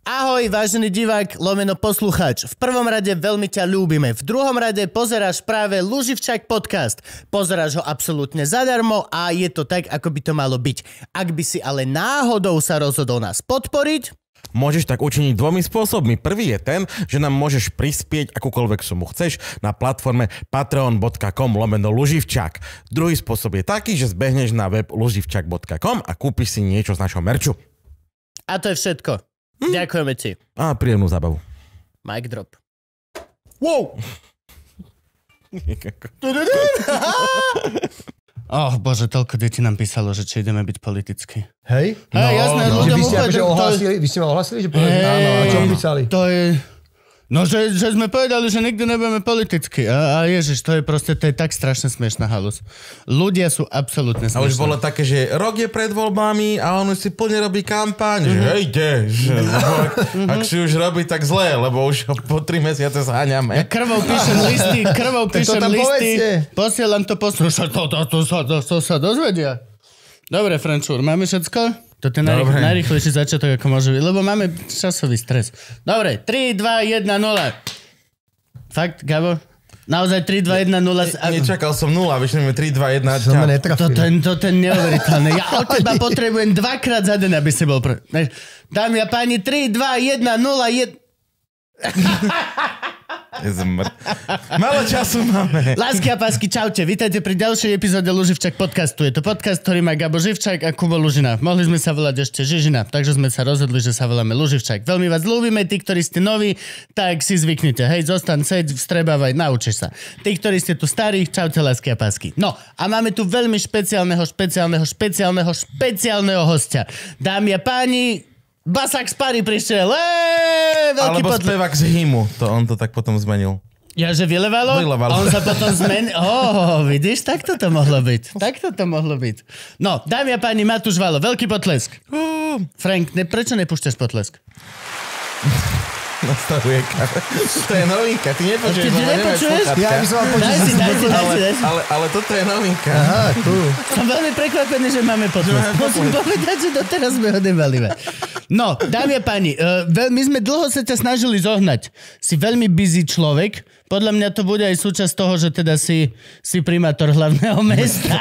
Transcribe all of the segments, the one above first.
Ahoj, vážený divák, lomeno poslucháč. V prvom rade veľmi ťa ľúbime. V druhom rade pozeráš práve Luživčák podcast. Pozeráš ho absolútne zadarmo a je to tak, ako by to malo byť. Ak by si ale náhodou sa rozhodol nás podporiť, môžeš tak učiniť dvomi spôsobmi. Prvý je ten, že nám môžeš prispieť akúkoľvek sumu chceš na platforme patreon.com/luživčák. Druhý spôsob je taký, že zbehneš na web luživčák.com a kúpiš si niečo z našho merču. A to je všetko. Ďakujeme ti. A príjemnú zábavu. Mic drop. Wow! Bože, toľko detí nám písalo, že či ideme byť politicky. Hej? Jasné, vy ste ma ohlasili, že áno, a čo písali? To je... No, že sme povedali, že nikdy nebudeme politicky. A ježiš, to je tak strašne smiešná halus. Ľudia sú absolútne smiešní. A už bolo také, že rok je pred voľbami a on už si plne robí kampaň. Že hejte, ak si už robí tak zle, lebo už po 3 mesiace zháňame. Ja krvou píšem listy, posielam to to sa dozvedia. Dobre, Frančúr, máme všetko? To je najrýchlejší začiatok, ako môže byť, lebo máme časový stres. Dobre, 3, 2, 1, 0. Fakt, Gabo? Naozaj 3, 2, 1, 0. Nečakal som 0, vyšli mi 3, 2, 1. Som ma netrafil. To je neuveriteľné. Ja od teba potrebujem 2-krát za deň, aby si bol Dámy a páni, 3, 2, 1, 0, 1... Malo času máme. Lásky a pásky, čaute. Vítajte pri ďalšej epizóde Luživčák podcastu. Je to podcast, ktorý má Gabo Živčák a Kubo Lužina. Mohli sme sa volať ešte Žižina, takže sme sa rozhodli, že sa voláme Luživčák. Veľmi vás ľúbime, tí, ktorí ste noví, tak si zvyknite. Hej, zostaň, seď, vstrebávaj, naučiš sa. Tí, ktorí ste tu starí, čaute, lásky a pásky. No, a máme tu veľmi špeciálneho hostia. Dámy a páni, Basák z Pary prišiel. Alebo spevák z Hymu. On to tak potom zmenil. Ja, že vylevalo? On sa potom zmenil. Vidíš, takto to mohlo byť. No, dámy a páni, Matúš Valo, veľký potlesk. Frank, prečo nepúšťaš potlesk? Nastavuje kamer. To je novinka, ty nepočuješ. Ja by som vám Daj si. Ale toto je novinka. Aha, tu. Som veľmi prekvapený, že máme potlesk. Musím povedať, že doteraz sme ho nemali. No, dámy a páni, my sme dlho sa ťa snažili zohnať. Si veľmi busy človek. Podľa mňa to bude aj súčasť toho, že teda si primátor hlavného mesta.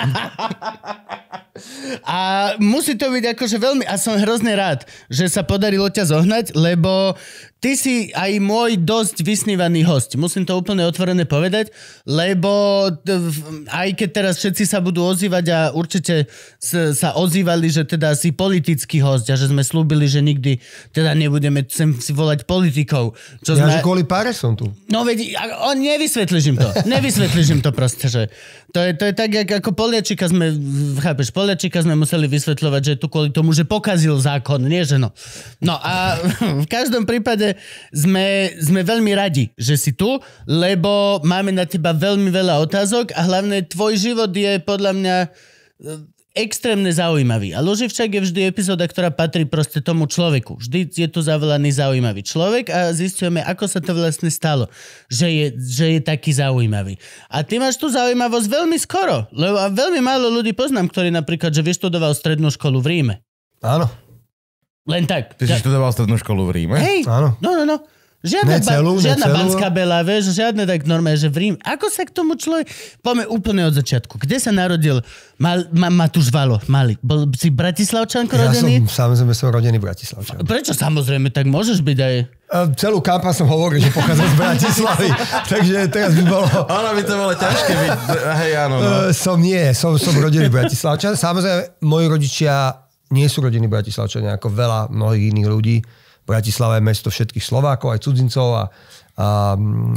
A musí to byť akože veľmi... A som hrozne rád, že sa podarilo ťa zohnať, lebo ty si aj môj dosť vysnívaný hosť. Musím to úplne otvorene povedať, lebo aj keď teraz všetci sa budú ozývať a určite sa ozývali, že teda si politický hosť a že sme slúbili, že nikdy teda nebudeme sem si volať politikov. Že kvôli páre som tu. No veď, nevysvetlíš im to proste, že to je tak, ako Poliačika sme, chápeš, Poliačika sme museli vysvetľovať, že tu kvôli tomu, že pokazil zákon, nie že no. No a v každom prípade sme veľmi radi, že si tu, lebo máme na teba veľmi veľa otázok a hlavne tvoj život je podľa mňa extrémne zaujímavý. A Luživčák je vždy epizóda, ktorá patrí proste tomu človeku. Vždy je tu zavolaný zaujímavý človek a zistujeme, ako sa to vlastne stalo, že je taký zaujímavý. A ty máš tú zaujímavosť veľmi skoro, lebo veľmi málo ľudí poznám, ktorí napríklad, že vyštudoval strednú školu v Ríme. Áno. Len tak. Ty si študoval strednú školu v Ríme? Hej, áno. No. Žiadna Banská Bela, vieš, žiadne tak normálne, že v Rím. Ako sa k tomu človek... Poďme úplne od začiatku. Kde sa narodil Matúš Valo? Si Bratislavčanko rodený? Ja samozrejme som rodený Bratislavčan. Prečo samozrejme? Tak môžeš byť aj... Celú kampaň som hovoril, že pochádzam z Bratislavy. Takže teraz by bolo... Ono by to bolo ťažké byť... Hej, áno. Som rodený Bratislavčan. Samozrejme, moji rodičia nie sú rodení Bratislavčania, ako veľa mnohých iných ľudí. Bratislava je mesto všetkých Slovákov, aj cudzincov a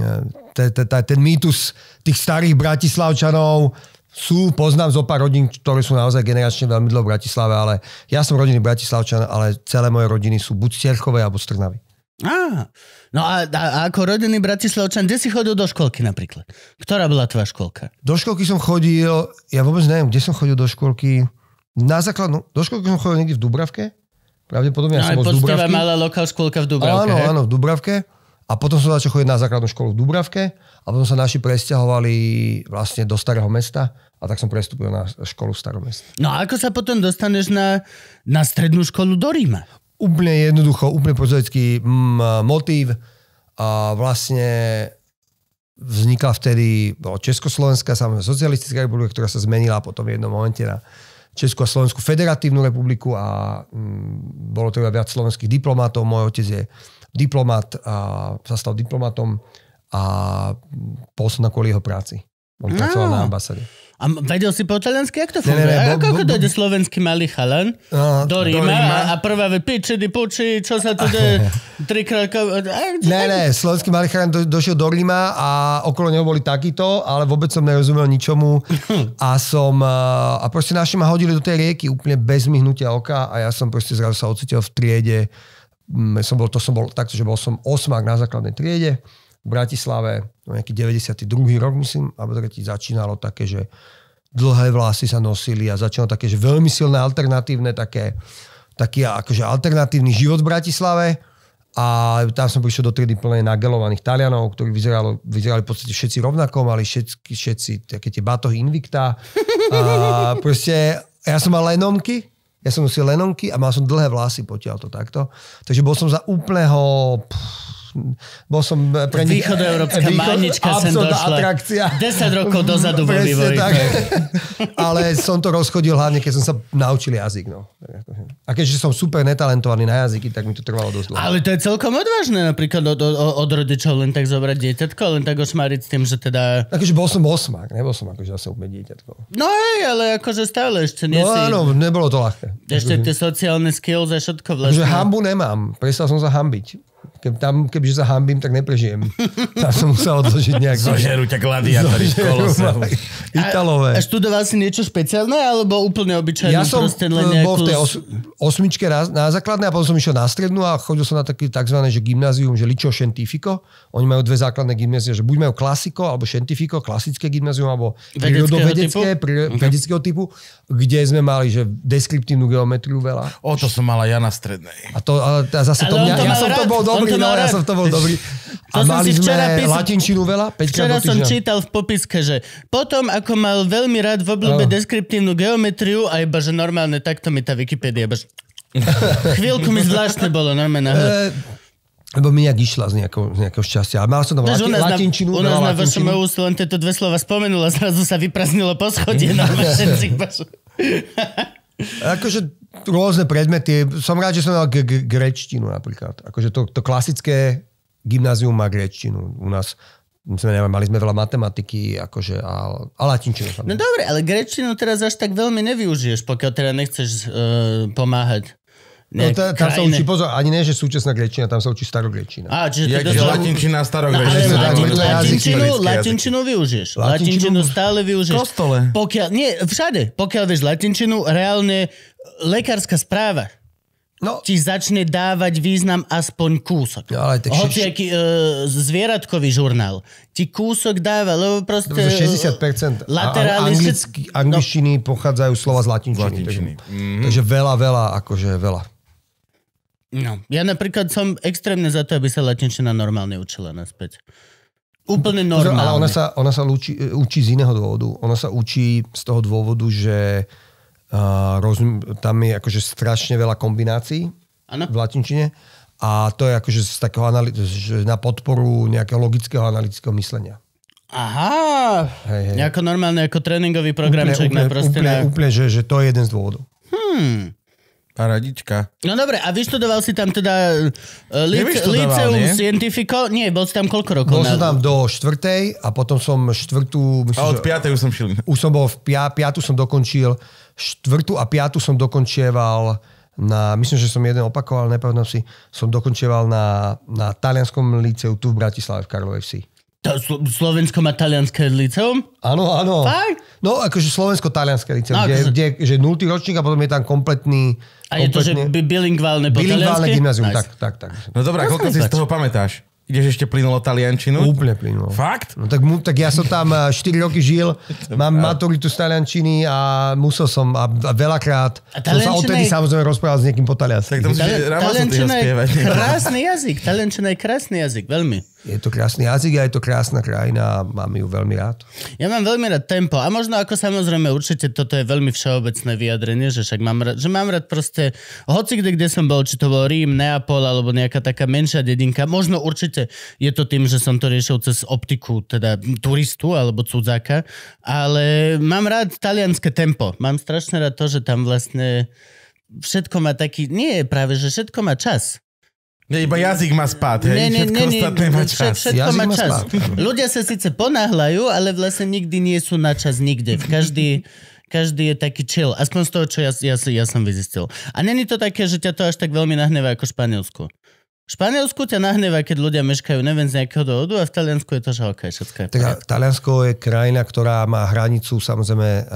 ten mýtus tých starých Bratislavčanov poznám zo pár rodín, ktoré sú naozaj generačne veľmi dlho v Bratislave, ale ja som rodinný Bratislavčan, ale celé moje rodiny sú buď z Terchovej, alebo z Trnavy. No a ako rodinný Bratislavčan, kde si chodil do školky napríklad? Ktorá bola tvoja školka? Do školky som chodil, ja vôbec neviem, kde som chodil do školky. Do školky som chodil niekde v Dubravke. Pravdepodobne ja som bol z Dubravky. Malá lokál škôlka v Dubravke. Áno, v Dubravke. A potom som začal chodiť na základnú školu v Dubravke a potom sa naši presťahovali vlastne do Starého Mesta a tak som prestúpil na školu v Starom Meste. No a ako sa potom dostaneš na strednú školu do Ríma? úplne jednoducho, úplne prozaický motív. A vlastne vznikla vtedy Československá, samozrejme socialistická republika, ktorá sa zmenila potom v jednom momente na Českú a Slovenskú federatívnu republiku a bolo to viac slovenských diplomatov. Môj otec je diplomat a sa stal diplomatom a pôsobil kvôli jeho práci. On pracoval na ambasáde. A vedel si po taliansky, jak to funguje? Ako dojde slovenský malý chalan do Ríma a prvá pičedy, puči, čo sa tu deje, trikrát... Ne, slovenský malý chalan došiel do Ríma a okolo neho boli takýto, ale vôbec som nerozumel ničomu a proste naši ma hodili do tej rieky úplne bez myhnutia oka a ja som proste zrazu sa ocítil v triede. Som bol takto, že bol som osmák na základnej triede v Bratislave, nejaký 92. rok, myslím, alebo taký začínalo také, že dlhé vlasy sa nosili a začalo také, že veľmi silné alternatívne, taký akože alternatívny život v Bratislave a tam som prišiel do triedy plne nagelovaných Talianov, ktorí vyzerali v podstate všetci rovnako, mali všetci také tie batohy Invicta a proste ja som mal lenonky, ja som nosil lenonky a mal som dlhé vlasy potiaľ to takto, takže bol som za úplného... Bol som pre nich... Východoeurópska mánička sem došla. Atrakcia. 10 rokov dozadu vo vývoji. Ale som to rozchodil hlavne, keď som sa naučil jazyk. No. A keďže som super netalentovaný na jazyky, tak mi to trvalo dosť dlho. Ale to je celkom odvážne napríklad od rodičov len tak zobrať dieťatko, len tak ošmáriť s tým, že teda... Akože bol som osmák, nebol som akože zase úplne dieťatko. No hej, ale akože stále ešte nie si... No áno, nebolo to ľahké. Ešte tie sociálne skills a všetko vlastne. Takže hanbu nemám, prestal som sa hanbiť. Kebyže sa hambím, tak neprežijem. Tam som musel odložiť nejak... Zožerú ťa gladiátori v kolose. Italové. A študoval si niečo špeciálne, alebo úplne obyčajnú? Ja som bol v tej osmičke na základnej a potom som išiel na strednú a chodil som na taký takzvané gymnázium, že Liceo Scientifico. Oni majú dve základné gymnázie, že buď majú klasiko alebo scientifico, klasické gymnázium, alebo prírodovedecké, vedeckého typu, kde sme mali že deskriptívnu geometriu veľa. To som mala ja na strednej. A zase to mňa, ja som to bol dobrý. Ja som to bol dobrý. A mali sme latinčinu veľa, 5 krát do týždňa. Včera som čítal v popiske, že potom, ako mal veľmi rád v obľúbe deskriptívnu geometriu a iba, že normálne, takto mi tá Wikipédia, chvíľku mi zvláštne bolo, normálne. Lebo mi nejak išla z nejakého šťastia. Ale mal som tam latinčinu. U nás na vašom si len tieto dve slova spomenul a zrazu sa vypraznilo po schodie. Akože rôzne predmety. Som rád, že som mal gréčtinu napríklad. Akože to klasické gymnázium má gréčtinu. U nás mali sme veľa matematiky akože, a latinčinu. No dobre, ale gréčtinu teraz až tak veľmi nevyužiješ, pokiaľ teda nechceš pomáhať. No, tam sa učí, pozor, ani nie, že súčasná gréčtina, tam sa učí starogréčina. Čiže latinčina, starogréčina. Latinčinu využiješ. Latinčinu stále využiješ. V kostole. Všade. Pokiaľ vieš latinčinu, reálne lekárska správa ti začne dávať význam aspoň kúsok. Hociaký zvieratkový žurnál ti kúsok dáva, lebo proste... 60% angličtiny pochádzajú slova z latinčiny. Takže veľa, akože veľa. No, ja napríklad som extrémne za to, aby sa latinčina normálne učila naspäť. Úplne normálne. Ale ona sa učí z iného dôvodu. Ona sa učí z toho dôvodu, že tam je akože strašne veľa kombinácií v latinčine a to je akože z takého na podporu nejakého logického analytického myslenia. Aha, nejako normálne ako tréningový programček. Úplne, že to je jeden z dôvodov. Paradička. No dobre, a vyštudoval si tam teda Liceum Scientifico? Nie, bol si tam koľko rokov? Bol som tam do 4. a potom som 4. A od 5. už som šiel. Už som bol v 5. som dokončil, 4. a 5. som dokončieval myslím, že som jeden opakoval, nepamätám si, som dokončieval na talianskom liceu tu v Bratislave v Karlovej Vsi. Slovensko má talianské liceum? Áno. Fakt? No, akože slovensko-talianské liceum, kde je 0. ročník a potom je tam kompletný... A je to, že bilingválne po taliansky? Bilingválne gymnázium, nice. tak. No dobré, koľko si z toho pamätáš? Ideš ešte plynulo taliančinu? Úplne plynulo. Fakt? No tak ja som tam 4 roky žil, mám maturitu z taliančiny a musel som a veľakrát som sa odtedy samozrejme rozprával s niekým po taliansky. Tak to musíš ráma sa tyho spievať. Taliančina je krásny jazyk, veľmi. Je to krásny jazyk a je to krásna krajina a mám ju veľmi rád. Ja mám veľmi rád tempo a možno ako samozrejme určite toto je veľmi všeobecné vyjadrenie, že však mám rád proste hoci kde som bol, či to bol Rím, Neapol alebo nejaká taká menšia dedinka, možno určite je to tým, že som to riešil cez optiku teda turistu alebo cudzáka, ale mám rád talianske tempo. Mám strašne rád to, že tam vlastne všetko má taký, nie je práve, že všetko má čas. Iba jazyk má spát, hej? Všetko ostatné má čas. Všetko má čas. Ľudia sa síce ponáhľajú, ale vlastne nikdy nie sú na čas nikde. Každý je taký chill. Aspoň z toho, čo ja som vyzistil. A není to také, že ťa to až tak veľmi nahnevá ako v Španielsku. V Španielsku ťa nahnevá, keď ľudia meškajú neviem z nejakého dôvodu a v Taliansku je to, že okej, všetko je poriadku. Taliansko je krajina, ktorá má hranicu, samozrejme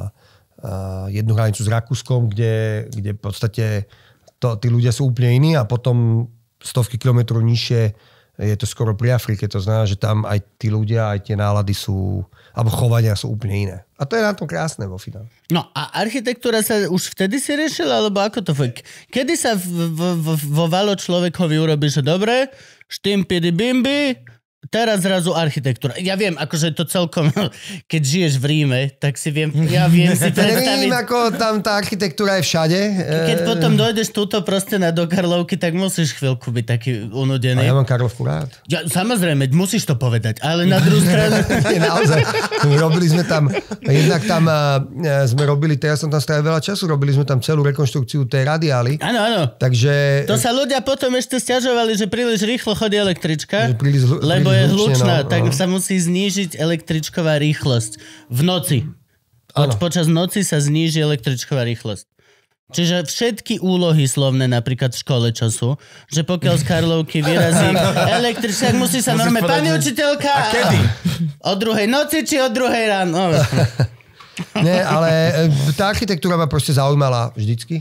jednu hranicu s Rakúskom, kde v podstate tí ľudia sú úplne iní a potom stovky kilometrov nižšie je to skoro pri Afrike. To znamená, že tam aj tí ľudia, aj tie nálady sú, alebo chovania sú úplne iné. A to je na tom krásne vo finále. No a architektúra sa už vtedy si riešila, alebo ako to fakt? Kedy sa vo valo človekovi urobí, že dobre, štimpidi bimbi, teraz zrazu architektúra. Ja viem, akože to celkom, keď žiješ v Ríme, tak si viem si predstaviť. Neviem, ako tam tá architektúra je všade. Keď potom dojdeš túto proste do Karlovky, tak musíš chvíľku byť taký unudený. A ja mám Karlovku rád. Ja, samozrejme, musíš to povedať, ale na druhú stranu... Nie, naozaj. Robili sme tam, jednak tam sme robili, teraz som tam strávil veľa času, robili sme tam celú rekonštrukciu tej radiály. Áno. Takže... To sa ľudia potom ešte sťažovali, že príliš rýchlo chodí električka, lebo je hlučná, tak sa musí znížiť električková rýchlosť v noci. Počas noci sa zníži električková rýchlosť. Čiže všetky úlohy slovné napríklad v škole, čo sú, že pokiaľ z Karlovky vyrazí električka, tak musí sa normálne, pani učiteľka... A kedy? O 2:00 noci či o 2:00 ráno? Nie, ale tá architektúra ma proste zaujímala vždycky.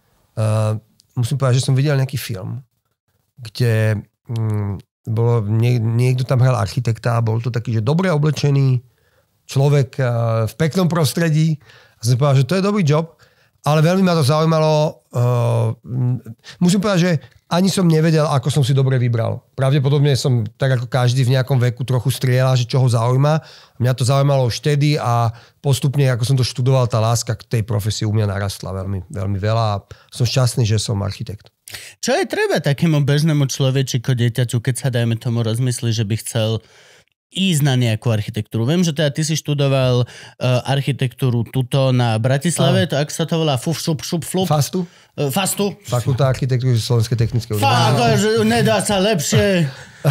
Musím povedať, že som videl nejaký film, kde... niekto tam hral architekta a bol to taký, že dobre oblečený človek v peknom prostredí a som povedal, že to je dobrý job, ale veľmi ma to zaujímalo. Musím povedať, že ani som nevedel, ako som si dobre vybral. Pravdepodobne som tak ako každý v nejakom veku trochu strieľal, že čo ho zaujíma. Mňa to zaujímalo už vtedy a postupne, ako som to študoval, tá láska k tej profesii u mňa narastla veľmi, veľmi veľa a som šťastný, že som architekt. Čo je treba takému bežnému človečiku, dieťaťu, keď sa dajme tomu rozmyslí, že by chcel ísť na nejakú architektúru? Viem, že teda ty si študoval architektúru tuto na Bratislave, to ako sa to volá? Flup? Fastu? Fakulta architektúry Slovenskej technickej univerzity. Nedá sa lepšie.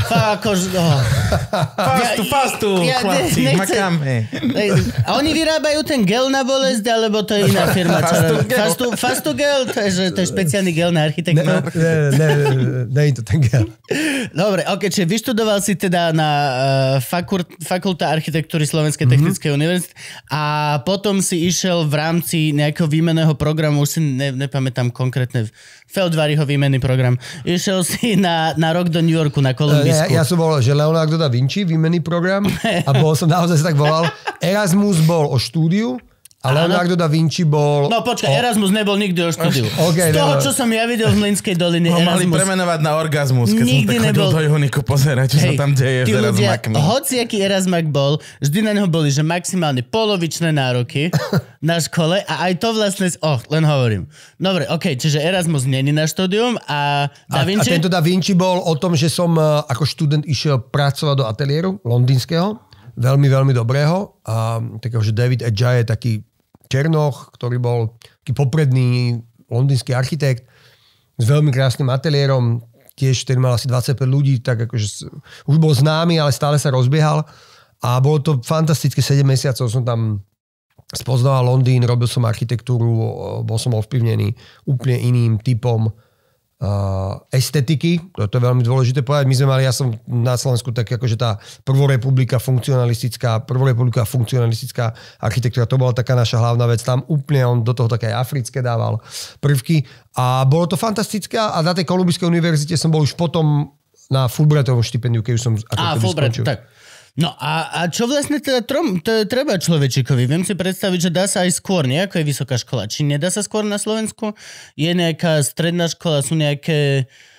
Fastu, chlapci, makáme. A oni vyrábajú ten gel na bolesť, alebo to je iná firma? Fastu gel? To je špeciálny gel na architektúru? Ne, je to ten gel. Dobre, čiže vyštudoval si teda na Fakulta architektúry Slovenskej technickej univerzity a potom si išiel v rámci nejakého výmenného programu, už si nepamätám konkrétne, Feldváriho výmenný program. Išiel si na rok do New Yorku, na Kolumbisku. Ja som bol, že Leonardo da Vinci výmenný program a bol som naozaj sa tak volal. Erasmus bol o štúdiu a Leonardo da Vinci bol... No počkaj, Erasmus nebol nikdy o štúdiu. Okay, z toho, čo som ja videl v Mlynskej doline, Erasmus... Mali premenovať na orgazmus, keď nikdy som tak chodil do Ihoniku pozerať, čo sa tam deje s Erasmakmi. Hociaký Erasmak bol, vždy na neho boli, že maximálne polovičné nároky na škole a aj to vlastne... len hovorím. Dobre, čiže Erasmus není na štúdium a Da Vinci... A tento Da Vinci bol o tom, že som ako študent išiel pracovať do ateliéru londýnskeho, veľmi, veľmi dobrého. Takého, že David Adjaye je taký Černoch, ktorý bol taký popredný londýnsky architekt s veľmi krásnym ateliérom, tiež ten mal asi 25 ľudí, tak akože už bol známy, ale stále sa rozbiehal a bolo to fantastické 7 mesiacov, som tam spoznal Londýn, robil som architektúru, bol som ovplyvnený úplne iným typom estetiky, to je veľmi dôležité povedať. My sme mali, ja som na Slovensku tak akože tá prvorepublika funkcionalistická architektúra, to bola taká naša hlavná vec. Tam úplne on do toho také africké dával prvky a bolo to fantastické a na tej Kolumbijskej univerzite som bol už potom na Fulbrightovom štipendiu, keď už som Fulbright, tak. No a čo vlastne teda treba človečikovi? Viem si predstaviť, že dá sa aj skôr, nie? Ako je vysoká škola. Či nedá sa skôr na Slovensku? Je nejaká stredná škola, sú nejaké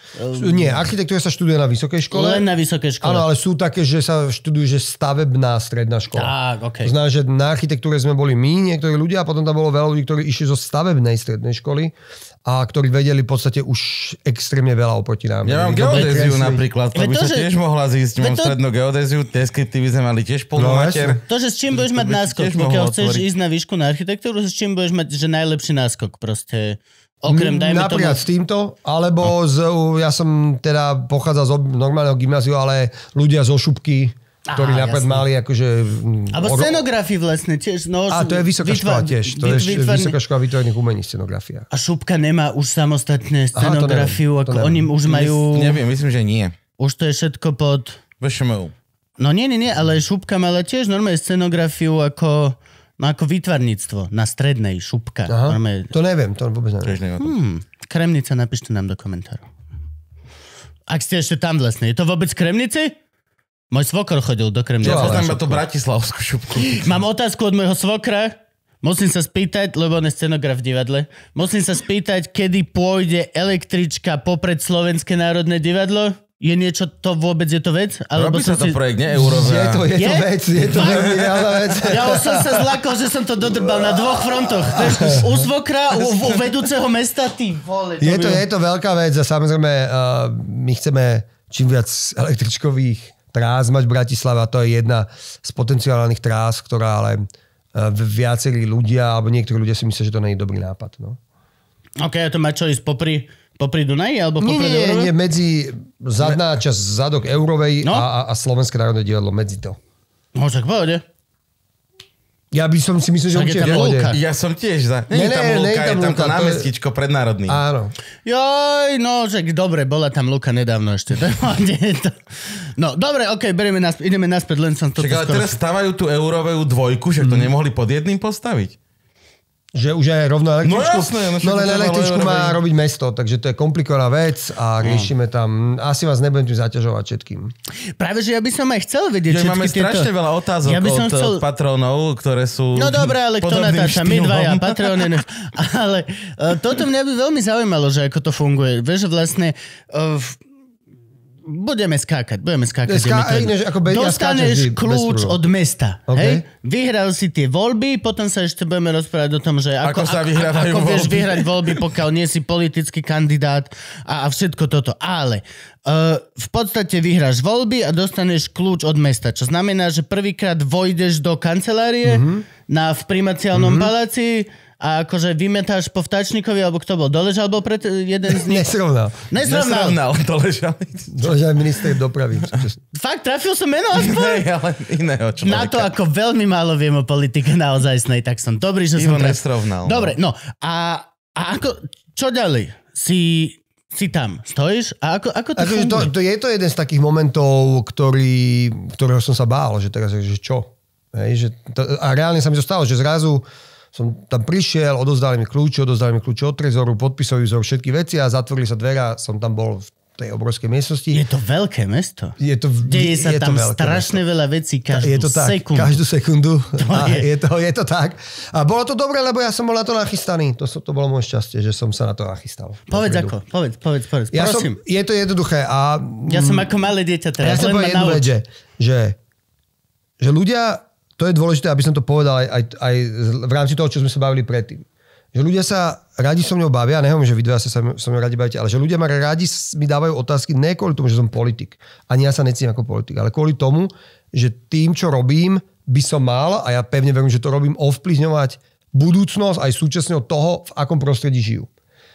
Nie, architektúra sa študuje na vysokej škole. Len na vysokej škole. Áno, ale sú také, že sa študujú, že stavebná stredná škola. Tak, okej. To znamená, že na architektúre sme boli my, niektorí ľudia, a potom tam bolo veľa ľudí, ktorí išli zo stavebnej strednej školy a ktorí vedeli v podstate už extrémne veľa oproti nám. Ja mám geodéziu napríklad, to by sa tiež mohla zísť. Mám strednú geodéziu, deskriptívy sme mali tiež plnú mater. To, že s čím budeš mať náskok, pokiaľ chceš ísť na výšku na architektúru, s čím budeš mať, že najlepší náskok proste. Okrem, dajme napríklad s týmto, alebo ja som teda pochádzal z normálneho gymnáziu, ale ľudia zo Šupky, ktorí napríklad mali akože... Alebo scenografii vlastne tiež. No, to je vysoká škola tiež. To je vysoká škola výtvarných umení, scenografia. A Šupka nemá už samostatné scenografiu, ako oni už majú... Neviem, myslím, že nie. Už to je všetko pod... VŠMU. No nie, ale Šupka mala tiež normálne scenografiu ako výtvarníctvo na strednej, Šupka. To neviem, to vôbec neviem. Kremnica, napíšte nám do komentárov. Ak ste ešte tam vlastne. Je to vôbec Kremnici? Môj svokor chodil do Kremnice. Ja poznám to Bratislavskú Šupku. Mám otázku od môjho svokra. Musím sa spýtať, lebo on je scenograf v divadle. Musím sa spýtať, kedy pôjde električka popred Slovenské národné divadlo? Je niečo to vôbec, je to vec? Alebo robí sa to projekt, nie eurové. Je to vec, je to veľmi reálna vec. Ja už som sa zlakol, že som to dodrbal na dvoch frontoch. U svokra, u vedúceho mesta, ty vole. Je to veľká vec a samozrejme my chceme čím viac električkových trás mať v Bratislave a to je jedna z potenciálnych trás, ktorá ale viacerí ľudia, alebo niektorí ľudia si myslia, že to nie je dobrý nápad. No. OK, a to má čo ísť popri Dunaji? Alebo popri Eurovej? Nie, medzi zadná časť zadok Eurovej a Slovenské národné divadlo, medzi to. No, tak pohode. Ja by som si myslel, že určite v pohode. Ja som tiež za. Nie je tam Lúka, je tam to námestičko prednárodný. Áno. Joj, no, že dobre, bola tam Lúka nedávno ešte. No, dobre, okej, ideme naspäť, len som to... Čak, ale teraz stavajú tú Eurovej dvojku, že to nemohli pod jedným postaviť. Že už je rovno električku? No jasné. No len električku má robiť mesto, takže to je komplikovaná vec a riešime tam. Asi vás nebudem tu zaťažovať všetkým. Práve, že ja by som aj chcel vedieť všetky máme strašne veľa otázok od patrónov, ktoré sú... No dobré, ale kto natáča? My dvaja, patróny. Ale toto mňa by veľmi zaujímalo, že ako to funguje. Vieš, že vlastne... Budeme skákať. Dostaneš kľúč od mesta. Okay. Hej? Vyhral si tie voľby, potom sa ešte budeme rozprávať o tom, že ako sa vyhrávajú ako vieš vyhrať voľby, pokiaľ nie si politický kandidát a všetko toto. Ale v podstate vyhráš voľby a dostaneš kľúč od mesta. Čo znamená, že prvýkrát vojdeš do kancelárie v primaciálnom paláci a akože vymetáš po vtáčnikovi, alebo kto bol? Doležal bol pred jeden z nich? Nesrovnal. Doležal minister dopravy. Fakt, trafil som meno aspoň? Ne, ale iného človeka. Na to, ako veľmi málo viem o politike naozajstnej, tak som dobrý, že som nesrovnal. Dobre, no a ako, čo ďalej? Si tam, stojíš? A ako to funguje? Je to jeden z takých momentov, ktorého som sa bál, že teraz, že čo? Hej, a reálne sa mi to stalo, že zrazu som tam prišiel, odozdali mi kľúče od trezoru, podpisový vzor, všetky veci a zatvorili sa dvere a som tam bol v tej obrovskej miestnosti. Je to veľké mesto. Deje sa tam strašne veľa vecí každú sekundu. Každú sekundu. Je to tak. A bolo to dobré, lebo ja som bol na to nachystaný. To bolo moje šťastie, že som sa na to nachystal. Povedz ako. Povedz. Prosím. Je to jednoduché. Ja som ako malé dieťa teraz. Ja som povedal jednu vec, že ľudia... To je dôležité, aby som to povedal aj v rámci toho, čo sme sa bavili predtým. Že ľudia sa radi so mnou bavia, nehovorím, že vy dva sa so mnou radi bavíte, ale že ľudia ma radi mi dávajú otázky ne kvôli tomu, že som politik. Ani ja sa necítim ako politik, ale kvôli tomu, že tým, čo robím, by som mal, a ja pevne verím, že to robím, ovplyvňovať budúcnosť aj súčasne od toho, v akom prostredí žijú.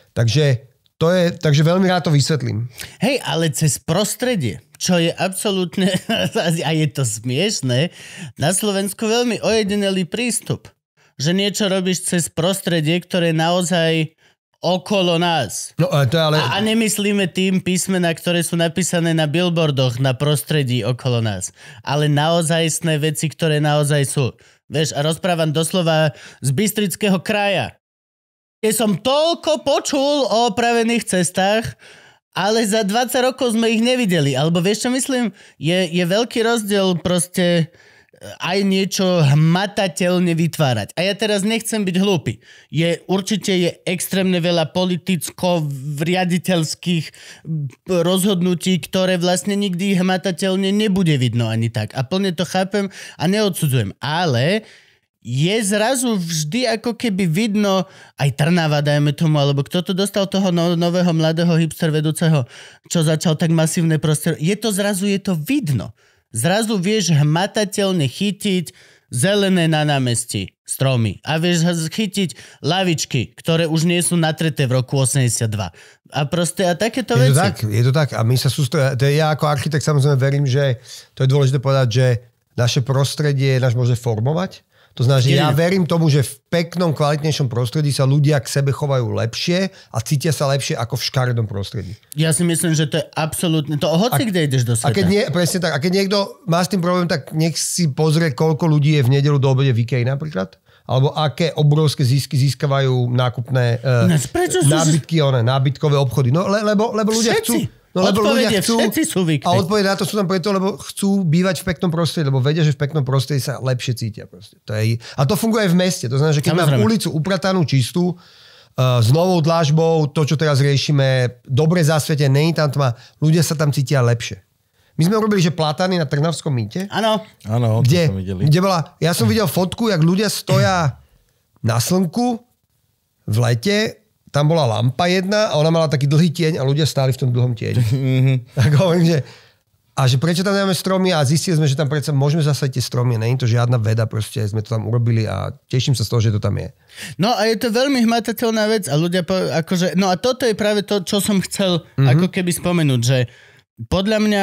Takže veľmi rád to vysvetlím. Hej, ale cez prostredie, čo je absolútne, a je to smiešné, na Slovensku veľmi ojedinelý prístup. Že niečo robíš cez prostredie, ktoré je naozaj okolo nás. No, ale... A nemyslíme tým písmená, ktoré sú napísané na billboardoch na prostredí okolo nás. Ale naozajstné veci, ktoré naozaj sú. Vieš, a rozprávam doslova z Bystrického kraja. Ja som toľko počul o opravených cestách, ale za 20 rokov sme ich nevideli. Alebo vieš, čo myslím? Je veľký rozdiel proste aj niečo hmatateľne vytvárať. A ja teraz nechcem byť hlúpy. Určite je extrémne veľa politicko-riaditeľských rozhodnutí, ktoré vlastne nikdy hmatateľne nebude vidno ani tak. A plne to chápem a neodsudzujem. Ale je zrazu vždy ako keby vidno, aj Trnava, dajme tomu, alebo kto to dostal toho nového mladého hipster vedúceho, čo začal tak masívne prostredie. Je to vidno. Zrazu vieš hmatateľne chytiť zelené na námestí stromy a vieš chytiť lavičky, ktoré už nie sú natreté v roku 82. A proste a takéto veci. Je to tak. A my sa ja ako architekt samozrejme verím, že to je dôležité povedať, že naše prostredie nás môže formovať. To znamená, že ja verím tomu, že v peknom, kvalitnejšom prostredí sa ľudia k sebe chovajú lepšie a cítia sa lepšie ako v škaredom prostredí. Ja si myslím, že to je absolútne... To hoci kde ideš do sveta. Presne tak. A keď niekto má s tým problém, tak nech si pozrie, koľko ľudí je v nedeľu do obede v IKEA napríklad. Alebo aké obrovské zisky získavajú nákupné nábytkové obchody. No, lebo ľudia chcú... Lebo ľudia chcú, a odpoveď na to sú tam preto, lebo chcú bývať v peknom prostredí, lebo vedia, že v peknom prostredí sa lepšie cítia. A to funguje aj v meste. To znamená, že keď mám ulicu upratanú, čistú, s novou dlažbou, to, čo teraz riešime, dobre zasvietené, není tam tma, ľudia sa tam cítia lepšie. My sme urobili, že platany na Trnavskom mýte. Áno. Kde bola, ja som videl fotku, jak ľudia stoja na slnku v lete. Tam bola lampa jedna a ona mala taký dlhý tieň a ľudia stáli v tom dlhom tieňu. Tak hovorím, že prečo tam nemáme stromy a zistili sme, že tam predsa môžeme zasadiť tie stromy. Není to žiadna veda, proste sme to tam urobili a teším sa z toho, že to tam je. No a je to veľmi hmatateľná vec a ľudia akože, no a toto je práve to, čo som chcel ako keby spomenúť, že podľa mňa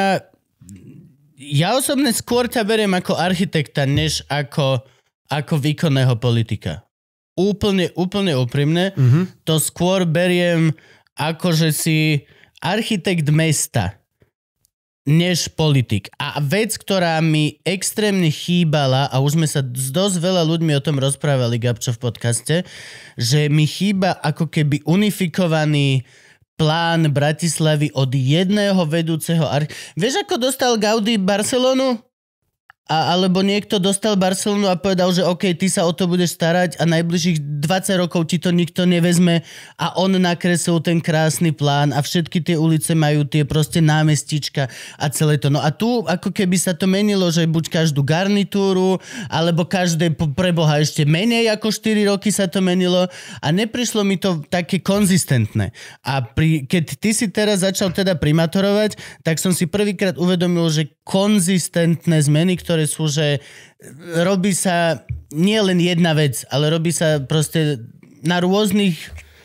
ja osobne skôr ťa beriem ako architekta, než ako výkonného politika. Úplne úprimne. To skôr beriem ako, že si architekt mesta, než politik. A vec, ktorá mi extrémne chýbala, a už sme sa s dosť veľa ľuďmi o tom rozprávali, Gabčo, v podcaste, že mi chýba ako keby unifikovaný plán Bratislavy od jedného vedúceho... Vieš, ako dostal Gaudí Barcelonu? Alebo niekto dostal Barcelonu a povedal, že OK, ty sa o to budeš starať a najbližších 20 rokov ti to nikto nevezme a on nakreslil ten krásny plán a všetky tie ulice majú tie proste námestička a celé to. No a tu ako keby sa to menilo, že buď každú garnitúru, alebo každé preboha ešte menej ako 4 roky sa to menilo a neprišlo mi to také konzistentné. A keď ty si teraz začal teda primátorovať, tak som si prvýkrát uvedomil, že konzistentné zmeny, ktoré sú, že robí sa nie len jedna vec, ale robí sa proste na rôznych...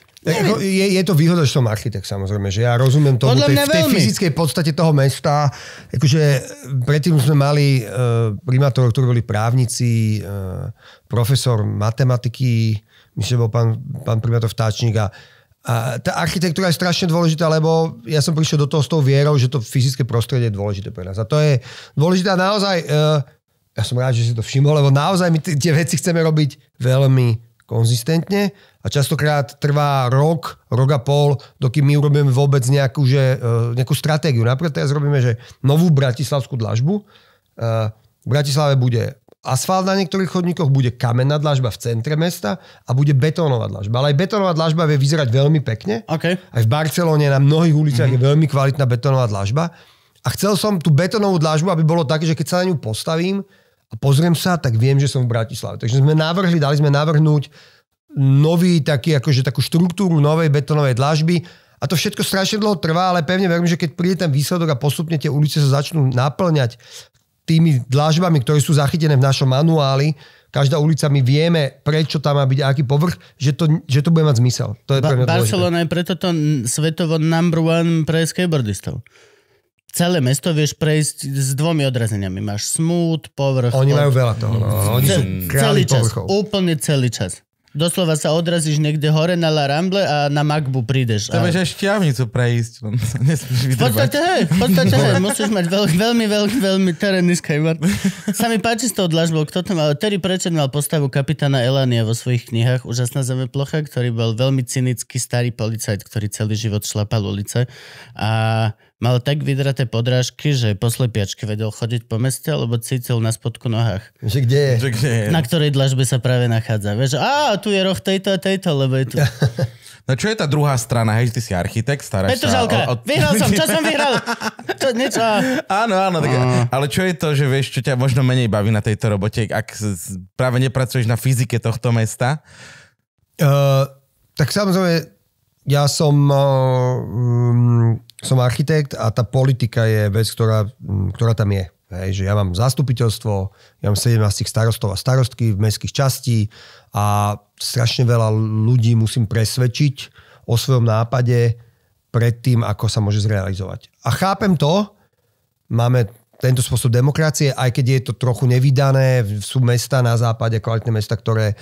Je to výhoda, že som architekt, samozrejme, že ja rozumiem tomu tej fyzickej podstate toho mesta. Akože predtým sme mali primátorov, ktorí boli právnici, profesor matematiky, myslím, že bol pán primátor Vtáčnik a tá architektúra je strašne dôležitá, lebo ja som prišiel do toho s tou vierou, že to fyzické prostredie je dôležité pre nás. A to je dôležité a naozaj, ja som rád, že si to všimol, lebo naozaj my tie veci chceme robiť veľmi konzistentne a častokrát trvá rok a pol, dokým my urobíme vôbec nejakú stratégiu. Napríklad teraz robíme, že novú bratislavskú dlažbu. V Bratislave bude asfalt na niektorých chodníkoch, bude kamenná dlažba v centre mesta a bude betónová dlažba. Ale aj betónová dlažba vie vyzerať veľmi pekne. Okay. Aj v Barcelone na mnohých uliciach je veľmi kvalitná betónová dlažba. A chcel som tú betónovú dlažbu, aby bolo také, že keď sa na ňu postavím a pozriem sa, tak viem, že som v Bratislave. Takže dali sme navrhnúť nový takú štruktúru novej betónovej dlažby. A to všetko strašne dlho trvá, ale pevne verím, že keď príde ten výsledok a postupne tie ulice sa začnú naplňať tými dlažbami, ktoré sú zachytené v našom manuáli, každá ulica, my vieme, prečo tam má byť aký povrch, že to bude mať zmysel. To je pre mňa Barcelona je preto to svetovo number one pre skateboardistov. Celé mesto vieš prejsť s 2 odrazeniami. Máš smooth, povrch. Oni majú veľa toho. Oni sú králi povrchov. Úplne celý čas. Doslova sa odrazíš niekde hore na La Ramble a na Magbu prídeš. To máš aj šťavnicu prejsť. V podstate hej. Musíš mať veľmi terénny skybard. Sa mi páči s tou dlažbou. Kto to mal? Terry Pratchett mal postavu kapitána Elania vo svojich knihách. Úžasná zemeplocha, ktorý bol veľmi cynický starý policajt, ktorý celý život šlapal ulice. A mal tak vydraté podrážky, že po slepiačke vedel chodiť po meste, lebo cítil na spodku nohách. Že kde je? Na ktorej dlažbe sa práve nachádza. Vieš, tu je roh tejto a tejto, lebo je tu... No čo je tá druhá strana? Hej, ty si architekt, staráš Petržalka, vyhral som, čo som vyhral? Niečo. Áno, tak, ale čo je to, že vieš, čo ťa možno menej baví na tejto robote, ak práve nepracuješ na fyzike tohto mesta? Tak samozrejme, ja som architekt a tá politika je vec, ktorá tam je. Hej, že ja mám zastupiteľstvo, ja mám 17 starostov a starostky v mestských častí a strašne veľa ľudí musím presvedčiť o svojom nápade pred tým, ako sa môže zrealizovať. A chápem to, máme tento spôsob demokracie, aj keď je to trochu nevydané, sú mesta na západe, kvalitné mesta,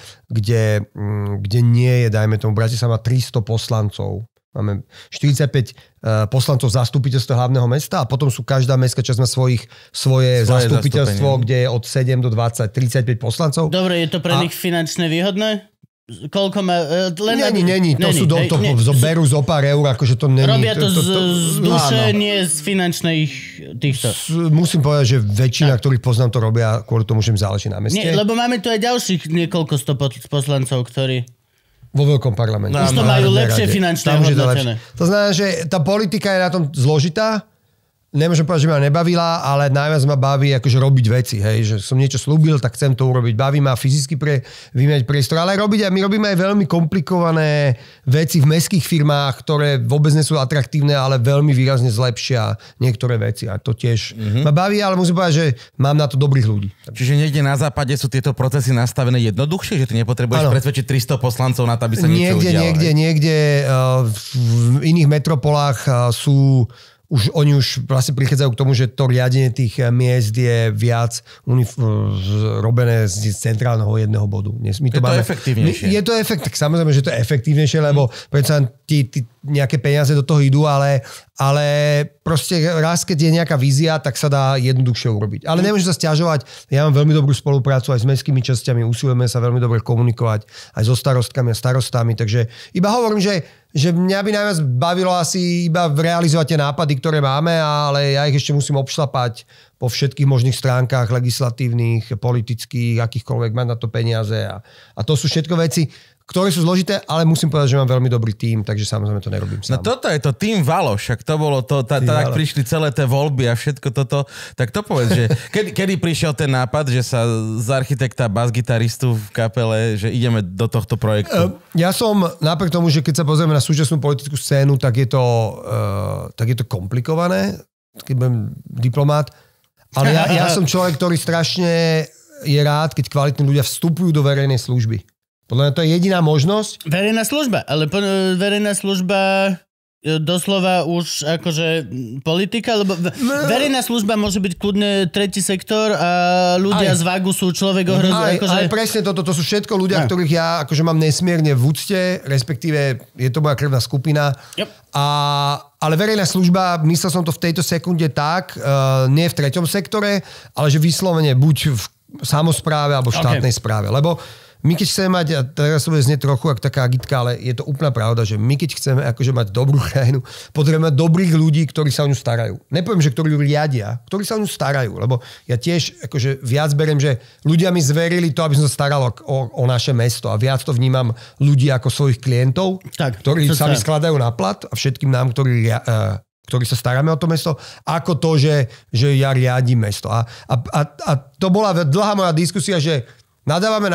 kde nie je, dajme tomu, Bratislava má 300 poslancov. Máme 45 poslancov zastupiteľstva hlavného mesta a potom sú každá mestská časť má svoje zastupiteľstvo, kde je od 7 do 20, 35 poslancov. Dobre, je to pre nich finančne výhodné? Koľko má... Není. To sú berú zo pár eur, akože to není. Robia to z duše, nie z finančných týchto. Musím povedať, že väčšina, ktorých poznám, to robia kvôli tomu, že im záleží na meste. Nie, lebo máme tu aj ďalších niekoľko sto poslancov, ktorí... Vo veľkom parlamente. Už to majú lepšie finančné hodnotené. To znamená, že tá politika je na tom zložitá. Nemôžem povedať, že ma nebavila, ale najviac ma baví akože robiť veci. Hej? Že som niečo slúbil, tak chcem to urobiť. Baví ma fyzicky vymeniť priestor, ale my robíme aj veľmi komplikované veci v mestských firmách, ktoré vôbec nie sú atraktívne, ale veľmi výrazne zlepšia niektoré veci. A to tiež ma baví, ale musím povedať, že mám na to dobrých ľudí. Čiže niekde na západe sú tieto procesy nastavené jednoduchšie, že ty nepotrebuješ presvedčiť 300 poslancov na to, aby sa niečo udialo. Niekde v iných metropolách oni už vlastne prichádzajú k tomu, že to riadenie tých miest je viac robené z centrálneho jedného bodu. To efektívnejšie. Je to tak samozrejme, že to je efektívnejšie, lebo predsa nejaké peniaze do toho idú, ale proste raz, keď je nejaká vízia, tak sa dá jednoduchšie urobiť. Ale nemôžem sa sťažovať. Ja mám veľmi dobrú spoluprácu aj s mestskými časťami, usilujeme sa veľmi dobre komunikovať aj so starostkami a starostami, takže iba hovorím, že mňa by najviac bavilo asi iba realizovať tie nápady, ktoré máme, ale ja ich ešte musím obšlapať po všetkých možných stránkach legislatívnych, politických, akýchkoľvek, mať na to peniaze. A to sú všetko veci, ktoré sú zložité, ale musím povedať, že mám veľmi dobrý tím, takže samozrejme to nerobím sám. No toto je to tím Valoš, ak to bolo to, tak prišli celé tie voľby a všetko toto, tak to povedz, že kedy prišiel ten nápad, že sa z architekta, bas-gitaristu v kapele, že ideme do tohto projektu? Ja som, napriek tomu, že keď sa pozrieme na súčasnú politickú scénu, tak je to komplikované, keď budem diplomát, ale ja som človek, ktorý strašne je rád, keď kvalitní ľudia vstupujú do verejnej služby. Podľa mňa to je jediná možnosť. Verejná služba, ale verejná služba doslova už akože politika, lebo verejná služba môže byť kľudne tretí sektor a ľudia z vágu sú človek ohrozuje. Aj presne toto, to sú všetko ľudia, ktorých ja akože mám nesmierne v úcte, respektíve je to moja krvná skupina. Yep. Ale verejná služba, myslel som to v tejto sekunde tak, nie v treťom sektore, ale že vyslovene buď v samospráve alebo v štátnej správe, lebo my keď chceme mať, a teraz to bude znieť trochu ako taká agitka, ale je to úplná pravda, že my keď chceme akože mať dobrú krajinu, potrebujeme mať dobrých ľudí, ktorí sa o ňu starajú. Nepoviem, že ktorí ju riadia, ktorí sa o ňu starajú, lebo ja tiež akože viac beriem, že ľudia mi zverili to, aby som sa staral o naše mesto a viac to vnímam ľudí ako svojich klientov, ktorí sa mi skladajú na plat a všetkým nám, ktorí sa staráme o to mesto, ako to, že ja riadím mesto. A to bola dlhá moja diskusia, že nadávame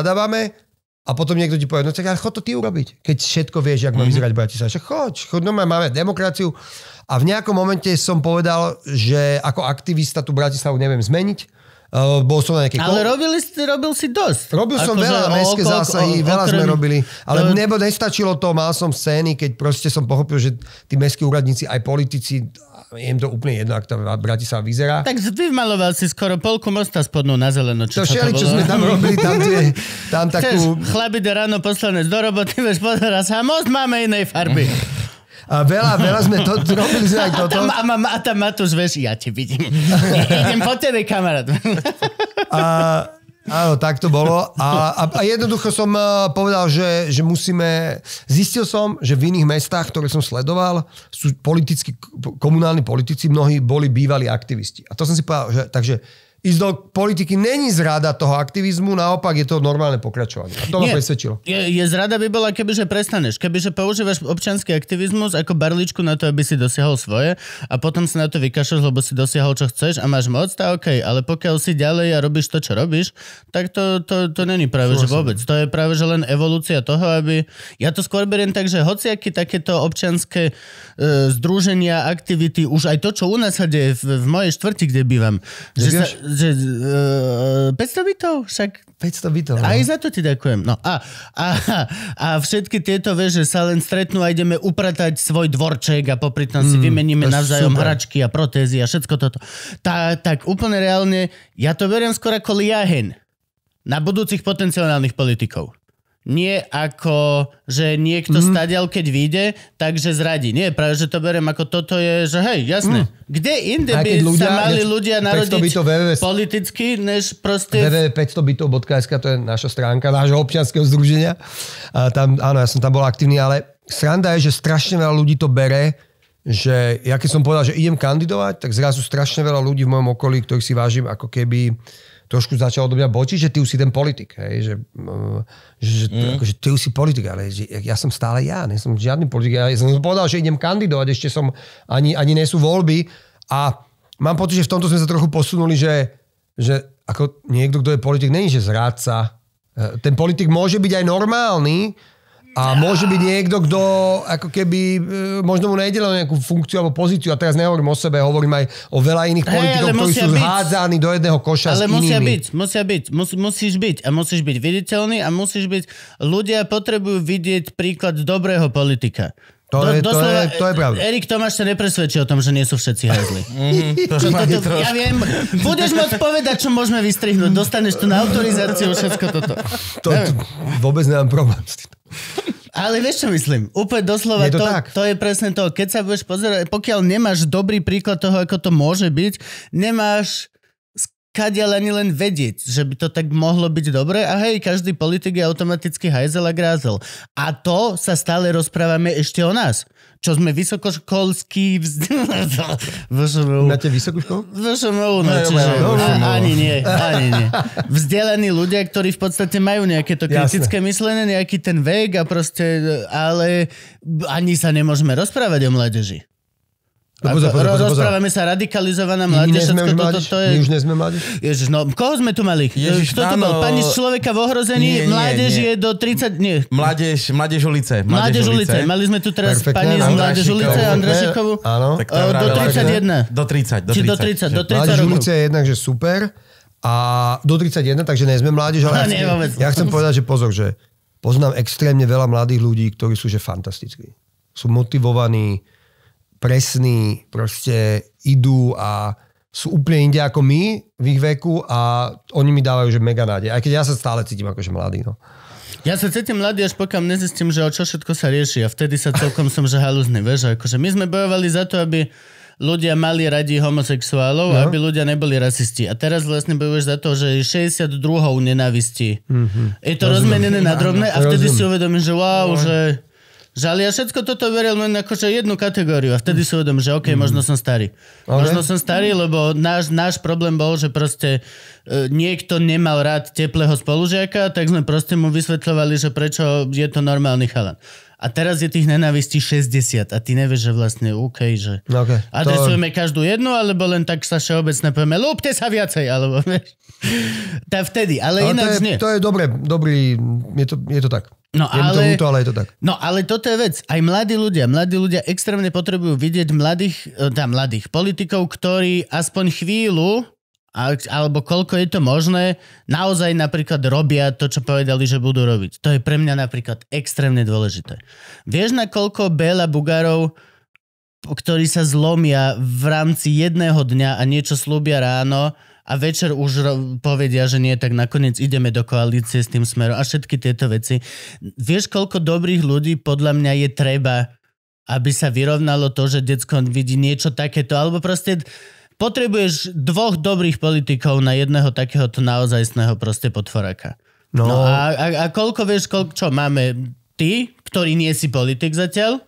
a potom niekto ti povie, no tak chod to ty urobiť, keď všetko vieš, jak má vyzerať Bratislava. Choď, no máme demokraciu. A v nejakom momente som povedal, že ako aktivista tú Bratislavu neviem zmeniť. Bol som na nejakej... Ale robil si dosť. Robil som veľa mestské zásahy, veľa sme robili, ale nestačilo to, mal som scény, keď proste som pochopil, že tí mestskí úradníci, aj politici, je im to úplne jedno, ak tá Bratislava vyzerá. Tak vymaloval si skoro polku mosta spodnú na zeleno. Čo sme tam robili, tam takú... Chlap ide ráno poslanec do roboty, vieš, pozera sa, most máme inej farby. A veľa sme to robili aj toto. A tam Matúš, vieš, ja ti vidím. Idem po tebe, kamarát. Áno, tak to bolo. A jednoducho som povedal, že musíme... Zistil som, že v iných mestách, ktoré som sledoval, sú komunálni politici, mnohí boli bývalí aktivisti. A to som si povedal, že takže ísť do politiky není zrada toho aktivizmu, naopak je to normálne pokračovanie. A to ma presvedčilo. Je zrada by bola, kebyže prestaneš. Kebyže používaš občiansky aktivizmus ako barličku na to, aby si dosiahol svoje a potom sa na to vykašľaš, lebo si dosiahol, čo chceš a máš moc, tak okej. Ale pokiaľ si ďalej a robíš to, čo robíš, tak to není práve, že vôbec. To je práve, že len evolúcia toho, aby... Ja to skôr beriem tak, že hociaky takéto občianske združenia, aktivity, už aj to, čo u nás sa deje v mojej štvrti, kde bývam. Že 500 bytov, však 500 bytov. Aj za to ti ďakujem. No a všetky tieto, vieš, že sa len stretnú a ideme upratať svoj dvorček a popri tom si vymeníme navzájom hračky a protézy a všetko toto. Tak úplne reálne, ja to beriem skôr ako liaheň na budúcich potenciálnych politikov. Nie ako, že niekto stadial, keď vyjde, takže zradí. Nie, práve, že to beriem ako toto je, že hej, jasné. Kde inde by sa mali ľudia narodiť politicky, než proste... www.500bytov.sk, to je naša stránka, nášho občianskeho združenia. A tam, áno, ja som tam bol aktívny, ale sranda je, že strašne veľa ľudí to bere, že ja keď som povedal, že idem kandidovať, tak zrazu strašne veľa ľudí v mojom okolí, ktorých si vážim, ako keby trošku začalo do mňa bočiť, že ty už si ten politik. Hej? Že ty už si politik, ale že ja som stále nie som žiadny politik. Ja som povedal, že idem kandidovať, ešte som ani nie sú voľby a mám pocit, že v tomto sme sa trochu posunuli, že ako niekto, kto je politik, není, že zrádca. Ten politik môže byť aj normálny, a môže byť niekto, kto ako keby, možno mu nejde len nejakú funkciu alebo pozíciu, a teraz nehovorím o sebe, hovorím aj o veľa iných politikov, ktorí sú zhádzaní do jedného koša s inými. Ale musíš byť a musíš byť viditeľný a musíš byť, ľudia potrebujú vidieť príklad dobrého politika. To je pravda. Erik Tomáš sa nepresvedčí o tom, že nie sú všetci hajzli. Ja viem, budeš môcť povedať, čo môžeme vystrihnúť. Dostaneš tu na autorizáciu, všetko toto. Vôbec nemám problém s tým. Ale vieš, čo myslím? Úplne doslova, to je presne to. Keď sa budeš pozerať, pokiaľ nemáš dobrý príklad toho, ako to môže byť, nemáš skadiaľ ani len vedieť, že by to tak mohlo byť dobre a hej, každý politik je automaticky hajzel a grázel. A to sa stále rozprávame ešte o nás. Čo sme vysokoškolskí Máte vysokú školu? Ani nie. Vzdelaní ľudia, ktorí v podstate majú nejaké to kritické myslenie, nejaký ten vek a proste, ale ani sa nemôžeme rozprávať o mládeži. Rozprávame sa radikalizovaná mládež. My už nie sme mládež? Ježiš, no koho sme tu mali? Kto to bol? Pani z Človeka v ohrození? Mládež je do 30... Nie. Mládež ulice. Mládež ulice. Mali sme tu teraz pani z Mládež ulice, Andrašikovu. Áno. Do 31. Do 30. Mládež ulice je jednak, že super. A do 31, takže nie sme mládež. Ale ja chcem povedať, že pozor, že poznám extrémne veľa mladých ľudí, ktorí sú že fantastickí. Sú motivovaní, presní, proste idú a sú úplne inde ako my v ich veku a oni mi dávajú, že mega nádej. Aj keď ja sa stále cítim akože mladý, no. Ja sa cítim mladý, až pokiaľ nezistím, že o čo všetko sa rieši a vtedy sa celkom som že halúzny, vieš, akože my sme bojovali za to, aby ľudia mali radi homosexuálov, aby ľudia neboli rasisti. A teraz vlastne bojuješ za to, že 62 nenávistí. Je to rozmenené na drobné a vtedy si uvedomíš, že wow, že ale ja všetko toto veril len akože jednu kategóriu a vtedy si uvedom, že okej, možno som starý. Možno som starý, lebo náš problém bol, že proste niekto nemal rád teplého spolužiaka, tak sme proste mu vysvetľovali, že prečo je to normálny chalan. A teraz je tých nenávistí 60 a ty nevieš, že vlastne že adresujeme každú jednu, alebo len tak sa všeobecne povieme, lúbte sa viacej, alebo vieš. Tak vtedy, ale ináč nie. To je dobrý, je to tak. Ale je to tak. No ale toto je vec. Aj mladí ľudia extrémne potrebujú vidieť mladých politikov, ktorí aspoň chvíľu, alebo koľko je to možné, naozaj napríklad robia to, čo povedali, že budú robiť. To je pre mňa napríklad extrémne dôležité. Vieš, na koľko Béla Bugárov, ktorí sa zlomia v rámci jedného dňa a niečo slúbia ráno a večer už povedia, že nie, tak nakoniec ideme do koalície s tým Smerom a všetky tieto veci. Vieš, koľko dobrých ľudí podľa mňa je treba, aby sa vyrovnalo to, že decko vidí niečo takéto, alebo proste potrebuješ 2 dobrých politikov na jedného takéhoto naozajstného proste potvoraka. No a koľko vieš, čo máme ty, ktorý nie si politik zatiaľ,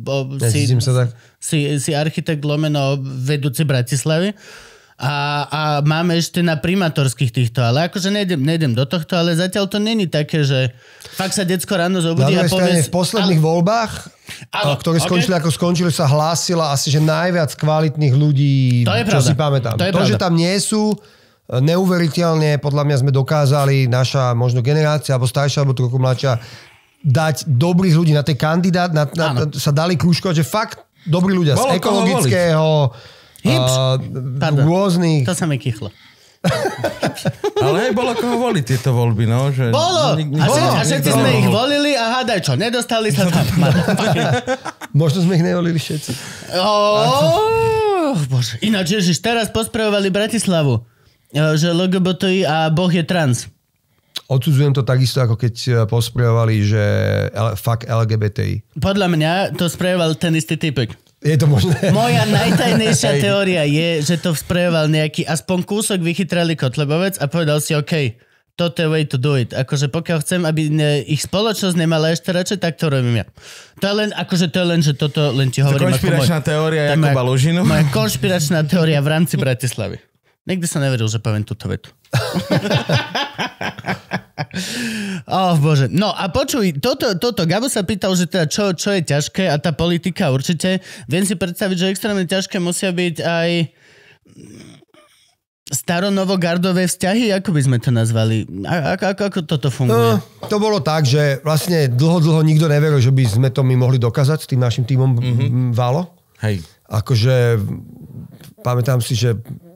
si architekt lomeno vedúci Bratislavy, a máme ešte na primátorských týchto, ale akože nejdem do tohto, ale zatiaľ to není také, že fakt sa decko ráno zobudí a povie... V posledných voľbách, ktoré skončili ako skončili, sa hlásila asi, že najviac kvalitných ľudí, čo si pamätám. To, že tam nie sú, neuveriteľne, podľa mňa sme dokázali, naša možno generácia, alebo staršia, alebo trochu mladšia, dať dobrých ľudí na tej kandidát, sa dali krúžkovať, že fakt dobrí ľudia z ekologického... rôznych... To sa mi kýchlo. Ale bolo koho voliť tieto voľby, no? Že... Bolo! A všetci sme ich volili a hádaj čo, nedostali sa tam. Možno sme ich nevolili všetci. Bože. Ináč, Ježiš, teraz pospravovali Bratislavu, že LGBTI a Boh je trans. Odsudzujem to takisto, ako keď posprejovali, že fuck LGBTI. Podľa mňa to sprejoval ten istý typek. Je to možné? Moja najtajnejšia teória je, že to sprejoval nejaký aspoň kúsok vychytrali Kotlebovec a povedal si, OK, toto je way to do it. Akože pokiaľ chcem, aby ich spoločnosť nemala ešte radšej, tak to robím ja. To je len, že toto len ti hovorím. To konšpiračná teória Jakuba Lužinu. Moja konšpiračná teória v rámci Bratislavy. Nikdy som neveril, že poviem túto vetu. Bože. No a počuj, toto Gabo sa pýtal, že teda čo je ťažké a tá politika určite. Viem si predstaviť, že extrémne ťažké musia byť aj staronovogardové vzťahy, ako by sme to nazvali? Ako toto funguje? To bolo tak, že vlastne dlho nikto neveril, že by sme to my mohli dokázať s tým našim tímom Valo. Hej. Akože pamätám si, že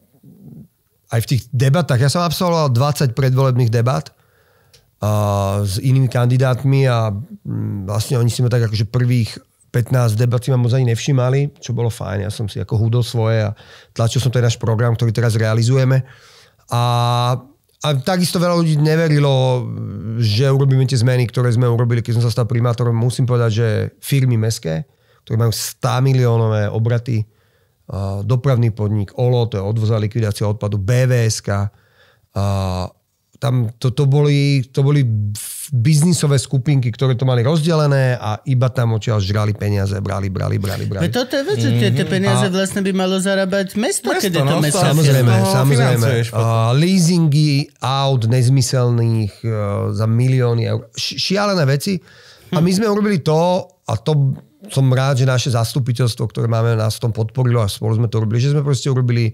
aj v tých debatách, ja som absolvoval 20 predvolebných debat s inými kandidátmi a vlastne oni si ma tak akože prvých 15 debat si ma moc ani nevšimali, čo bolo fajn. Ja som si ako húdol svoje a tlačil som ten náš program, ktorý teraz realizujeme. A takisto veľa ľudí neverilo, že urobíme tie zmeny, ktoré sme urobili, keď som sa stal primátorom. Musím povedať, že firmy mestské, ktoré majú 100 miliónové obraty, dopravný podnik, OLO, to je odvoz a likvidácia odpadu, BVSK, tam to boli biznisové skupinky, ktoré to mali rozdelené a iba tam odtiaľ žrali peniaze, brali. Toto je vec, že tie peniaze vlastne by malo zarábať mesto, keď je to mesto. Samozrejme. Leasingy aut nezmyselných za milióny eur. Šialené veci. A my sme urobili to, a to som rád, že naše zastupiteľstvo, ktoré máme, nás v tom podporilo a spolu sme to robili, že sme proste urobili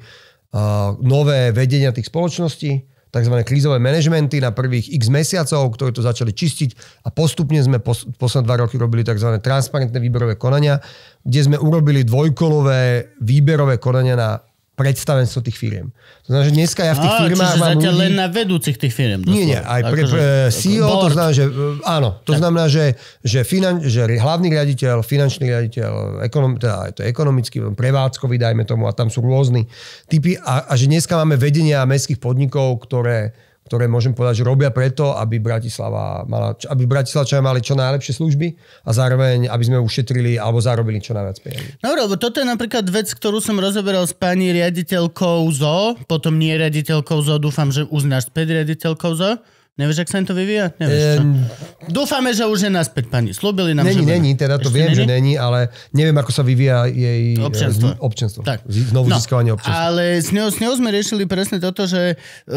nové vedenia tých spoločností, takzvané krízové manažmenty na prvých x mesiacov, ktoré to začali čistiť a postupne sme posledné 2 roky robili takzvané transparentné výberové konania, kde sme urobili dvojkolové výberové konania na predstavenstvo tých firiem. To znamená, že dneska ja v tých firmách mám zatiaľ ľudí... len na vedúcich tých firiem. Nie, aj pre CEO, to znamená, že áno, to znamená, že hlavný riaditeľ, finančný riaditeľ, to je ekonomický, prevádzkový, dajme tomu, a tam sú rôzni typy a že dneska máme vedenia mestských podnikov, ktoré môžem povedať, že robia preto, aby Bratislavčania mali čo najlepšie služby a zároveň, aby sme ušetrili alebo zarobili čo najviac peniazí. No, lebo toto je napríklad vec, ktorú som rozoberal s pani riaditeľkou ZO, potom nie riaditeľkou ZO, dúfam, že už naspäť riaditeľkou ZO. Nevieš, ak sa im to vyvíja? Nevieš, dúfame, že už je naspäť pani. Slúbili nám, že... Není, teda to viem, že není, ale neviem, ako sa vyvíja jej občianstvo. Tak. Znovu získavanie občianstva. Ale s ňou sme riešili presne toto, že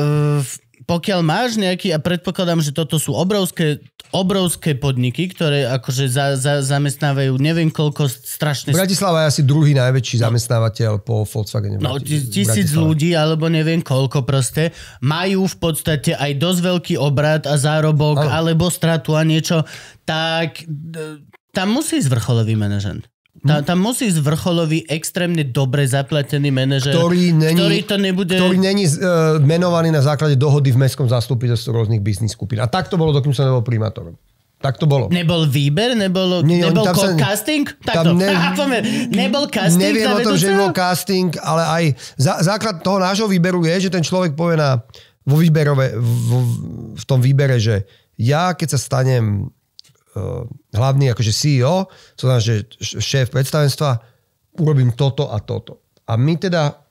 pokiaľ máš nejaký, a predpokladám, že toto sú obrovské podniky, ktoré akože zamestnávajú neviem koľko strašne... Bratislava je asi druhý najväčší zamestnávateľ po Volkswagene. No, 1000 ľudí, alebo neviem koľko proste, majú v podstate aj dosť veľký obrat a zárobok, alebo stratu a niečo, tak tam musí ísť vrcholový manažment. Tam musí ísť vrcholový, extrémne dobre zaplatený manažer, ktorý není menovaný na základe dohody v mestskom zastupiteľstve rôznych biznis skupín. A tak to bolo, dokým som nebol primátorom. Tak to bolo. Nebol výber? Nebol casting? Nebol casting? Neviem o tom, že nebol casting, ale aj základ toho nášho výberu je, že ten človek povie v tom výbere, že ja keď sa stanem hlavný akože CEO, to znamená, že šéf predstavenstva, urobím toto a toto. A my teda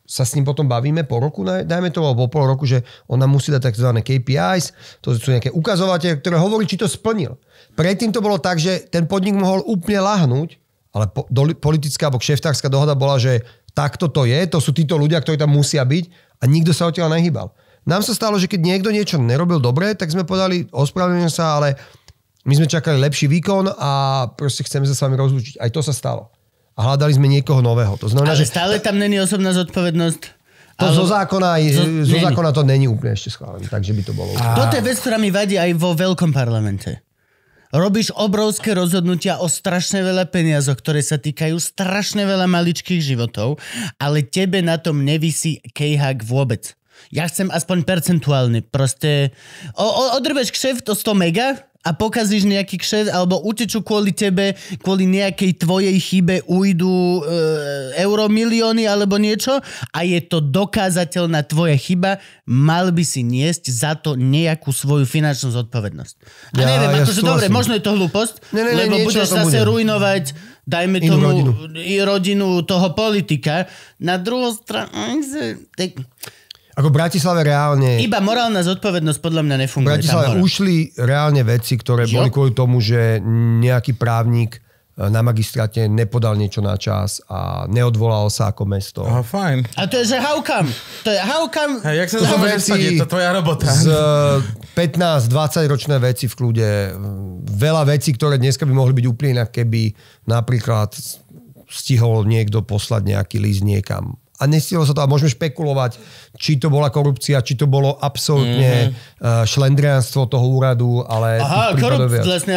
sa s ním potom bavíme po roku, dajme to, alebo po pol roku, že on nám musí dať tzv. KPIs, to sú nejaké ukazovatele, ktoré hovorí, či to splnil. Predtým to bolo tak, že ten podnik mohol úplne lahnúť, ale politická alebo kšeftárska dohoda bola, že takto to je, to sú títo ľudia, ktorí tam musia byť a nikto sa odtiaľ nehýbal. Nám sa stalo, že keď niekto niečo nerobil dobre, tak sme povedali, ospravedlňujem sa, ale my sme čakali lepší výkon a proste chceme sa s vami rozlúčiť. Aj to sa stalo. A hľadali sme niekoho nového. To znamená, ale stále tam není osobná zodpovednosť? To zo zákona to není úplne ešte schválené, takže by to bolo. Toto je vec, ktorá mi vadí aj vo veľkom parlamente. Robíš obrovské rozhodnutia o strašne veľa peniazoch, ktoré sa týkajú strašne veľa maličkých životov, ale tebe na tom nevisí kejhák vôbec. Ja chcem aspoň percentuálne. Proste odrbeš kšeft o 100 mega a pokazíš nejaký kšeft, alebo utečú kvôli tebe, kvôli nejakej tvojej chybe ujdu euromilióny alebo niečo a je to dokázateľná tvoja chyba, mal by si niesť za to nejakú svoju finančnú zodpovednosť. A neviem, akože dobre, možno je to hlúposť, lebo budeš zase ruinovať, dajme tomu, rodinu toho politika. Na druhú stranu... Ako v Bratislave reálne... Iba morálna zodpovednosť podľa mňa nefunguje. V Bratislave ušli reálne veci, ktoré boli kvôli tomu, že nejaký právnik na magistráte nepodal niečo na čas a neodvolal sa ako mesto. Aha, fajn. A to je, že how come? To je how come... Hej, jak sa to je to tvoja robota. Z 15-20 ročné veci v kľude. Veľa vecí, ktoré dneska by mohli byť úplne inak, keby napríklad stihol niekto poslať nejaký list niekam. A nestihlo sa to a môžeme špekulovať, či to bola korupcia, či to bolo absolútne šlendrianstvo toho úradu, ale... Aha, korupcia, vlastne,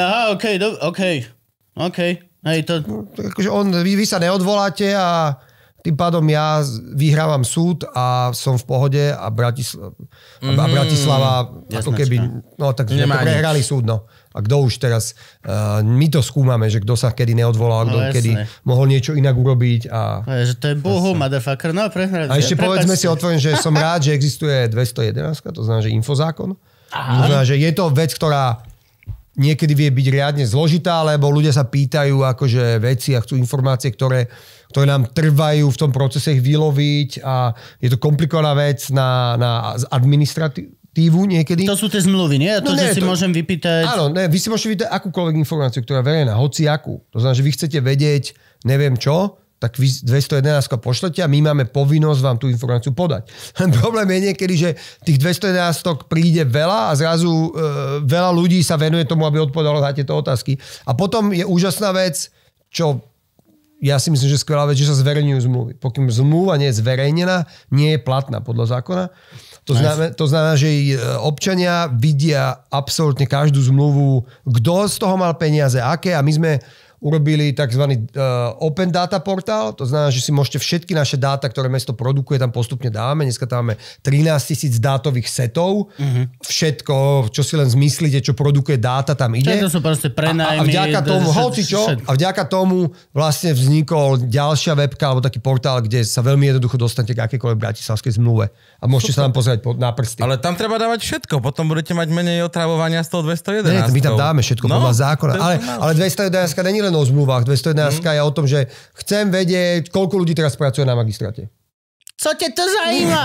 OK. Hej, to... Akože vy sa neodvoláte a tým pádom ja vyhrávam súd a som v pohode a Bratislava ako keby... No tak sme prehrali súd, no. A kto už teraz... my to skúmame, že kto sa kedy neodvolal, kto kedy mohol niečo inak urobiť a... Že to je bohu, motherfucker. No, prehrali. A ešte povedzme si otvorene, že som rád, že existuje 211, to znamená, že infozákon. To znamená, že je to vec, ktorá niekedy vie byť riadne zložitá, lebo ľudia sa pýtajú akože veci a chcú informácie, ktoré nám trvajú v tom procese ich vyloviť a je to komplikovaná vec na administratívu niekedy. To sú tie zmluvy, nie? Že si môžem vypýtať... Áno, vy si môžete vypýtať akúkoľvek informáciu, ktorá je verejná, hoci akú. To znamená, že vy chcete vedieť neviem čo, tak vy 211 pošlete a my máme povinnosť vám tú informáciu podať. Problém je niekedy, že tých 211 príde veľa a zrazu veľa ľudí sa venuje tomu, aby odpovedalo na tieto otázky. A potom je úžasná vec, čo ja si myslím, že skvelá vec, že sa zverejňujú zmluvy. Pokým zmluva nie je zverejnená, nie je platná podľa zákona. To znamená, že občania vidia absolútne každú zmluvu, kto z toho mal peniaze, aké a my sme urobili tzv. Open data portál, to znamená, že si môžete všetky naše dáta, ktoré mesto produkuje, tam postupne dávame. Dneska tam máme 13 000 dátových setov. Všetko, čo si len zmyslíte, čo produkuje dáta, tam ide. To sú proste prenajmy. A vďaka tomu vlastne vznikol ďalšia webka, alebo taký portál, kde sa veľmi jednoducho dostanete k akékoľvek bratislavskej zmluve. A môžete sa tam pozrieť na prsty. Ale tam treba dávať všetko, potom budete mať menej otravovania z toho 211. Nie, my tam dáme všetko podľa zákona. Ale 211 není len o zmluvách. 211 je o tom, že chcem vedieť, koľko ľudí teraz pracuje na magistráte. Co ťa to zaujíma?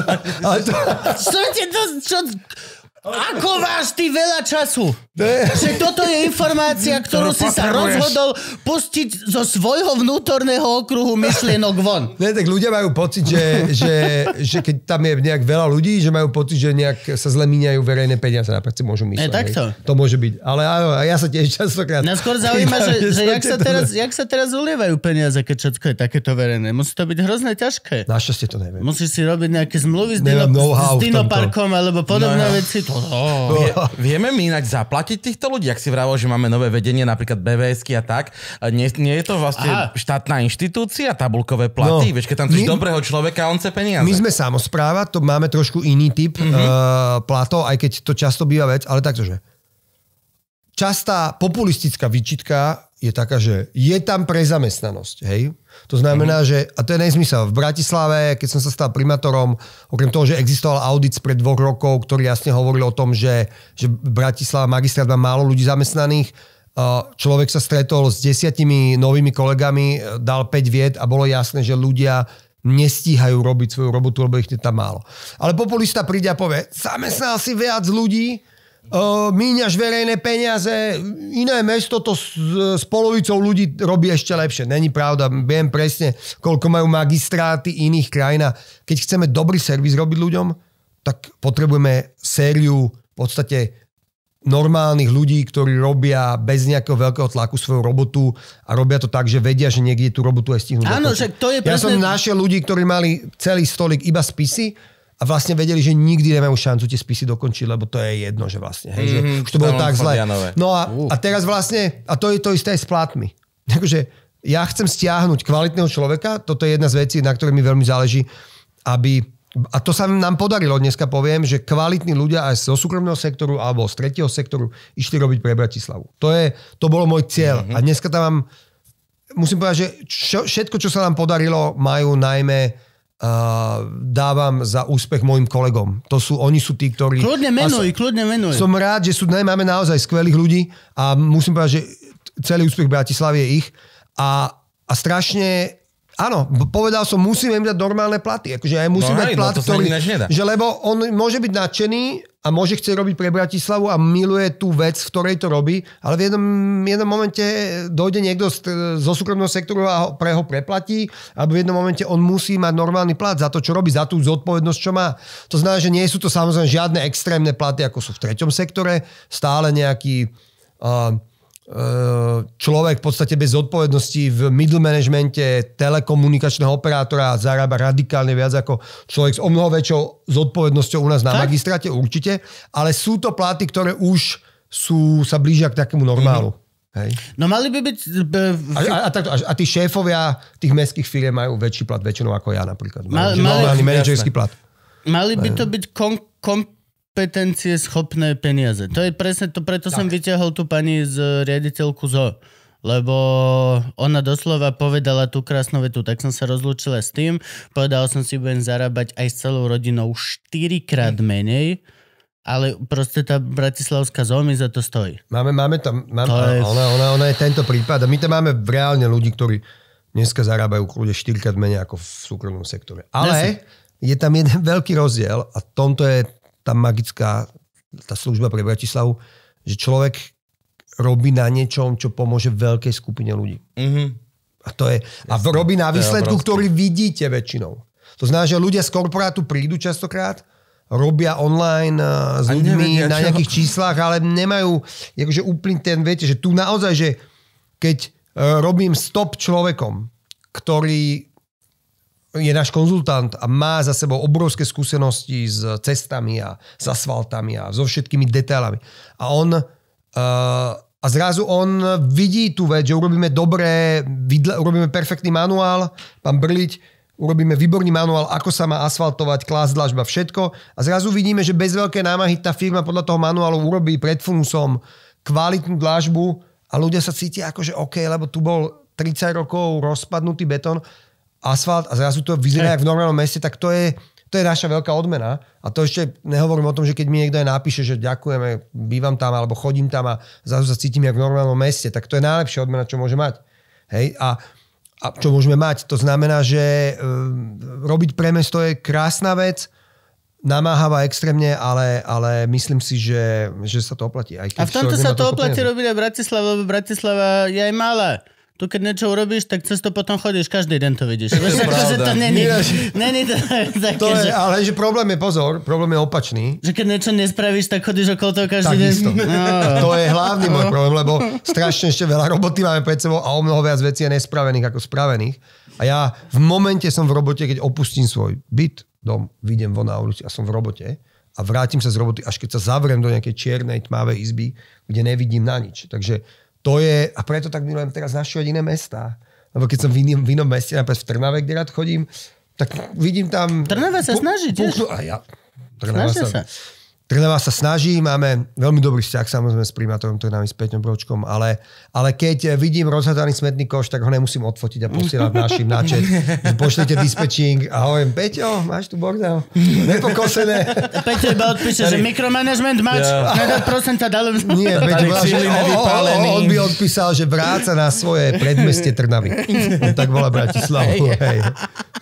Ako máš ty veľa času? Že toto je informácia, ktorú si sa rozhodol pustiť zo svojho vnútorného okruhu myšlienok von. Ne, tak ľudia majú pocit, že keď tam je nejak veľa ľudí, že majú pocit, že nejak sa zle míňajú verejné peniaze. Napríklad si môžu mysleť. Takto. To môže byť. Ale áno, ja sa tiež častokrát... Mňa skôr zaujíma, že jak sa teraz ulievajú peniaze, keď všetko je takéto verejné. Musí to byť hrozne ťažké. Našťastie to neviem. Musíš si robiť nejaké zmluvy s Dinoparkom alebo podobné veci. Vieme my ináč zaplatiť týchto ľudí? Ak si vravel, že máme nové vedenie, napríklad BVS-ky a tak. Nie je to vlastne štátna inštitúcia, tabulkové platy? Vieš, keď tam chceš dobrého človeka, on chce peniaze. My sme samospráva, to máme trošku iný typ platov, aj keď to často býva vec, ale taktože. Častá populistická výčitka je taká, že je tam pre zamestnanosť, hej? To znamená, že, a to je nezmysel, v Bratislave, keď som sa stal primátorom, okrem toho, že existoval audit pred 2 rokov, ktorý jasne hovoril o tom, že Bratislava magistrát má málo ľudí zamestnaných, človek sa stretol s 10 novými kolegami, dal 5 vied a bolo jasné, že ľudia nestíhajú robiť svoju robotu, lebo ich je tam málo. Ale populista príde a povie, zamestnal si viac ľudí, míňaš verejné peniaze, iné mesto to s polovicou ľudí robí ešte lepšie. Není pravda, viem presne, koľko majú magistráty iných krajín. Keď chceme dobrý servis robiť ľuďom, tak potrebujeme sériu v podstate normálnych ľudí, ktorí robia bez nejakého veľkého tlaku svoju robotu a robia to tak, že vedia, že niekde tú robotu aj stihnú. Áno, však to je presne... Ja som našiel ľudí, ktorí mali celý stolik iba spisy a vlastne vedeli, že nikdy nemajú šancu tie spisy dokončiť, lebo to je jedno, že vlastne. Hej, že už to bolo tak zle. No a teraz vlastne, a to je to isté aj s platmi. Takže ja chcem stiahnuť kvalitného človeka, toto je jedna z vecí, na ktorej mi veľmi záleží, aby... A to sa nám podarilo, dneska poviem, že kvalitní ľudia aj zo súkromného sektoru alebo z tretieho sektoru išli robiť pre Bratislavu. To bolo môj cieľ. A dneska tam mám, musím povedať, že všetko, čo sa nám podarilo, majú najmä dávam za úspech mojim kolegom. Oni sú tí, ktorí... Kľudne menuj. Som rád, že máme naozaj skvelých ľudí a musím povedať, že celý úspech Bratislavy je ich a strašne... Áno, povedal som, musíme im dať normálne platy. Akože aj musím dať plat, ktorý... Že lebo on môže byť nadšený a môže chcieť robiť pre Bratislavu a miluje tú vec, v ktorej to robí, ale v jednom momente dojde niekto zo súkromného sektoru a ho preplatí, alebo v jednom momente on musí mať normálny plat za to, čo robí, za tú zodpovednosť, čo má. To znamená, že nie sú to samozrejme žiadne extrémne platy, ako sú v treťom sektore, stále nejaký... človek v podstate bez zodpovednosti v middle managemente telekomunikačného operátora zarába radikálne viac ako človek s o mnoho väčšou zodpovednosťou u nás na magistráte, určite, ale sú to platy, ktoré už sa blížia k takému normálu. Hej. No mali by byť... A tí šéfovia tých mestských firiem majú väčší plat väčšinou ako ja napríklad. Mali manažerský plat. Mali by to byť kompetencie schopné peniaze. To je presne to, preto som vyťahol tú pani z riaditeľku ZO. Lebo ona doslova povedala tú krásnu vetu, tak som sa rozlúčila s tým, povedal som si, budem zarábať aj s celou rodinou 4-krát menej, ale proste tá bratislavská ZO mi za to stojí. Máme tam, ona je tento prípad a my tam máme reálne ľudí, ktorí dneska zarábajú kľude 4-krát menej ako v súkromnom sektore. Ale je tam jeden veľký rozdiel a tomto je tá magická tá služba pre Bratislavu, že človek robí na niečom, čo pomôže veľkej skupine ľudí. A robí na výsledku, ktorý vidíte väčšinou. To znamená, že ľudia z korporátu prídu častokrát, robia online s ľuďmi na nejakých číslach, ale nemajú akože úplne ten, viete, že tu naozaj, že keď robím s top človekom, ktorý je náš konzultant a má za sebou obrovské skúsenosti s cestami a s asfaltami a so všetkými detailami. A zrazu on vidí tú vec, že urobíme urobíme perfektný manuál, pán Brliť, urobíme výborný manuál, ako sa má asfaltovať, klás, dlažba, všetko. A zrazu vidíme, že bez veľkej námahy tá firma podľa toho manuálu urobí pred funusom kvalitnú dlažbu a ľudia sa cítia akože OK, lebo tu bol 30 rokov rozpadnutý betón, asfalt a zrazu to vyzerá jak v normálnom meste, tak to je naša veľká odmena. A to ešte nehovorím o tom, že keď mi niekto aj napíše, že ďakujeme, bývam tam alebo chodím tam a zrazu sa cítim jak v normálnom meste, tak to je najlepšia odmena, čo môže mať. Hej? A čo môžeme mať? To znamená, že robiť pre mesto je krásna vec, namáhava extrémne, ale myslím si, že sa to oplatí. Aj a v tomto sa to oplatí robiť aj Bratislava, lebo Bratislava je aj malá. Tu keď niečo urobíš, tak cez to potom chodíš, každý deň to vidíš. To není to také, ale že problém je opačný. Že keď niečo nespravíš, tak chodíš okolo toho každý deň. To je hlavný môj problém, lebo strašne ešte veľa roboty máme pred sebou a o mnoho viac vecí je nespravených ako spravených. A ja v momente som v robote, keď opustím svoj byt, dom, vyjdem von na ulici a som v robote a vrátim sa z roboty, až keď sa zavriem do nejakej čiernej, tmavej izby, kde nevidím na nič. Takže to je, a preto tak milujem teraz navštívať iné mestá. Lebo keď som v inom meste, napríklad v Trnave, kde rád chodím, tak vidím tam... Trnava sa snaží tiež. Trnava sa snaží, máme veľmi dobrý vzťah samozrejme s primátorom Trnavy, s Peťom Bročkom, ale keď vidím rozhadaný smetný koš, tak ho nemusím odfotiť a posielať našim na chat. Pošlite dispečing a hovorím, Peťo, máš tu bordel? Nepokosené. Peťo iba odpíše, že mikromanagement máš? Nedá procenta dalo. Nie, Peťo, on by odpísal, že vráca na svoje predmestie Trnavy. On tak volá Bratislavu. Hej.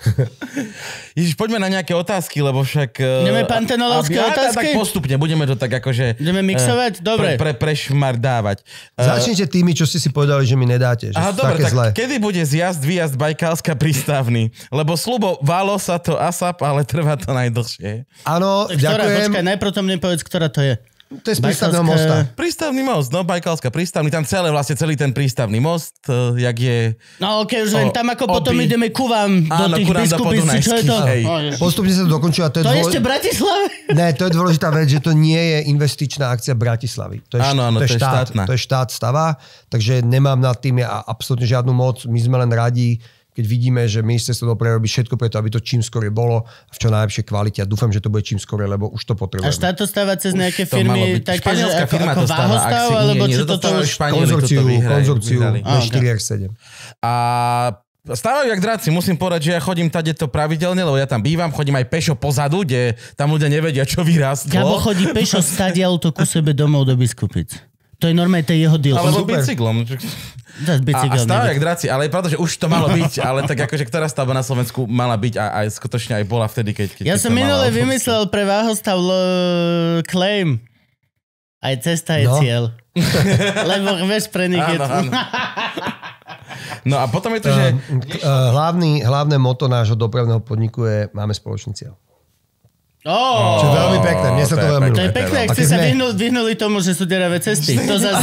Ježiš, poďme na nejaké otázky, lebo však... Ideme pantenolovské otázky? Tak postupne, budeme to tak akože... Ideme mixovať? Dobre. Prešmardávať. Začnite tými, čo ste si povedali, že mi nedáte. Že dobre, tak zlé. kedy bude výjazd Bajkalska prístavný? Lebo sľubovalo sa to ASAP, ale trvá to najdlhšie. Áno, ďakujem. Počkaj, najprv to mne povedz, ktorá to je. To je z prístavného mosta. Prístavný most, no Bajkalská prístavný, tam celý ten prístavný most, jak je... No okej, už len tam ako potom ideme ku vám do tých biskupíc, čo je to? Postupne sa to dokončuje. To je ešte Bratislave? Ne, to je dôležitá vec, že to nie je investičná akcia Bratislavy. To je štátna. To je štát stavá, takže nemám nad tým absolútne žiadnu moc. My sme len radi, keď vidíme, že ministerstvo dopravy robí všetko preto, aby to čím skôr bolo v čo najlepšej kvalite. A dúfam, že to bude čím skôr, lebo už to potrebujeme. A štát to stáva cez nejaké firmy, také, že ako Váhostav, alebo čo to už... Konzorciu na 4x7. A stávajú jak dráci, musím povedať, že ja chodím tadeto pravidelne, lebo ja tam bývam, chodím aj pešo pozadu, kde tam ľudia nevedia, čo vyrástlo. Gabo chodí pešo stadiaľto ku sebe domov do Biskupic. To je normálne, to je jeho deal. Alebo bicyklom. A stále jak dráci, ale je pravda, že už to malo byť, ale tak akože ktorá stavba na Slovensku mala byť a skutočne aj bola vtedy, keď ja som minule vymyslel pre Váhostav claim. Aj cesta je cieľ. Lebo vieš, pre nich je... No a potom je to, že... Hlavné motto nášho dopravného podniku je máme spoločný cieľ. Čo je veľmi pekné, mne sa to veľmi ľúbi. To je pekné, ak ste sa vyhnuli tomu, že sú deravé cesty.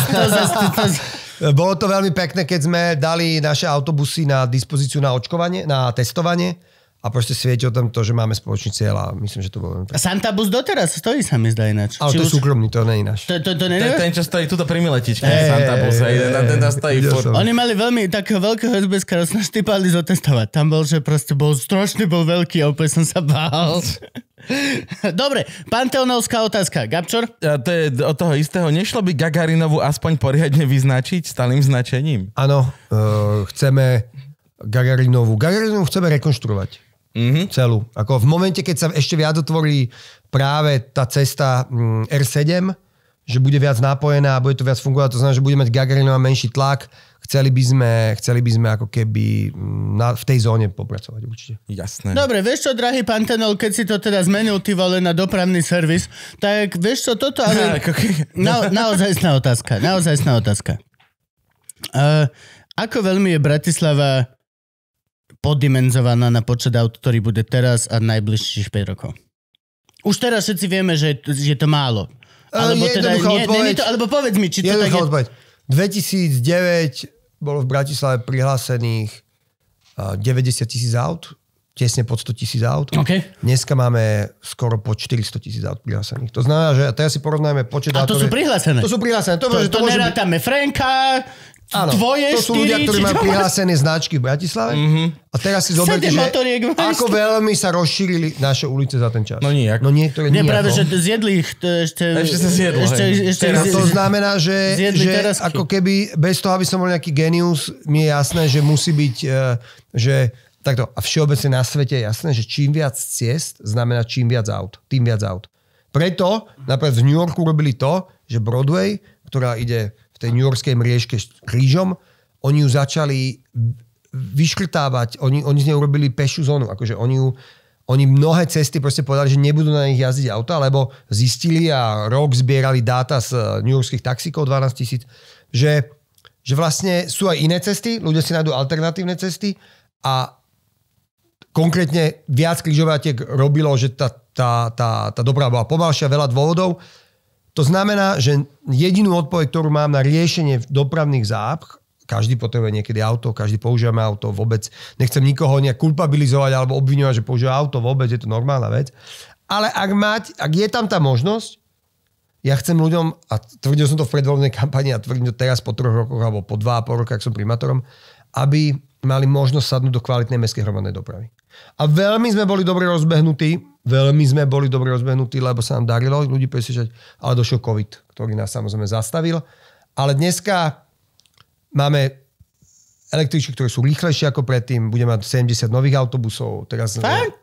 Bolo to veľmi pekné, keď sme dali naše autobusy na dispozíciu na očkovanie, na testovanie a proste svieti o tom to, že máme spoločný cieľ a myslím, že to bolo veľmi pekné. A Santabus doteraz stojí, sa mi zdá ináč. Ale to je súkromný, to nie je náš. Ten, čo stojí tuto pri Miletičke, Santabus, ten stojí furt. Oni mali veľmi takého veľkého SBS-ka, nás naštípali zotestovať. Tam bol, že proste bol veľký a úplne som sa bál. Dobre, panteónovská otázka. Gabčor? To je od toho istého. Nešlo by Gagarinovu aspoň poriadne vyznačiť stálym značením? Áno, chceme Gagarinovu chceme rekonštruovať. Celú. Ako v momente, keď sa ešte viac otvorí práve tá cesta R7, že bude viac napojená a bude to viac fungovať, to znamená, že bude mať Gagarinova menší tlak. Chceli by sme ako keby v tej zóne popracovať určite. Jasné. Dobre, vieš čo, drahý Pantenol, keď si to teda zmenil ty vole na dopravný servis, tak vieš čo, toto ale... Naozajstná otázka. Ako veľmi je Bratislava poddimenzovaná na počet aut, ktorý bude teraz a najbližších 5 rokov? Už teraz všetci vieme, že je to málo. Alebo teda, alebo povedz mi, či to tak je... Odpoveď. 2009 bolo v Bratislave prihlásených 90,000 aut, tesne pod 100,000 aut. Okay. Dneska máme skoro pod 400,000 aut prihlásených. To znamená, že teraz si porovnajme počet aut. A to sú prihlásené? To sú prihlásené. To nerátame Franka, tvoje 4... to sú ľudia, ktorí majú prihlásené značky v Bratislave. A teraz si zoberte, že ako veľmi sa rozšírili naše ulice za ten čas. No nijak. No niektoré nijak. Práve, že zjedli ich ešte sa zjedlo. To znamená, že ako keby bez toho, aby som bol nejaký genius, mi je jasné, že musí byť, že takto, a všeobecne na svete je jasné, že čím viac ciest znamená čím viac aut. Tým viac aut. Preto napríklad v New Yorku robili to, že Broadway, ktorá ide v tej newyorskej mriežke krížom, oni ju začali vyškrtávať, oni z nej urobili pešiu zónu, akože oni mnohé cesty proste povedali, že nebudú na nich jazdiť auta, lebo zistili a rok zbierali dáta z newyorských taxíkov 12,000, že vlastne sú aj iné cesty, ľudia si nájdú alternatívne cesty a konkrétne viac križovatek robilo, že tá doprava bola pomalšia, veľa dôvodov. To znamená, že jedinú odpoveď, ktorú mám na riešenie dopravných zápch, každý potrebuje niekedy auto, každý používame auto, vôbec nechcem nikoho nejak kulpabilizovať alebo obviňovať, že používa auto, vôbec je to normálna vec. Ale ak je tam tá možnosť, ja chcem ľuďom, a tvrdil som to v predvoľbnej kampani a tvrdím to teraz po 3 rokoch alebo po 2,5 roka, ak som primátorom, aby mali možnosť sadnúť do kvalitnej mestskej hromadnej dopravy. A veľmi sme boli dobre rozbehnutí, lebo sa nám darilo ľudí presvedčať, ale došiel COVID, ktorý nás samozrejme zastavil. Ale dneska máme električky, ktoré sú rýchlejšie ako predtým, budeme mať 70 nových autobusov. Teraz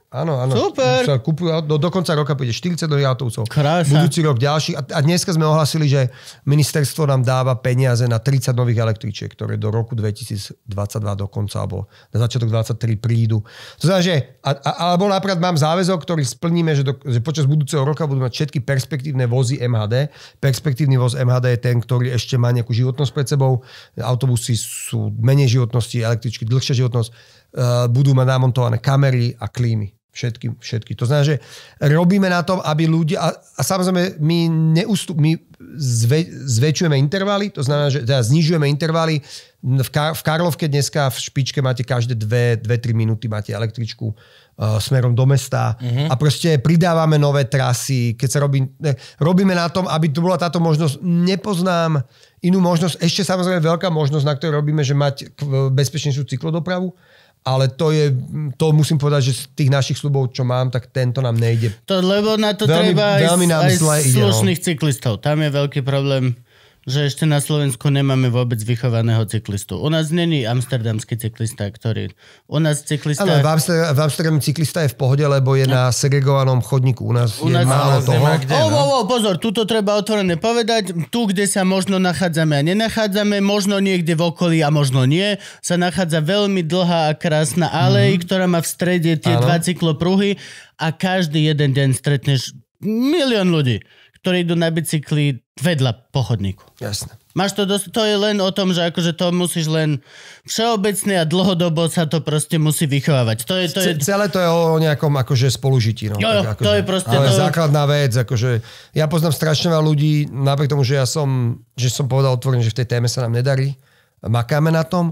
Áno. Super. Do konca roka príde 40 nových autobusov. Krása. Budúci rok ďalší. A dneska sme ohlasili, že ministerstvo nám dáva peniaze na 30 nových električiek, ktoré do roku 2022 dokonca, alebo na začiatok 2023 prídu. To znamená, že alebo napríklad mám záväzok, ktorý splníme, že počas budúceho roka budú mať všetky perspektívne vozy MHD. Perspektívny voz MHD je ten, ktorý ešte má nejakú životnosť pred sebou. Autobusy sú menej životnosti, električky dlhšia životnosť. Budú mať namontované kamery a klímy. Všetky. To znamená, že robíme na tom, aby ľudia... A samozrejme, my zväčšujeme intervaly, to znamená, že teda znižujeme intervaly. V Karlovke dneska v špičke máte každé 2-3 minúty máte električku smerom do mesta a proste pridávame nové trasy. Keď sa robíme na tom, aby tu bola táto možnosť. Nepoznám inú možnosť. Ešte samozrejme veľká možnosť, na ktorej robíme, že mať bezpečnejšiu cyklodopravu. Ale to musím povedať, že z tých našich sľubov, čo mám, tak tento nám nejde. Lebo na to treba aj slušných cyklistov. Tam je veľký problém, že ešte na Slovensku nemáme vôbec vychovaného cyklistu. U nás není amsterdamský cyklista, ktorý... U nás cyklista... Ale v Amsterdame cyklista je v pohode, lebo je na segregovanom chodníku. U nás je málo toho. Pozor, tuto treba otvorene povedať. Tu, kde sa možno nachádzame a nenachádzame, možno niekde v okolí a možno nie, sa nachádza veľmi dlhá a krásna alej, ktorá má v strede tie dva cyklopruhy a každý jeden deň stretneš milión ľudí, ktorí idú na bicykli vedľa po chodníku. Jasné. Máš to to je len o tom, že akože to musíš len všeobecne a dlhodobo sa to proste musí vychovávať. Celé to je o nejakom akože spolužití. No. Jo, to je proste... Ale základná vec, akože ja poznám strašne veľa ľudí, napriek tomu, že som povedal otvorene, že v tej téme sa nám nedarí, makáme na tom,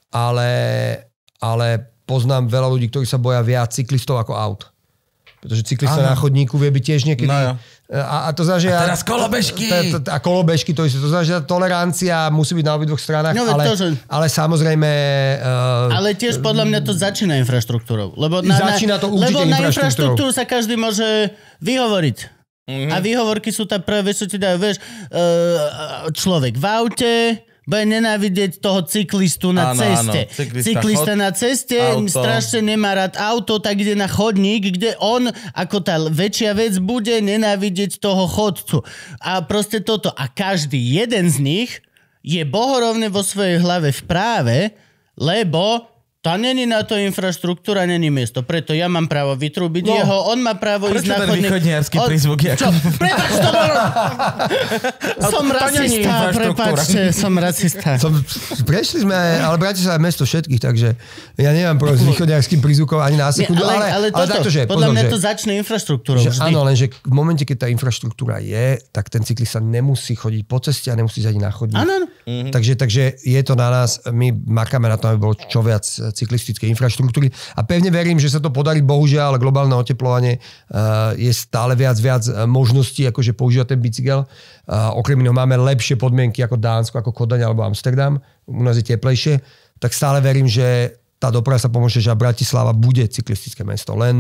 ale poznám veľa ľudí, ktorí sa boja viac cyklistov ako aut. Pretože cyklista na chodníku vie byť tiež niekedy... No a to znamená, že... A teraz kolobežky! A kolobežky, to znamená, že tá tolerancia musí byť na obidvoch stranách, no, ale samozrejme... Ale tiež podľa mňa to začína infraštruktúrou. Lebo na infraštruktúru sa každý môže vyhovoriť. A výhovorky sú tá prvé, čo ti dajú, vieš, človek v aute... bude nenávidieť toho cyklistu na ceste. Cyklista na ceste strašne nemá rád auto, tak ide na chodník, kde on, ako tá väčšia vec, bude nenávidieť toho chodcu. A proste toto. A každý jeden z nich je bohorovne vo svojej hlave v práve, lebo tá není na to infraštruktúra, není miesto. Preto ja mám právo vytrúbiť jeho, on má právo ísť na chodník. Prečo ten východniarsky prízvuk? Čo? Prepáč, to bolo... Som rasista, prepáčte, som rasista. Prešli sme, ale Bratislava je mesto všetkých, takže ja nemám problém s východniarským prízvukom ani na sekundu, ale takto, že... Podľa mňa to začne infraštruktúrou vždy. Áno, lenže v momente, keď tá infraštruktúra je, tak ten cyklista nemusí chodiť po ceste a nemusí ísť ani na chodník. Áno. Takže je to na nás, my makáme na to, aby bolo čo viac cyklistickej infraštruktúry a pevne verím, že sa to podarí. Bohužiaľ, globálne oteplovanie je stále viac možností, akože používať ten bicykel. Okrem iného máme lepšie podmienky ako Dánsko, ako Kodaň alebo Amsterdam. U nás je teplejšie. Tak stále verím, že tá doprava sa pomôže, že Bratislava bude cyklistické mesto. Len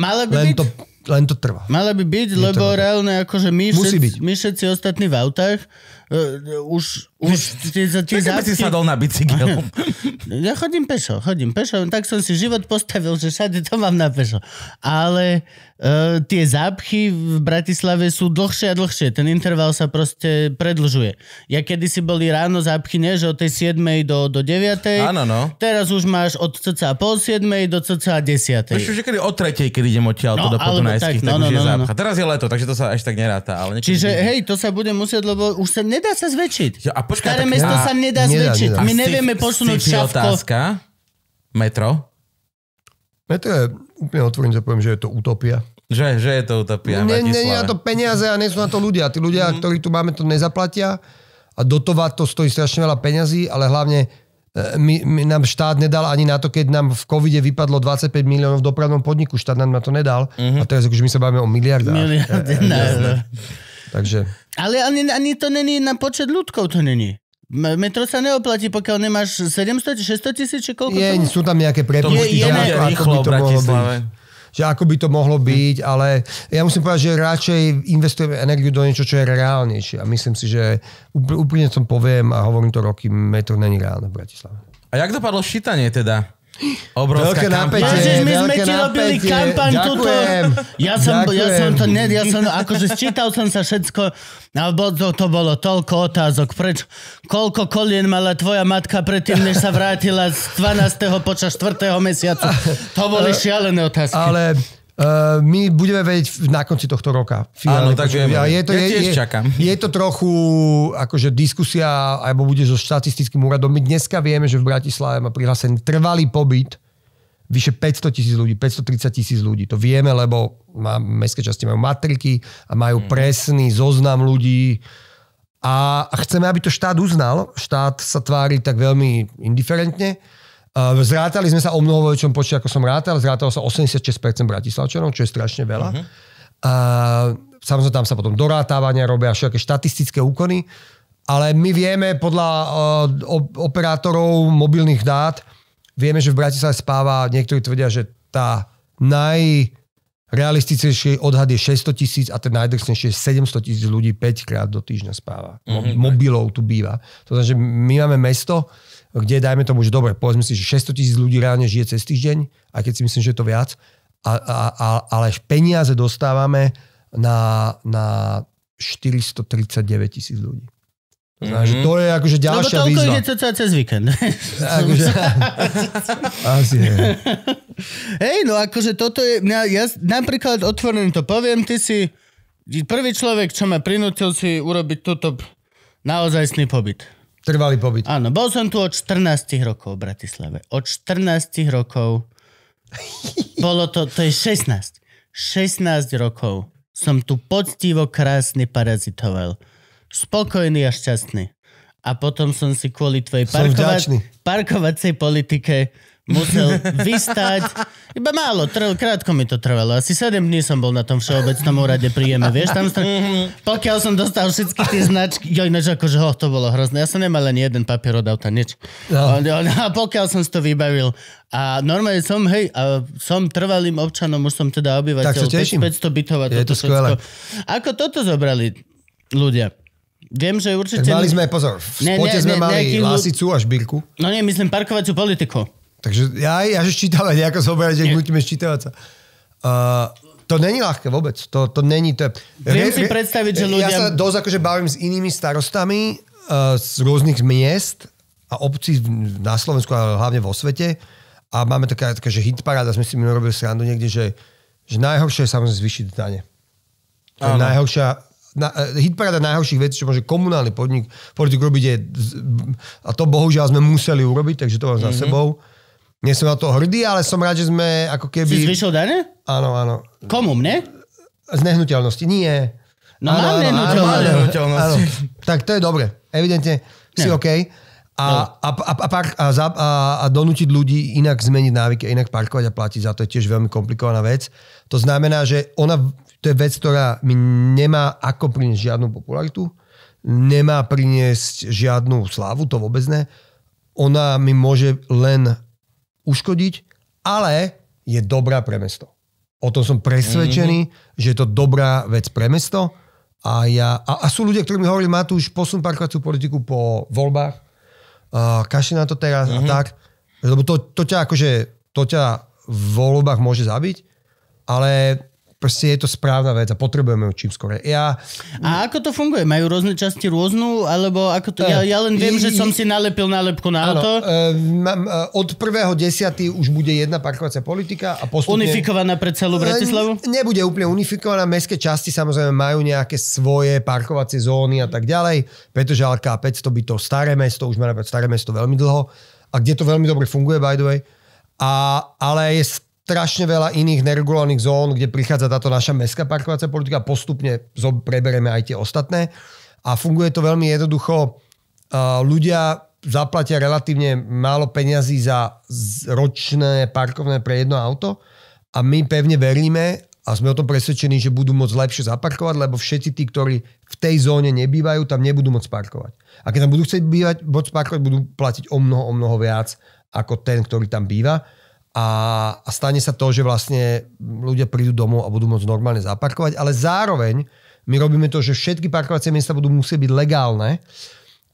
to trvá. Mala by byť, lebo reálne akože my všetci ostatní v autách už tie by si sadol na bicykel. Ja chodím pešo, tak som si život postavil, že všade to mám na pešo. Ale tie zápchy v Bratislave sú dlhšie a dlhšie. Ten interval sa proste predlžuje. Ja kedysi boli ráno zápchy, nie? Že od tej 7. do 9. Áno, no. Teraz už máš od cca pol 7. do cca 10. Ešte kedy od 3. keď idem odtiaľ to do Podunajských, tak už je zápcha. Teraz je leto, takže to sa až tak neráta. Ale čiže hej, to sa bude musieť, lebo už sa nedá sa zväčšiť. Staré mesto sa nedá zväčšiť. My nevieme posunúť šavko. Otázka. Metro? Metro je úplne otvorene, poviem, že je to utopia. Že je to utopia. Nie na to peniaze a nie sú na to ľudia. Tí ľudia, ktorí tu máme, to nezaplatia a dotovať to stojí strašne veľa peňazí, ale hlavne nám štát nedal ani na to, keď nám v covide vypadlo 25 miliónov v dopravnom podniku. Štát nám na to nedal. A teraz akože my sa bavíme o miliardách. Takže... Ale ani to není na počet ľudkov, to není. Metro sa neoplatí, pokiaľ nemáš 700 či 600 tisíc, či koľko to má? Sú tam nejaké prepočty, ako by to mohlo byť, ale ja musím povedať, že radšej investujeme energiu do niečo, čo je reálnejšie. A myslím si, že úplne som poviem a hovorím to roky, metro není reálne v Bratislave. A jak dopadlo ščítanie teda? Obrovská kampaň. My sme ti robili kampaň tuto. Ja som akože sčítal som sa všetko, ale to bolo toľko otázok. Koľko kolien mala tvoja matka predtým, než sa vrátila z 12. počas 4. mesiaca? To boli šialené otázky. Ale my budeme vedieť na konci tohto roka. Áno, tak vieme. Ja tiež čakám. Je to trochu akože diskusia, alebo bude so štatistickým úradom. My dneska vieme, že v Bratislave má prihlásený trvalý pobyt vyše 500,000 ľudí, 530,000 ľudí. To vieme, lebo mestské časti majú matriky a majú presný zoznam ľudí. A chceme, aby to štát uznal. Štát sa tvári tak veľmi indiferentne. Zrátali sme sa o mnoho väčšom počte, ako som rátal. Zrátalo sa 86% Bratislavčanov, čo je strašne veľa. Samozrejme, tam sa potom dorátávania robia všetké štatistické úkony. Ale my vieme podľa operátorov mobilných dát, vieme, že v Bratislave spáva, niektorí tvrdia, že tá najrealistickejší odhad je 600,000 a ten najdrsnejší je 700,000 ľudí 5 krát do týždňa spáva. Mobilov tu býva. To znamená, že my máme mesto, kde dajme tomu, že dobre, povedzme si, že 600,000 ľudí reálne žije cez týždeň, aj keď si myslím, že je to viac, ale peniaze dostávame na 439,000 ľudí. Že to je akože ďalšia výzva. Lebo toľko ide cez víkend. Akože, asi je. Hej, no akože toto je, ja napríklad otvorene to poviem, ty si prvý človek, čo ma prinútil si urobiť túto naozajstný pobyt. Trvalý pobyt. Áno, bol som tu od 14 rokov v Bratislave. Od 14 rokov. Bolo to je 16. 16 rokov som tu poctivo krásne parazitoval. Spokojný a šťastný. A potom som si kvôli tvojej parkovacej politike musel vystať. Iba málo, krátko mi to trvalo. Asi 7 dní som bol na tom všeobecnom úrade príjeme. Vieš, tam pokiaľ som dostal všetky tie značky, akože to bolo hrozné. Ja som nemal ani jeden papier od auta, nič. No. A pokiaľ som si to vybavil. A normálne som trvalým občanom, už som teda obyvateľ 500 bytov. Je to skvelé. Ako toto zobrali ľudia? Viem, že určite... Tak mali sme, pozor, v spote sme mali Lasicu a Šbírku. No nie, myslím parkovaciu politiku. Takže ja že ščítame nejako zoberať, že nutíme ščítavať sa. To není ľahké vôbec. To není... Viem si predstaviť, že ľudia... Ja sa dosť akože bavím s inými starostami z rôznych miest a obcí na Slovensku a hlavne vo svete. A máme taká že hitparáda, sme si robili srandu niekde, že najhoršie je samozrejme zvýšiť dane. To je najhoršia... hitparáda najhorších vecí, čo môže komunálny politik robiť je, a to bohužiaľ sme museli urobiť, takže to mám za sebou. Nie som na to hrdý, ale som rád, že sme ako keby... Si zvyšil dane? Áno. Komu, mne? Z nehnuteľnosti, nie. No mám nehnuteľnosti. Tak to je dobre. Evidentne si OK. A donútiť ľudí inak zmeniť návyky, inak parkovať a platiť za to je tiež veľmi komplikovaná vec. To znamená, že to je vec, ktorá mi nemá ako priniesť žiadnu popularitu, nemá priniesť žiadnu slávu, to vôbec ne. Ona mi môže len uškodiť, ale je dobrá pre mesto. O tom som presvedčený, že je to dobrá vec pre mesto. A sú ľudia, ktorí mi hovorili, Matúš, posun parkovaciu politiku po voľbách, kašli na to teraz a tak. Lebo to ťa v voľbách môže zabiť, ale proste je to správna vec a potrebujeme ju čím skôr. A ako to funguje? Majú rôzne časti rôznu? Alebo ako to? Ja len viem, že som si nalepil nálepku na auto. Od 1.10. už bude jedna parkovacia politika a postupne... Unifikovaná pre celú Bratislavu? Nebude úplne unifikovaná. Mestské časti samozrejme majú nejaké svoje parkovacie zóny a tak ďalej. Pretože LK 500 by to Staré mesto, už má napríklad Staré mesto veľmi dlho. A kde to veľmi dobre funguje, by the way. Ale je strašne veľa iných neregulovaných zón, kde prichádza táto naša mestská parkovacia politika. Postupne preberieme aj tie ostatné. A funguje to veľmi jednoducho. Ľudia zaplatia relatívne málo peňazí za ročné parkovné pre jedno auto. A my pevne veríme a sme o tom presvedčení, že budú môcť lepšie zaparkovať, lebo všetci tí, ktorí v tej zóne nebývajú, tam nebudú môcť parkovať. A keď tam budú chcieť môcť parkovať, budú platiť o mnoho viac ako ten, ktorý tam býva. A stane sa to, že vlastne ľudia prídu domov a budú môcť normálne zaparkovať, ale zároveň my robíme to, že všetky parkovacie miesta budú musieť byť legálne.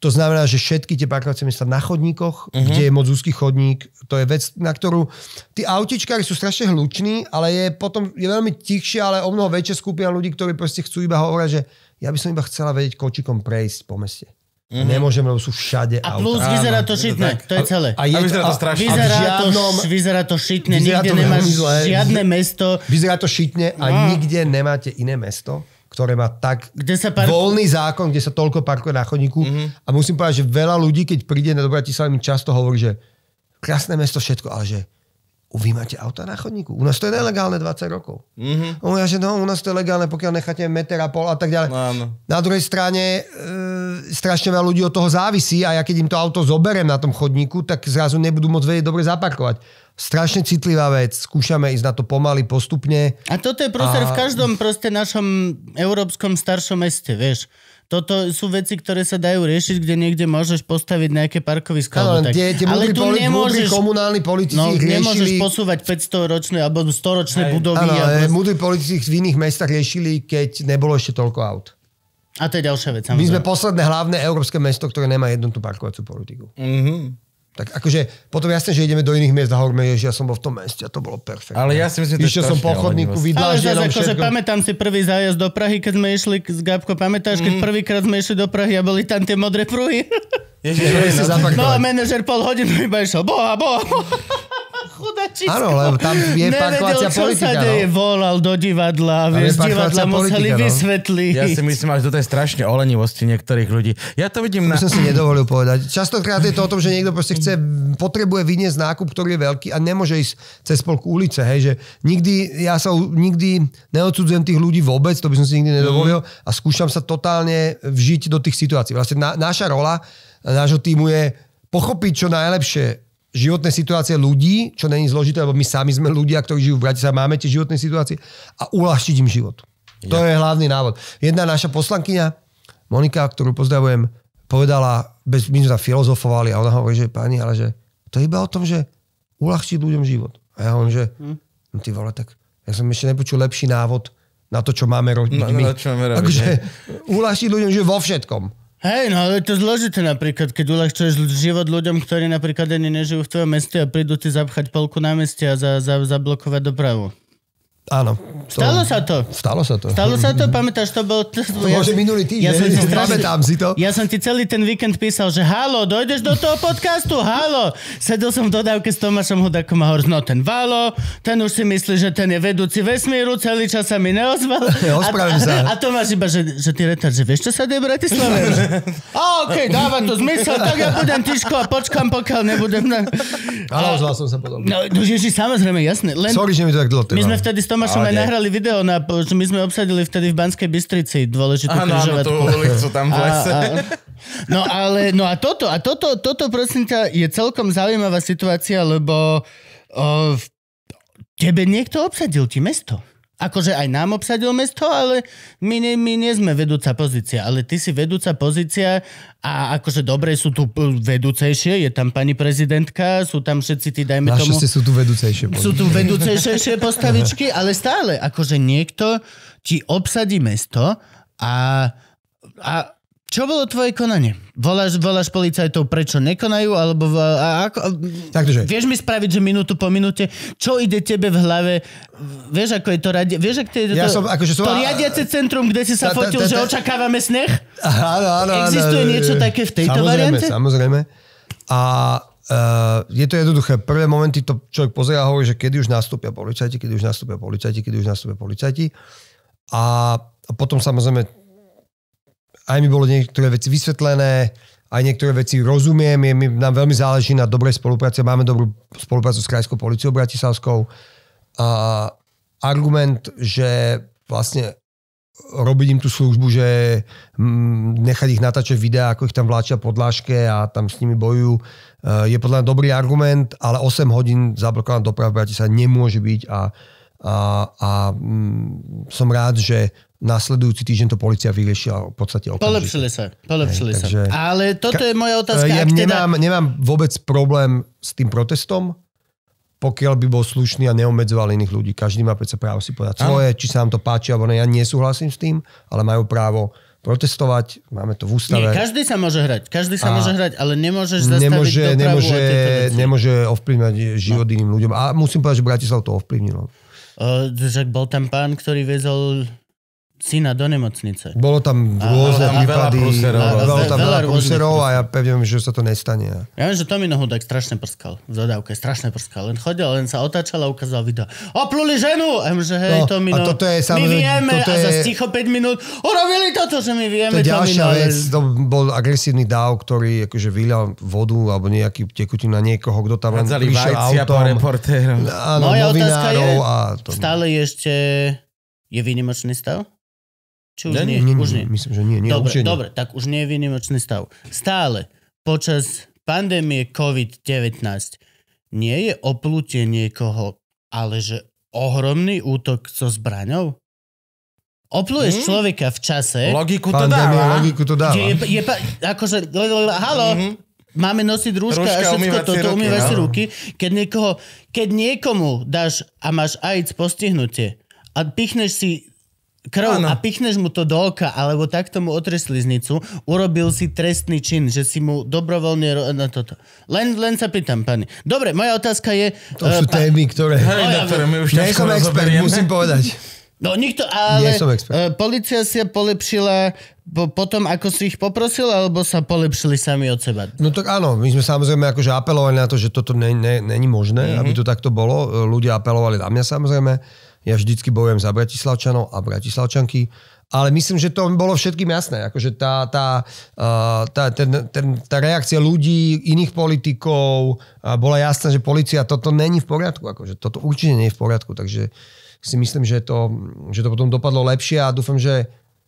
To znamená, že všetky tie parkovacie miesta na chodníkoch, kde je moc úzky chodník, to je vec, na ktorú tí autičkári sú strašne hluční, ale je veľmi tichšie, ale o mnoho väčšia skupina ľudí, ktorí proste chcú iba hovoriť, že ja by som iba chcela vedieť kočikom prejsť po meste. Nemôžem, lebo sú všade auta. A plus vyzerá to šitné, to je celé. A vyzerá to strašne. Vyzerá to šitne, nikde nemáš žiadne mesto. Vyzerá to šitne a nikde nemáte iné mesto, ktoré má tak voľný zákon, kde sa toľko parkuje na chodníku. A musím povedať, že veľa ľudí, keď príde do Bratislavy, mi často hovorí, že krásne mesto, všetko, ale že vy máte auta na chodníku. U nás to je nelegálne 20 rokov. Ja, že u nás to je legálne, pokiaľ necháte 1,5 metra a tak ďalej. Na druhej strane strašne veľa ľudí od toho závisí a ja keď im to auto zoberiem na tom chodníku, tak zrazu nebudú môcť vedieť dobre zaparkovať. Strašne citlivá vec, skúšame ísť na to pomaly, postupne. A toto je proste v každom proste našom európskom staršom meste, vieš. Toto sú veci, ktoré sa dajú riešiť, kde niekde môžeš postaviť nejaké parkovisko. Ale tu nemôžeš komunálni politici riešili... Nemôžeš posúvať 500-ročné alebo 100-ročné budovy. Áno, ale múdri politici v iných mestách riešili, keď nebolo ešte toľko aut. A to je ďalšia vec, samozrejme. My sme posledné hlavné európske mesto, ktoré nemá jednotnú parkovaciu politiku. Tak akože potom jasne, že ideme do iných miest a hovoríme, že ja som bol v tom meste a to bolo perfektné. Ale ja si myslím, že išiel som po chodníku, vydláždenom všetko. Ale pamätám si prvý zájazd do Prahy, keď sme išli s Gabko, pamätáš, keď prvýkrát sme išli do Prahy a boli tam tie modré pruhy? No a manažer pol hodinu iba išiel, boha. Chudačisko. Áno, lebo tam je parkovacia politika. Nevedel, čo sa deje, volal do divadla, vieš, divadla museli vysvetliť. Ja si myslím, že toto je strašne o lenivosti niektorých ľudí. Ja to vidím na... To som si nedovolil povedať. Častokrát je to o tom, že niekto proste potrebuje vyniesť nákup, ktorý je veľký a nemôže ísť cez polku ulice, hej, že ja sa nikdy neodsudzujem tých ľudí vôbec, to by som si nikdy nedovolil a skúšam sa totálne vžiť do tých situácií. Vlastne naša rola nášho týmu je pochopiť čo najlepšie životné situácie ľudí, čo není zložité, lebo my sami sme ľudia, ktorí žijú v Bratislave, máme tie životné situácie a uľahčiť im život. To je hlavný návod. Jedna naša poslankyňa, Monika, ktorú pozdravujem, povedala, my sme sa filozofovali a ona hovorí, že pani, ale že to je iba o tom, že uľahčiť ľuďom život. A ja hovorím, že no ty vole, tak ja som ešte nepočul lepší návod na to, čo máme robiť my. Takže uľahčiť ľuďom život vo všetkom. Hej, no ale je to zložité napríklad, keď uľahčuješ život ľuďom, ktorí napríklad ani nežijú v tvojom meste a prídu ti zapchať polku na meste a zablokovať dopravu. Áno. Stalo sa to? Stalo sa to, pamätáš, to bol... Môže minulý týždeň, pamätám si to. Ja som ti celý ten víkend písal, že halo, dojdeš do toho podcastu, halo. Sedel som v dodávke s Tomášom Hudákom a hovoril, no ten Valo, ten už si myslí, že ten je vedúci vesmíru, celý čas sa mi neozval. Ospravím sa. A Tomáš iba, že ty retard, že vieš, čo sa deje v Bratislave? Okej, dáva to zmysel, tak ja budem tiško a počkám, pokiaľ nebudem... Ale ozval som sa potom. No, Ježi, samozrejme, jasné. Sorry, že mi to tak dlho trvalo. My sme vtedy Tomášom aj nahrali video, že my sme obsadili vtedy v Banskej Bystrici dôležitú križovatku. Áno, tú ulicu tam v lese. No a toto prosím ťa je celkom zaujímavá situácia, lebo tebe niekto obsadil ti mesto. Akože aj nám obsadil mesto, ale my nie sme vedúca pozícia, ale ty si vedúca pozícia a akože dobre sú tu vedúcejšie, je tam pani prezidentka, sú tam všetci tí, dajme tomu... Našťastie sú tu vedúcejšie. Sú tu vedúcejšie postavičky, ale stále, akože niekto ti obsadí mesto a čo bolo tvoje konanie? Voláš policajtov, prečo nekonajú? Alebo Takže. Vieš mi spraviť, že minútu po minúte, čo ide tebe v hlave? Vieš, ako je to vieš, ako je to riadiace centrum, kde si sa fotil, že očakávame sneh? Áno. Existuje niečo také v tejto variante? Samozrejme. A je to jednoduché. Prvé momenty to človek pozerá a hovorí, že kedy už nastúpia policajti. A potom samozrejme aj mi bolo niektoré veci vysvetlené, aj niektoré veci rozumiem, nám veľmi záleží na dobrej spolupráci, máme dobrú spoluprácu s Krajskou políciou bratislavskou. Argument, že vlastne robiť im tú službu, že nechať ich natáčať videá, ako ich tam vláčia po dláške a tam s nimi bojujú, je podľa mňa dobrý argument, ale 8 hodín zablokovaná doprava v Bratislave nemôže byť a som rád, že nasledujúci týždeň to polícia vyriešila v podstate okamžite. Polepšili sa. Ale toto je moja otázka. Ja nemám vôbec problém s tým protestom, pokiaľ by bol slušný a neobmedzoval iných ľudí. Každý má predsa právo si povedať svoje, či sa nám to páči, alebo ne. Ja nesúhlasím s tým, ale majú právo protestovať, máme to v ústave. Nie, každý sa môže hrať, ale nemôžeš zastaviť dopravu a tieto veci. Nemôže ovplyvňovať život iným ľuďom. A musím povedať, že Bratislav to ovplyvnilo. Bol tam pán, ktorý viezol syna do nemocnice. Bolo tam rôzne prípady. Bolo tam veľa prúserov a ja pevne, že sa to nestane. Ja viem, že Tomino Hudák strašne prskal. V dodávke strašne prskal. Len chodil, len sa otáčal a ukázal video. Opluli ženu! A že hej, Tomino, my vieme. A za ticho 5 minút urobili toto, že my vieme, Tomino. To je ďalšia vec. To bol agresívny dáv, ktorý akože vylial vodu alebo nejaký tekutín na niekoho, kto tam len prišiel autom. Áno, novinárov. Stále ešte je výnimočný stav? Či už nie? Už nie. Myslím, že nie. Dobre, tak už nie je výnimočný stav. Stále počas pandémie COVID-19 nie je oplutie niekoho, ale že ohromný útok so zbraňou? Opluješ človeka v čase... Logiku to dáva. Akože, halo, máme nosiť rúška a všetko toto, umývaš si ruky. Keď niekomu dáš a máš AIDS postihnutie a pichneš si krv a pichneš mu to do oka, alebo takto mu otreš sliznicu, urobil si trestný čin, že si mu dobrovoľne na toto. Len sa pýtam, pani. Dobre, moja otázka je... To sú témy, ktoré my už ťažko rozoberieme. Musím povedať. No nikto, ale polícia si polepšila potom, ako si ich poprosil, alebo sa polepšili sami od seba? No tak áno, my sme samozrejme akože apelovali na to, že toto není možné, aby to takto bolo. Ľudia apelovali na mňa samozrejme. Ja vždycky bojujem za Bratislavčanov a Bratislavčanky, ale myslím, že to bolo všetkým jasné. Akože tá reakcia ľudí, iných politikov, bola jasná, že polícia toto není v poriadku. Akože toto určite nie je v poriadku, takže si myslím, že to potom dopadlo lepšie a dúfam, že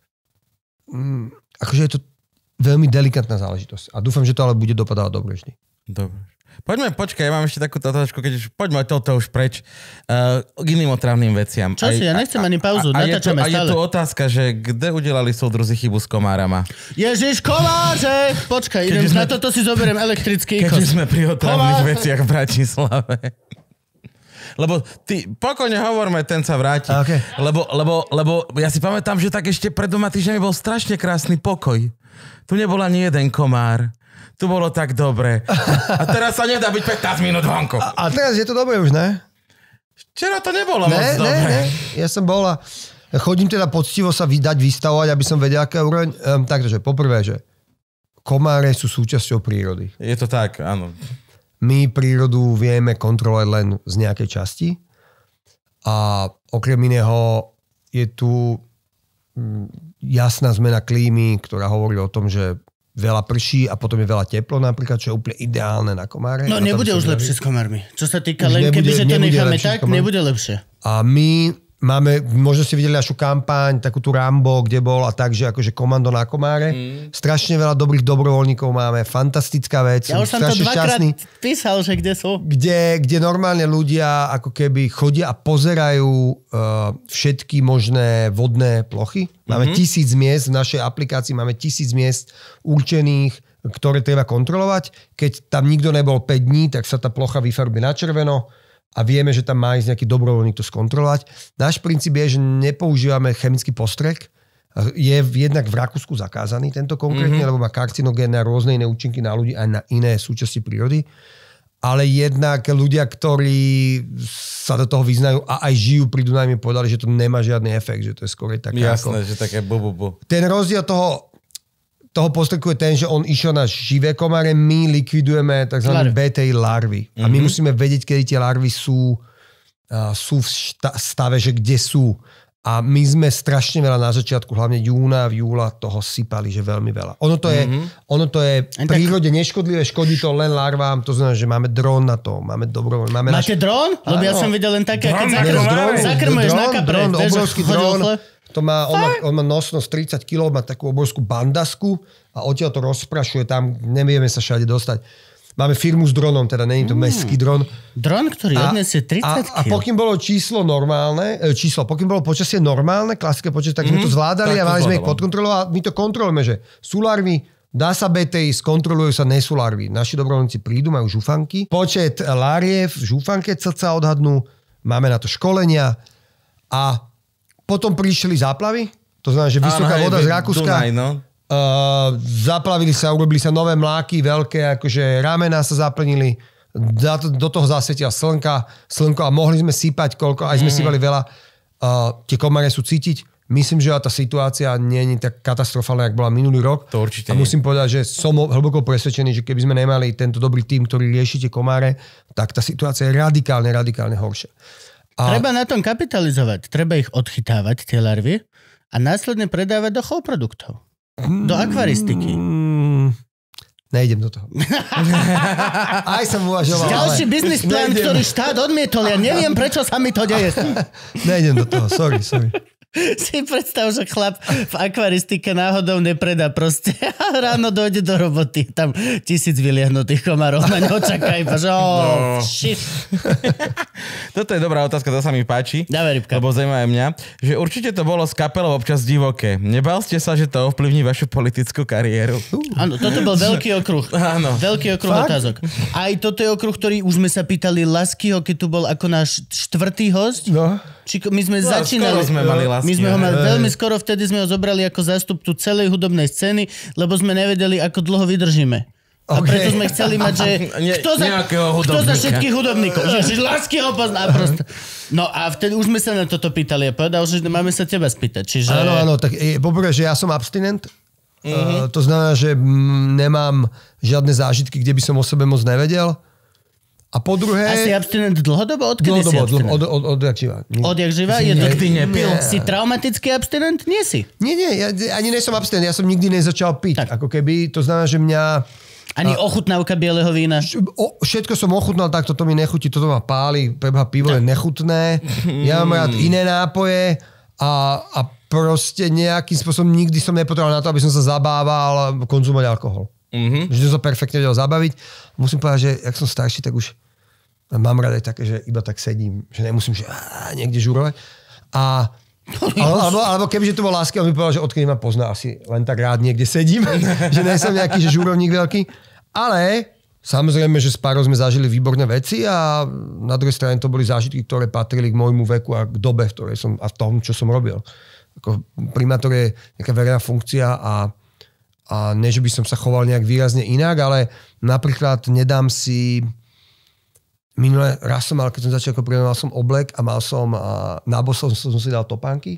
akože je to veľmi delikátna záležitosť. A dúfam, že to ale bude dopadať dobre vždy. Dobre. Počkaj, ja mám ešte takúto otázku, poďme toto už preč k iným otravným veciam. Čo si, ja nechcem ani pauzu, natáčame stále. A je tu otázka, že kde udelali súdruzi chybu s komárama? Ježiš, komáře! Počkaj, na toto si zoberiem elektrický ikos. Keďže sme pri otravných veciach v Bratislave. Lebo ty, pokojne hovorme, ten sa vráti. Okay. Lebo ja si pamätám, že tak ešte pred 2 týždňami bol strašne krásny pokoj. Tu nebol ani jeden komár. Tu bolo tak dobre. A teraz sa nedá byť 15 minút vonku. A teraz je to dobre už, ne? Včera to nebolo moc dobre. Ne. Ja som bol a chodím teda poctivo sa vystavovať, aby som vedel, aké úroveň. Takže poprvé, že komáre sú súčasťou prírody. Je to tak, áno. My prírodu vieme kontrolovať len z nejakej časti. A okrem iného je tu jasná zmena klímy, ktorá hovorí o tom, že veľa prší a potom je veľa teplo napríklad, čo je úplne ideálne na komáre. No nebude už lepšie s komármi. Čo sa týka len kebyže to necháme tak, nebude lepšie. A my máme, možno ste videli našu kampaň, takú tú Rambo, kde bol a tak, že akože komando na komáre. Strašne veľa dobrých dobrovoľníkov máme, fantastická vec. Ja už som to dvakrát písal, že kde sú. Kde normálne ľudia ako keby chodia a pozerajú všetky možné vodné plochy. Máme 1000 miest, v našej aplikácii máme 1000 miest určených, ktoré treba kontrolovať. Keď tam nikto nebol 5 dní, tak sa tá plocha vyfarbí na červeno. A vieme, že tam má ísť nejaký dobrovoľník to skontrolovať. Náš princíp je, že nepoužívame chemický postrek. Je jednak v Rakúsku zakázaný tento konkrétne, lebo má karcinogénne a rôzne iné účinky na ľudí aj na iné súčasti prírody. Ale jednak ľudia, ktorí sa do toho vyznajú a aj žijú pri Dunaji, mi povedali, že to nemá žiadny efekt, že to je skôr také jasné, že také bu. Ten rozdiel toho postreku je ten, že on išiel na živé komáre, my likvidujeme tzv. BTI larvy. A my musíme vedieť, kedy tie larvy sú v stave, že kde sú. A my sme strašne veľa na začiatku, hlavne júla toho sypali, že veľmi veľa. Ono to je v prírode neškodlivé, škodí to len larvám, to znamená, že máme dron na to, máme dobrovoľ. Máte dron? Lebo ja som videl len také, keď zakrmuješ na kapre. Obrovský dron. On má nosnosť 30 kg, má takú obrovskú bandasku a odtiaľ to rozprašuje tam, nevieme sa všade dostať. Máme firmu s dronom, teda není to mestský dron. Dron, ktorý odnesie 30 kg. A pokým bolo pokým bolo počasie normálne, klasické počasie, tak sme to zvládali a mali sme ich pod kontrolou a my to kontrolujeme, že sú larvy, dá sa BTI, skontrolujú sa, nie sú larvy. Naši dobrovoľníci prídu, majú žufanky. Počet lariev v žufanke cca odhadnú, máme na to školenia a potom prišli záplavy to znamená, že vysoká voda z Rakúska. Dunaj, no. Zaplavili sa, urobili sa nové mláky, veľké, akože ramená sa zaplnili, do toho zasvietia slnko a mohli sme sypať koľko, aj sme sypali veľa. Tie komáre sú cítiť. Myslím, že tá situácia nie je tak katastrofálna, jak bola minulý rok. To určite a musím povedať, že som hlboko presvedčený, že keby sme nemali tento dobrý tím, ktorý rieši tie komáre, tak tá situácia je radikálne horšia. Treba na tom kapitalizovať. Treba ich odchytávať, tie larvy, a následne predávať do chovproduktov. Do akvaristiky. Nejdem do toho. Aj som uvažoval. Ďalší biznis plán, ktorý štát odmietol. Ja neviem, prečo sa mi to deje. Nejdem do toho, sorry. Si predstav, že chlap v akvaristike náhodou nepredá proste a ráno dojde do roboty. Tam 1000 vyliahnutých komárov na ňo čaká iba, že shit. Toto je dobrá otázka, to sa mi páči. Dávaj, rybka. Lebo zaujímavé mňa, že určite to bolo s kapelou občas divoké. Nebal ste sa, že to ovplyvní vašu politickú kariéru? Áno, toto bol veľký okruh. Áno. Veľký okruh otázok. Aj toto je okruh, ktorý už sme sa pýtali Laskyho, keď tu bol ako náš 4. host. No. My sme začínali. Skoro sme mali Lasky. My sme ho mali veľmi skoro, vtedy sme ho zobrali ako zástupcu celej hudobnej scény, lebo sme nevedeli, ako dlho vydržíme. A preto sme chceli mať, že kto za všetkých hudobníkov? Že Lasky ho pozná proste. No a vtedy už sme sa na toto pýtali a povedal, že máme sa teba spýtať. Čiže... Áno, tak poprvé, že ja som abstinent. To znamená, že nemám žiadne zážitky, kde by som o sebe moc nevedel. A po druhé... A si abstinent dlhodobo? Odkedy si abstinent? Odjak živa. Odjak živa? Nikdy nepil. Si traumatický abstinent? Nie si. Nie, ja ani nie som abstinent, ja som nikdy nezačal piť. Tak. Ako keby, to znamená, že mňa... Ani ochutnávka bieleho vína? Všetko som ochutnal, tak toto mi nechutí, toto ma páli, preboha pivo je nechutné. Ja mám rád iné nápoje a proste nejakým spôsobom nikdy som nepotreboval na to, aby som sa zabával konzumovať alkohol. Že som sa perfektne vedel zabaviť. Musím povedať, že jak som starší, tak už mám rád aj také, že iba tak sedím, že nemusím že niekde žurovať. Alebo kebyže to bol Lásky, on mi povedal, že odkedy ma pozná, asi len tak rád niekde sedím, že nie som nejaký že žurovník veľký. Ale samozrejme, že s párov sme zažili výborné veci a na druhej strane to boli zážitky, ktoré patrili k môjmu veku a k dobe, v ktorej som a v tom, čo som robil. Ako primátor je nejaká verejná funkcia a ne, že by som sa choval nejak výrazne inak, ale napríklad nedám si... Minulé raz som mal, keď som začal ako mal som oblek a mal som... Na bosov som si dal topánky.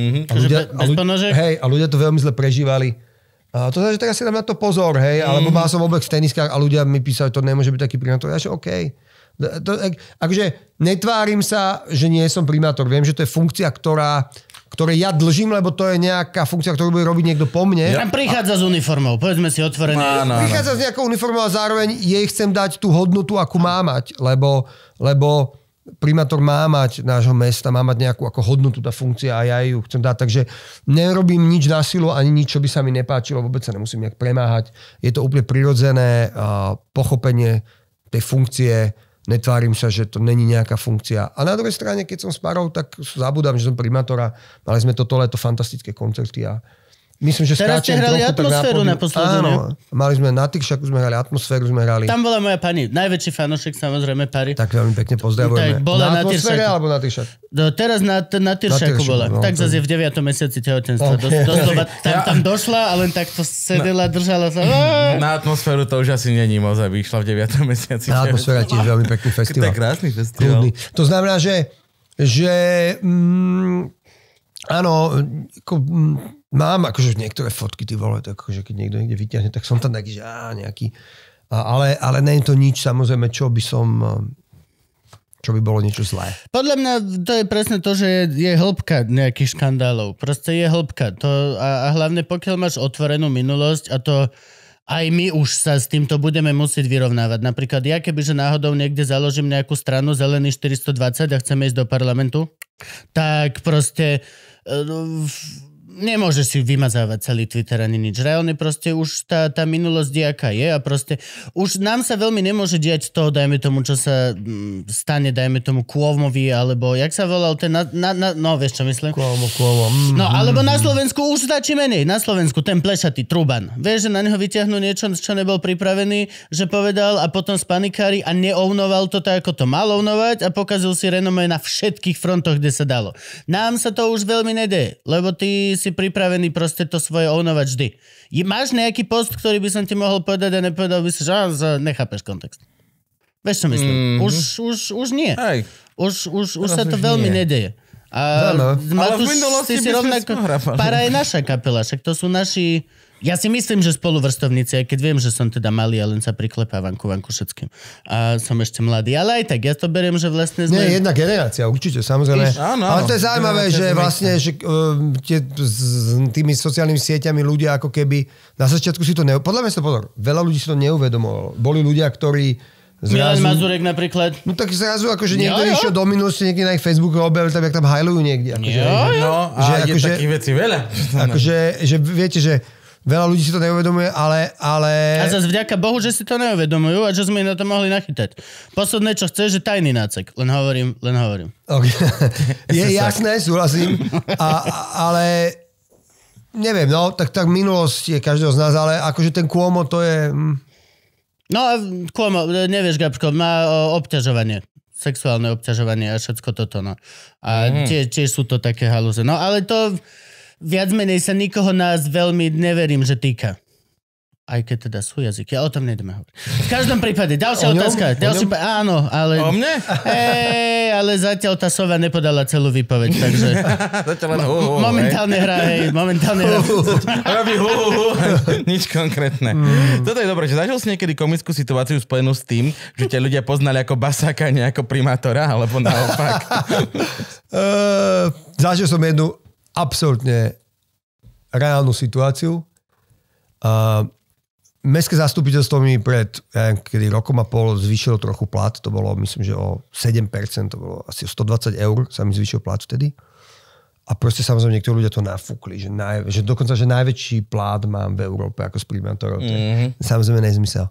A ľudia to veľmi zle prežívali. To znamená, že teraz si dám na to pozor, hej, alebo mal som oblek v teniskách a ľudia mi písali, to nemôže byť taký primátor. Ja že OK. Akože netvárim sa, že nie som primátor. Viem, že to je funkcia, ktoré ja dlžím, lebo to je nejaká funkcia, ktorú bude robiť niekto po mne. Tam prichádza s uniformou, povedzme si otvorene. Prichádza s nejakou uniformou a zároveň jej chcem dať tú hodnotu, akú má mať, lebo primátor má mať nášho mesta, má mať nejakú ako hodnotu tá funkcia a ja ju chcem dať. Takže nerobím nič na silu, ani nič, čo by sa mi nepáčilo, vôbec sa nemusím nejak premáhať. Je to úplne prirodzené pochopenie tej funkcie. Netvárim sa, že to není nejaká funkcia. A na druhej strane, keď som s párov, tak zabudám, že som primátora. Mali sme toto leto fantastické koncerty a myslím, že teraz ste hrali atmosféru na posledne. Áno, mali sme na Tyršaku, sme hrali atmosféru, sme hrali. Tam bola moja pani, najväčší fanošek samozrejme Pari. Tak veľmi pekne pozdravujeme. Na atmosfére alebo na Tyršaku? Teraz na Tyršaku bola. No, tak zase je v 9. mesiaci tehotenstva. Doslova tam došla a len takto sedela, držala sa. Na atmosféru to už asi není moc, aby išla v 9. mesiaci. Na atmosféra tiež veľmi pekný festival. To je krásny festival. To znamená, že áno, mám akože niektoré fotky, ty vole, tak akože keď niekto niekde vyťahne, tak som tam taký, že nejaký. Ale nie je to nič, samozrejme, čo by bolo niečo zlé. Podľa mňa to je presne to, že je hĺbka nejakých škandálov. Proste je hĺbka. A hlavne pokiaľ máš otvorenú minulosť a to aj my už sa s týmto budeme musieť vyrovnávať. Napríklad ja, kebyže náhodou niekde založím nejakú stranu Zelený 420 a chceme ísť do parlamentu, tak proste nemôže si vymazávať celý Twitter ani nič. Reálne proste už tá minulosť aká je a proste už nám sa veľmi nemôže diať to, dajme tomu, čo sa stane, dajme tomu Kômovi, alebo jak sa volal ten, no vieš čo myslím? Kômo. No alebo na Slovensku už stačí menej. Na Slovensku ten plešatý Truban. Vieš, že na neho vyťahnú niečo, čo nebol pripravený, že povedal a potom spanikári a neovnoval to tak, ako to mal ovnovať a pokazil si renomé na všetkých frontoch, kde sa dalo. Nám sa to už veľmi nedeje, lebo ty si si pripravený proste to svoje ownovať vždy. Máš nejaký post, ktorý by som ti mohol povedať a nepovedal by si, že nechápeš kontext. Vieš, čo myslím? Už nie. Hej. Už sa to veľmi nedeje. A Matúš, ty si rovnako... Para je naša kapela, však to sú naši... Ja si myslím, že spoluvrstovníci, aj keď viem, že som teda malý a len sa priklepávam ku vanku všetkým. A som ešte mladý. Ale aj tak, ja to beriem, že vlastne sme... Nie, jedna generácia, určite, samozrejme. Ale to je zaujímavé, že vlastne že, s tými sociálnymi sieťami ľudia ako keby na začiatku si to Podľa mňa si to pozor, veľa ľudí si to neuvedomovalo. Boli ľudia, ktorí Milan Mazurek napríklad. No tak zrazu, akože niekto išiel do minulosti, niekde na ich Facebooku objavili tam, jak tam hajlujú niekde. Akože, no, a je takých vecí veľa. Akože, že viete, že veľa ľudí si to neuvedomuje, ale... A zase vďaka Bohu, že si to neuvedomujú a že sme na to mohli nachytať. Posledné, čo chceš, že tajný nácek. Len hovorím. Okay. Je jasné, súhlasím. Ale neviem, no, tak minulosť je každého z nás, ale akože ten Cuomo to je... No a Cuomo, nevieš, Gabko, má obťažovanie. Sexuálne obťažovanie a všetko toto, no. A tiež sú to také halúze. No ale to... Viac menej sa nikoho nás veľmi neverím, že týka. Aj keď teda sú jazyky. O tom nejdeme hovoriť. V každom prípade, ďalšia otázka. Áno, ale... O mne? Ale zatiaľ tá sova nepodala celú výpoveď, takže... Momentálne hrá. Robí nič konkrétne. Toto je dobré, že zažil si niekedy komickú situáciu spojenú s tým, že ťa ľudia poznali ako basáka, nie ako primátora, alebo naopak? Zažil som jednu absolútne reálnu situáciu. Mestské zastupiteľstvo mi pred kedy rokom a pol zvýšilo trochu plat. To bolo, myslím, že o 7%. To bolo asi o 120 eur sa mi zvýšil plat vtedy. A proste samozrejme niektorí ľudia to nafúkli. Že dokonca, že najväčší plat mám v Európe ako z primátorov. To je samozrejme nezmysel.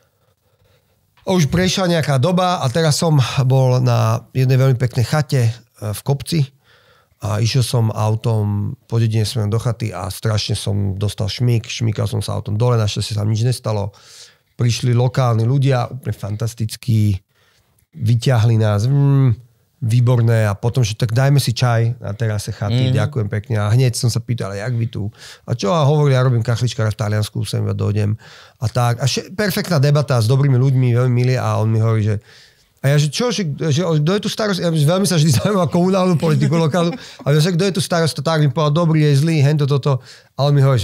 Už prešla nejaká doba a teraz som bol na jednej veľmi peknej chate v kopci. A išiel som autom po dedine smerom do chaty a strašne som dostal šmíkal som sa autom dole, našťastie sa nič nestalo. Prišli lokálni ľudia, úplne fantastickí, vyťahli nás, výborné a potom, že tak dajme si čaj na terase chaty, ďakujem pekne. A hneď som sa pýtal, jak vy tu? A čo? A hovorili, ja robím kachličkára v Taliansku, sem dojdem. A tak. A perfektná debata s dobrými ľuďmi, veľmi milí a on mi hovorí, že a ja, že čo, že kto je tu starost? Ja veľmi sa vždy zaujímam komunálnu politiku lokálnu. A ja, že kto je tu starost? Tak mi povedal, dobrý, je zlý, hento, toto. A on mi hovorí, že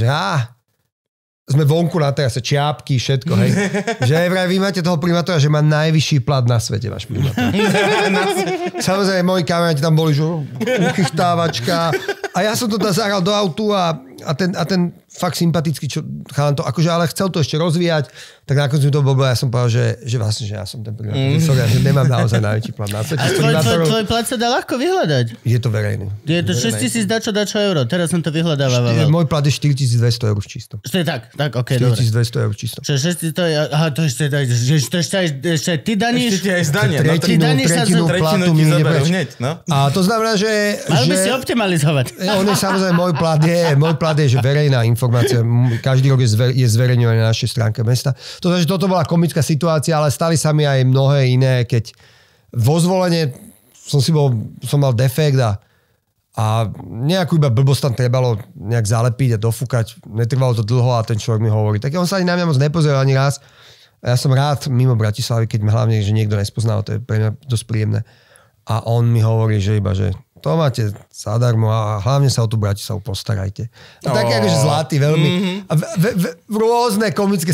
sme vonku na terase, čiapky, všetko, hej. Že vraj, vy máte toho primátora, že má najvyšší plat na svete, váš primátor. Samozrejme, moji kamaráti tam boli, že uchychtávačka. A ja som to zahral do autu a ten fakt sympatický, čo chalan to, akože ale chcel to ešte rozvíjať, tak na konci to bolo, ja som povedal, že vlastne, že ja som ten primátor. Sorry, že nemám naozaj najväčší plat na svete. A tvoj plat sa dá ľahko vyhľadať. Je to verejný. Je to 6 000 dačo euro. Teraz som to vyhľadával. Môj plat je 4200 eur čisto. To je tak, okej, dobre. 4200 eur čisto. Čiže 6 to je, aha, to ešte ty daníš? Ešte aj zdanie. Tretinu platu mi ide preč. No? A to znamená, že... Mal by si optimalizovať. On je samozrejme, môj plat je, že verejná informácia. Každý rok je zverejňovaný na našej stránke mesta. To znamená, že toto bola komická situácia, ale stali sa mi aj mnohé iné, keď vo zvolenie som mal defekt a nejakú iba blbosť tam trebalo nejak zalepiť a dofúkať. Netrvalo to dlho a ten človek mi hovorí. Tak on sa ani na mňa moc nepozeral ani raz. A ja som rád mimo Bratislavy, keď hlavne, že niekto nespoznal, to je pre mňa dosť príjemné. A on mi hovorí, že iba, že to máte zadarmo a hlavne sa o tú Bratislavu postarajte. A tak akože zlatý, veľmi. A v rôzne komické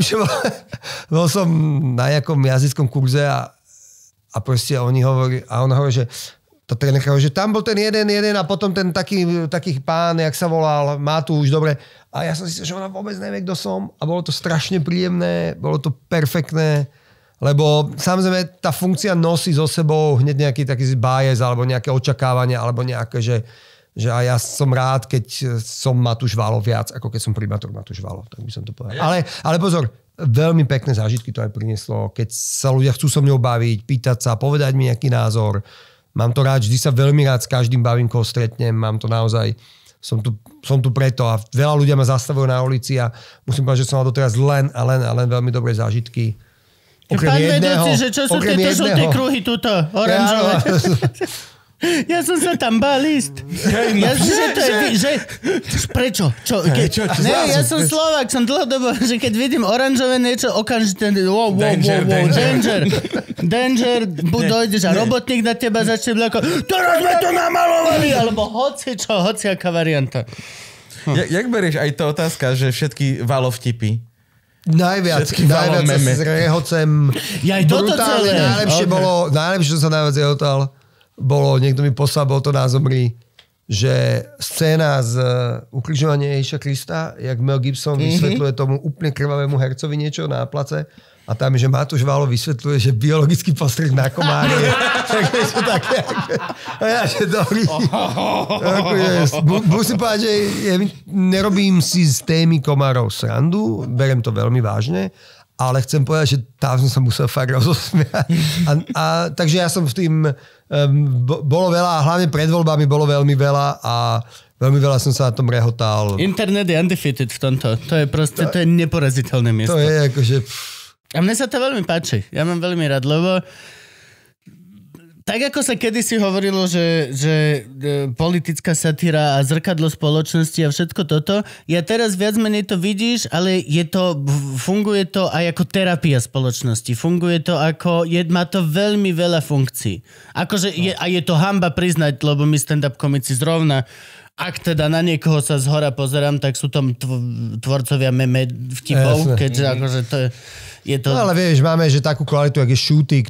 bol som na nejakom jazyckom kurze a proste on hovorí, že to trénerka hovorí, že tam bol ten jeden a potom ten taký pán, jak sa volal, Matúš, dobre. A ja som si myslel, že ona vôbec nevie, kto som. A bolo to strašne príjemné, bolo to perfektné. Lebo samozrejme tá funkcia nosí so sebou hneď nejaký taký bias alebo nejaké očakávania alebo nejaké, že aj ja som rád, keď som Matúš Valo viac, ako keď som primátor Matúš Valo. Tak by som to povedal. Ale pozor, veľmi pekné zážitky to aj prinieslo. Keď sa ľudia chcú so mňou baviť, pýtať sa, povedať mi nejaký názor. Mám to rád, vždy sa veľmi rád s každým bavím, koho stretnem. Mám to naozaj... Som tu preto a veľa ľudia ma zastavujú na ulici a musím povedať, že som mal doteraz len veľmi dobré zážitky. Pán vedúci, že čo sú tieto žlté kruhy tuto, oranžové? Ja som sa tam bál ísť. Prečo? Čo? Ja som Slovák, som dlhodobo, že keď vidím oranžové niečo, okamžite danger, buď dojdeš a robotník na teba začne ako teraz sme to namalovali, alebo hociaká varianta. Jak berieš aj tá otázka, že všetky valovtipy? Najviac sa zrehocem. Ja aj toto celé. Najlepšie, čo sa najviac rehotal, bolo, niekto mi poslal, bol to Názomri, že scéna z Ukrižovania Ježiša Krista, jak Mel Gibson vysvetľuje tomu úplne krvavému hercovi niečo na place a tam, že Matúš Valo vysvetľuje, že biologický postreh na komári je to také. A ja, že dobrý. Musím povedať, že nerobím si z témy komárov srandu, berem to veľmi vážne, ale chcem povedať, že tam som sa musel fakt rozosmiať. Takže ja som v tým... bolo veľa, a hlavne pred voľbami bolo veľmi veľa a veľmi veľa som sa na tom rehotal. Internet je undefeated v tomto. To je proste, to je neporaziteľné miesto. To je akože... A mne sa to veľmi páči. Ja mám veľmi rád, lebo tak ako sa kedysi hovorilo, že politická satíra a zrkadlo spoločnosti a všetko toto, ja teraz viac menej to vidíš, ale funguje to aj ako terapia spoločnosti. Funguje to ako, má to veľmi veľa funkcií. Akože je to hanba priznať, lebo my stand-up komici zrovna, ak teda na niekoho sa zhora pozerám, tak sú tam tvorcovia meme vtipov, keďže akože je to... No ale vieš, máme že takú kvalitu, jak je Shooty,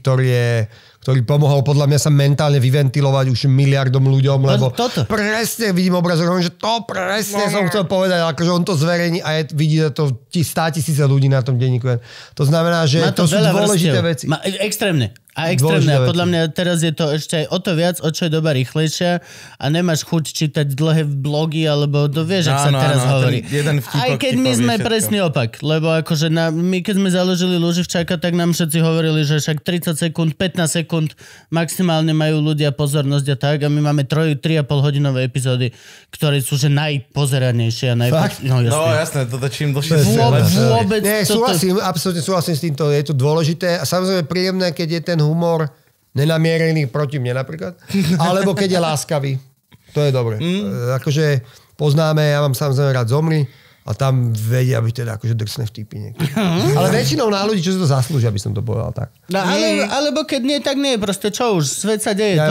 ktorý pomohol podľa mňa sa mentálne vyventilovať už miliardom ľuďom, lebo presne vidím obrazok, že to presne som chcel povedať, akože on to zverejní a vidí to 100 000 ľudí na tom denníku. To znamená, že to sú dôležité veci. Extrémne. A extrémne. A podľa mňa teraz je to ešte aj o to viac, o čo je doba rýchlejšia a nemáš chuť čítať dlhé blogy, alebo vieš, ak sa teraz hovorí. Aj keď my sme presný opak, lebo akože my keď sme založili Luživčáka, tak nám všetci hovorili, že však 30 sekúnd, 15 sekúnd maximálne majú ľudia pozornosť a tak a my máme 3,5 hodinové epizódy, ktoré sú že najpozeranejšie a No jasné, toto čím dlhšie vôbec. Nie, absolútne súhlasím s týmto, je to dôležité a samozrejme príjemné, keď je ten humor nenamierený proti mne napríklad, alebo keď je láskavý. To je dobre. Akože poznáme, ja mám samozrejme rád Zomri a tam vedia byť teda akože drsné vtipy niekedy. Ale väčšinou na ľudí, čo si to zaslúžia, aby som to povedal tak. No, alebo keď nie, tak nie. Proste čo už, svet sa deje.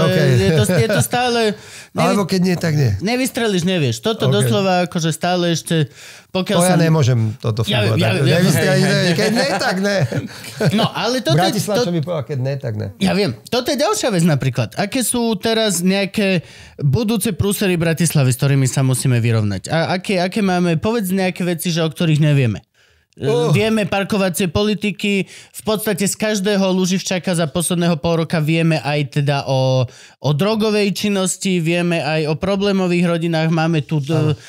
Je to stále... Alebo keď nie, tak nie. Nevystrelíš, nevieš. Toto doslova akože stále ešte... To ja nemôžem toto fungovať. Keď ne, tak ne. No, ale toto... Bratislav, čo mi povedal, keď ne, tak ne. Ja viem. Toto je ďalšia vec napríklad. Aké sú teraz nejaké budúce prúsery Bratislavy, s ktorými sa musíme vyrovnať? A aké máme, povedz nejaké veci, že o ktorých nevieme. Vieme parkovacie politiky, v podstate z každého Luživčáka za posledného pol roka vieme aj teda o drogovej činnosti, vieme aj o problémových rodinách, máme tu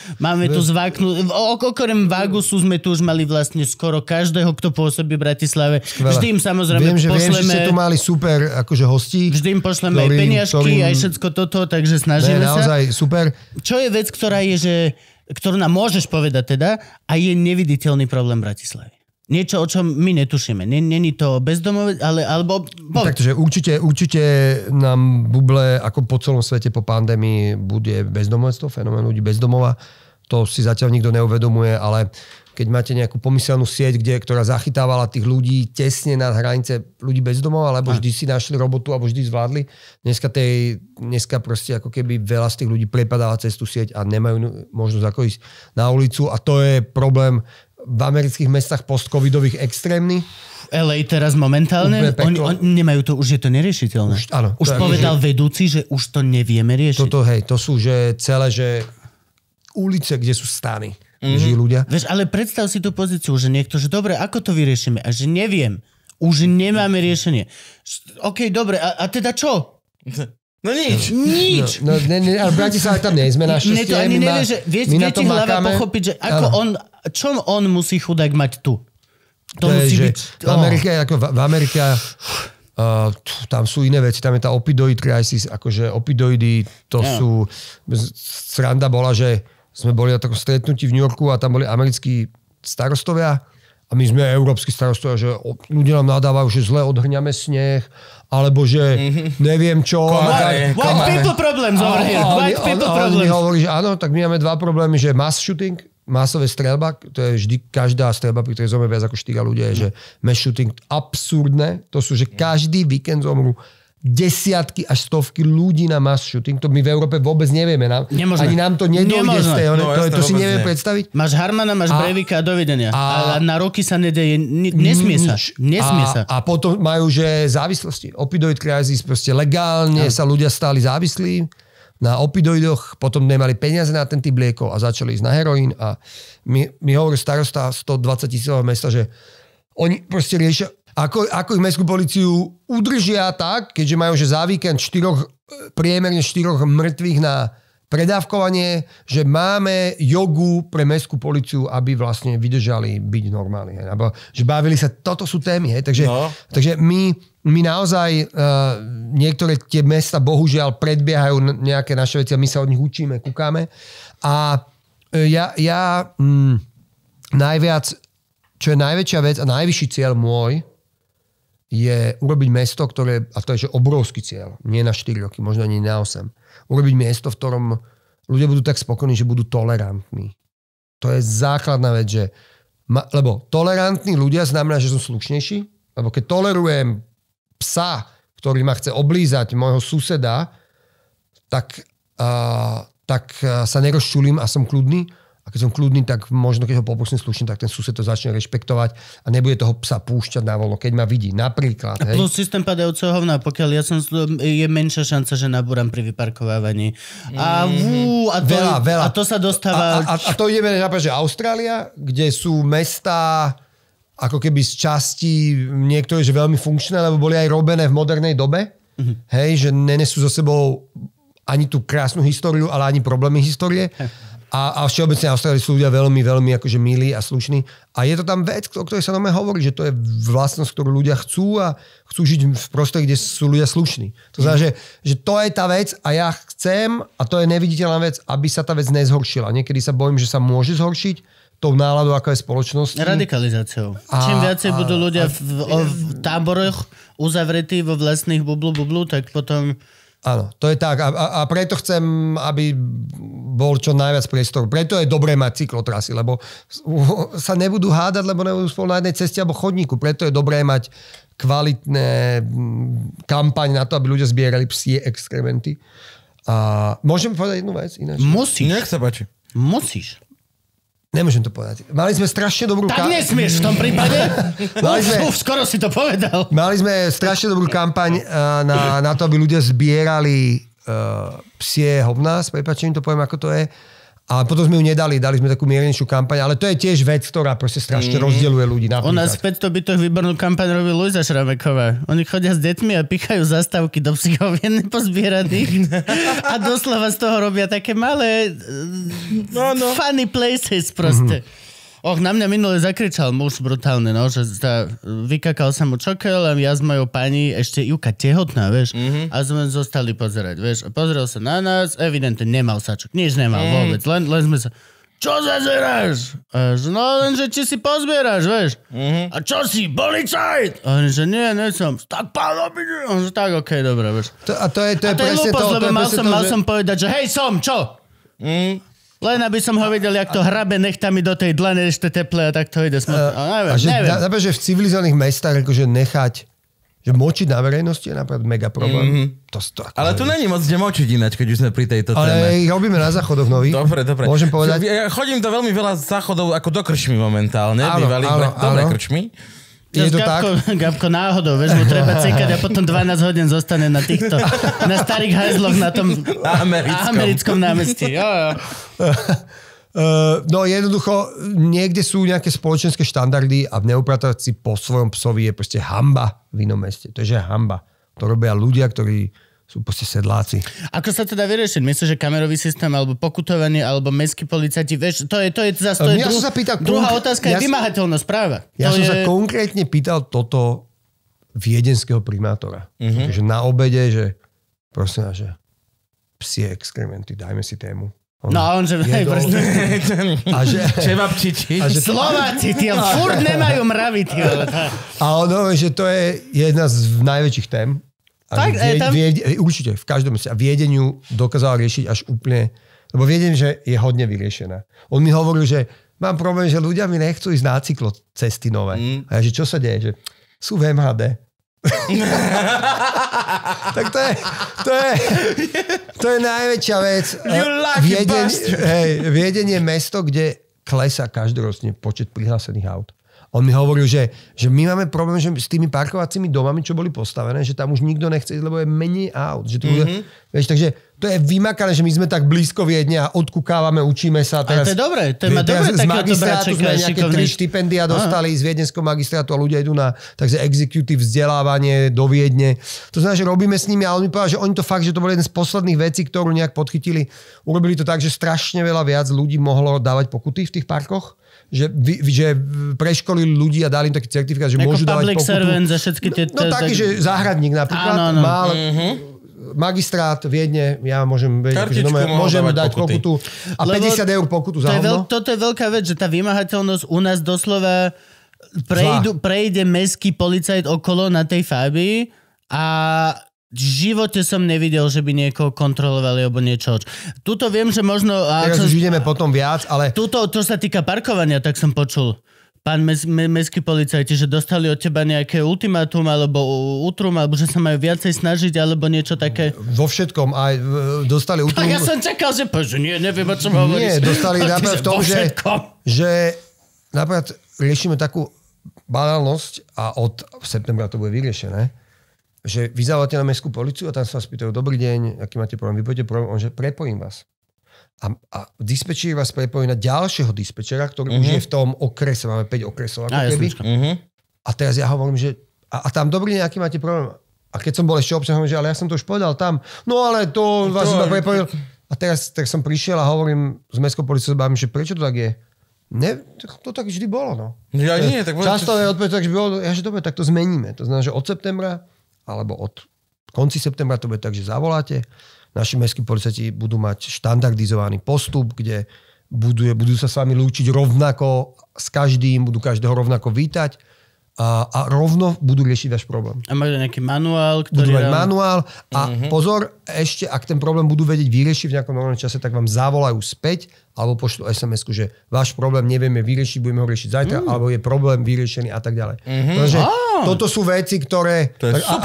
zváknúť. Okrem Vágusu sme tu už mali vlastne skoro každého, kto pôsobí v Bratislave. Vždy im samozrejme pošleme... Viem, že ste tu mali super akože hostí. Vždy im pošleme aj peniažky, aj všetko toto, takže snažíme sa. Naozaj super. Čo je vec, ktorá je, ktorú nám môžeš povedať teda, a je neviditeľný problém Bratislavy. Niečo, o čom my netušíme. Není to bezdomové, alebo... Takže určite nám buble, ako po celom svete po pandémii, bude bezdomovectvo, fenomén ľudí bezdomova. To si zatiaľ nikto neuvedomuje, ale keď máte nejakú pomyselnú sieť, ktorá zachytávala tých ľudí tesne nad hranice ľudí bezdomov, alebo vždy si našli robotu, alebo vždy zvládli. Dneska proste ako keby veľa z tých ľudí prepadáva cez tú sieť a nemajú možnosť ako ísť na ulicu a to je problém v amerických mestách post-covidových extrémny. LA teraz momentálne, oni nemajú to, už je to neriešiteľné. Už povedal vedúci, že už to nevieme riešiť. To sú že celé, že ulice, kde sú stany. Žijú ľudia. Vieš, ale predstav si tú pozíciu, že niekto, že dobre, ako to vyriešime? A že neviem. Už nemáme riešenie. OK, dobre, a teda čo? No nič. No, ale v Bratislave tam nie sme našťastie. Ani nevie, že viete hlava pochopiť, že ako čo on musí chudák mať tu? To musí byť... V Amerike tam sú iné veci, tam je tá opioid crisis, akože opioidy, to sú... Sranda bola, že sme boli na takom stretnutí v New Yorku a tam boli americkí starostovia A my sme európsky starostovia, že ľudia nám nadávajú, že zle odhrňame sneh, alebo že neviem čo. White people problems over here. White people problems. Oni hovorí, že áno, tak my máme dva problémy, že mass shooting, masové streľba, to je vždy každá streľba, pri ktorej zomrie viac ako 4 ľudia, je, že mass shooting absurdné. To sú, že každý víkend zomrú desiatky až stovky ľudí na mass shooting. To my v Európe vôbec nevieme. Ani nám to nedôjde z tej. To si nevieme predstaviť. Máš Harmana, máš Breivika a dovidenia. A na roky sa nedeje. Nesmie sa. A potom majú, že závislosti. Opioid crisis, proste legálne sa ľudia stali závislí na opioidoch, potom nemali peniaze na ten typ liekov a začali ísť na heroín. A mi hovorí starosta 120 000 mesta, že oni proste riešia ako ich mestskú políciu udržia tak, keďže majú že za víkend priemerne 4 mŕtvych na predávkovanie, že máme jogu pre mestskú políciu, aby vlastne vydržali byť normálni. Že bavili sa, toto sú témy. Takže my naozaj niektoré tie mesta bohužiaľ predbiehajú nejaké naše veci a my sa od nich učíme, kúkame. A ja najviac, čo je najväčšia vec a najvyšší cieľ môj, je urobiť mesto, ktoré, a to je že obrovský cieľ, nie na 4 roky, možno ani na 8. Urobiť miesto, v ktorom ľudia budú tak spokojní, že budú tolerantní. To je základná vec, že lebo tolerantní ľudia znamená, že som slušnejší, lebo keď tolerujem psa, ktorý ma chce oblízať môjho suseda, tak sa nerozčulím a som kľudný. A keď som kľudný, tak možno, keď ho poprosím slušne, tak ten sused to začne rešpektovať a nebude toho psa púšťať na voľno, keď ma vidí. Napríklad. A plus systém padajúceho hovna, pokiaľ je menšia šanca, že nabúram pri vyparkovávaní. A to sa dostáva... A to ideme napríklad, že Austrália, kde sú mestá ako keby z časti niektoré, že veľmi funkčné, lebo boli aj robené v modernej dobe. Hej, že nenesú so sebou ani tú krásnu históriu, ale ani problémy histórie. A všeobecne Austrálii sú ľudia veľmi, veľmi akože milí a slušní. A je to tam vec, o ktorej sa nám hovorí, že to je vlastnosť, ktorú ľudia chcú a chcú žiť v prostredí, kde sú ľudia slušní. To znamená, že to je tá vec a ja chcem, a to je neviditeľná vec, aby sa tá vec nezhoršila. Niekedy sa bojím, že sa môže zhoršiť tou náladou, ako je spoločnosť. Radikalizáciou. Čím viacej budú ľudia v táboroch uzavretí vo vlastných bublu, tak potom... Áno, to je tak. A preto chcem, aby bol čo najviac priestoru. Preto je dobré mať cyklotrasy, lebo sa nebudú hádať, lebo nebudú spolu na jednej ceste alebo chodníku. Preto je dobré mať kvalitné kampaň na to, aby ľudia zbierali psie exkrementy. A môžem povedať jednu vec? Ináč? Musíš. Nech sa páči. Musíš. Nemôžem to povedať. Mali sme strašne dobrú Tak nesmieš v tom prípade. Skoro si to povedal. Mali sme strašne dobrú kampaň na to, aby ľudia zbierali psie hovná, s prepáčením to poviem, ako to je. A potom sme ju nedali, dali sme takú miernejšiu kampaň, ale to je tiež vec, ktorá proste strašne rozdeľuje ľudí. U nás v 500 bytoch výbornú kampaň robí Luisa Šrameková. Oni chodia s deťmi a pichajú zastávky do psychovien pozbieraných a doslova z toho robia také malé funny places proste. Na mňa minule zakričal muž brutálne, že vykakal sa mu čokel a ja s mojou pani ešte Juka tehotná, vieš. A sme zostali pozerať, vieš. A pozrel sa na nás, evidentne nemal sačok, nič nemal vôbec, len sme sa... Čo zazeráš? No len, že či si pozbieraš, vieš. A čo si, policajt? A on že nie som. Tak pán obide. On že tak, okej, dobre, vieš. A to je presne to. Lebo mal som povedať, že hej, čo? Len aby som ho videl, jak to hrabe nechtami do tej dlane ešte teple a tak to ide smutno. Neviem. Že v civilizovaných mestách akože nechať, že močiť na verejnosti je napríklad mega problém. Ale tu není moc kde močiť ináč, keď už sme pri tejto téme. Ale ich robíme na záchodoch nových. Dobre. Môžem povedať? Ja chodím do veľmi veľa záchodov ako do krčmy momentálne. Dobre krčmy. Je to Gabko náhodou, vieš, mu treba cekať a potom 12 hodín zostane na týchto, na starých hajzloch na tom americkom námestí. Jo. No jednoducho, niekde sú nejaké spoločenské štandardy a neupratať si po svojom psovi je proste hanba v inom meste. To je že hanba. To robia ľudia, ktorí sú proste sedláci. Ako sa teda vyriešiť? Myslíš, že kamerový systém, alebo pokutovanie, alebo mestskí policajti, vieš, to je druhá otázka je vymáhateľnosť práva. Ja som sa konkrétne pýtal toto viedenského primátora. Takže na obede, že prosím, že psie exkrementy, dajme si tému. No, on že... Čevapčiči. Slováci, tí furt nemajú mravy. A ono, že to je jedna z najväčších tém. Tak, určite, v každom. A Viedeniu dokázal riešiť až úplne... Lebo Viedeň, že je hodne vyriešená. On mi hovoril, že mám problém, že ľudia mi nechcú ísť na cyklo cesty nové. A ja, že čo sa deje? Že sú v MHD. Tak to je najväčšia vec. Viedeň je mesto, kde klesá každoročne počet prihlásených aut. On mi hovoril, že my máme problém že s tými parkovacími domami, čo boli postavené, že tam už nikto nechce ísť, lebo je menej aut. Že vieš, takže to je vymakané, že my sme tak blízko Viedne a odkúkávame, učíme sa. Teraz, to je dobré, to má dobré takéto bráček. Sme nejaké 3 štipendia dostali z viedenského magistrátu a ľudia idú na takže executive vzdelávanie do Viedne. To znamená, že robíme s nimi, ale on mi povedal, že oni to fakt, že to bol jeden z posledných vecí, ktorú nejak podchytili. Urobili to tak, že strašne veľa viac ľudí mohlo dávať pokuty v tých parkoch. Že preškolili ľudí a dali im taký certifikát, že môžu dávať pokutu. Servant za všetky tie... No taký, že záhradník napríklad mal magistrát Viedne, ja môžem dať pokutu a 50 eur pokutu za hovno. Toto je veľká vec, že tá vymáhateľnosť u nás doslova prejde mestský policajt okolo na tej Fabii a v živote som nevidel, že by niekoho kontrolovali alebo niečo. Tuto viem, že možno... Teraz už ideme potom viac, ale... Tuto, čo sa týka parkovania, tak som počul. Pán mestský policajti, že dostali od teba nejaké ultimátum alebo útrum, alebo že sa majú viacej snažiť, alebo niečo také. Vo všetkom. Aj dostali útrum... Tak ja som čakal, že neviem, o čom hovoríš. Nie, dostali napríklad v tom, že napríklad riešime takú banálnosť a od septembra to bude vyriešené, že vy zavolaτε na mestskú policiu a tam sa vás pýtajú, dobrý deň, aký máte problém, vy poďte problém, on že prepojím vás. A dispečer vás prepojí na ďalšieho dispečera, ktorý už je v tom okrese, máme 5 okresov. A teraz ja hovorím, že a tam dobrý deň, aký máte problém. A keď som bol ešte občan, hovorím, že ale ja som to už povedal tam, no ale to vás iba prepojil. A teraz tak som prišiel a hovorím s mestskou policiou, že prečo to tak je? Ne, to tak vždy bolo, no. Ja nie, tak často je odpoveď, že bolo, ja že dobre, tak to zmeníme. To znamená, že od septembra alebo od konci septembra to bude tak, že zavoláte. Naši mestskí policajti budú mať štandardizovaný postup, kde budú sa s vami lúčiť rovnako s každým, budú každého rovnako vítať a rovno budú riešiť váš problém. A majú nejaký manuál, ktorý... Budú mať manuál a pozor, ešte ak ten problém budú vedieť vyriešiť v nejakom normálnom čase, tak vám zavolajú späť alebo pošlú SMS-ku, že váš problém nevieme vyriešiť, budeme ho riešiť zajtra, alebo je problém vyriešený a tak ďalej. Takže toto sú veci, ktoré...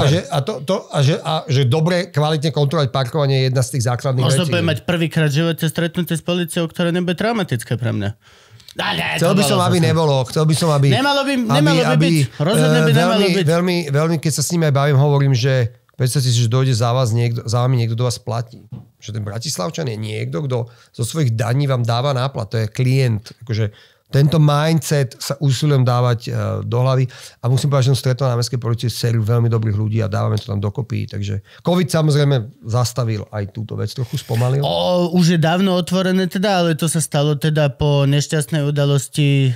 že dobre, kvalitne kontrolovať parkovanie je jedna z tých základných vecí. Možno bude mať prvýkrát v živote stretnutie s policiou, ktoré nebude traumatické pre mňa. Chcel by som, aby nebolo. Nemalo by byť. Rozhodne by nemalo byť. Veľmi, keď sa s nimi aj bavím, hovorím, že predstavte si, že dojde za vami niekto do vás platí. Že ten Bratislavčan je niekto, kto zo svojich daní vám dáva náplat. To je klient. Akože tento mindset sa usilujem dávať do hlavy a musím povedať, že som stretol na mestskej polícii sériu veľmi dobrých ľudí a dávame to tam dokopy. Takže COVID samozrejme zastavil aj túto vec, trochu spomalil. Už je dávno otvorené teda, ale to sa stalo teda po nešťastnej udalosti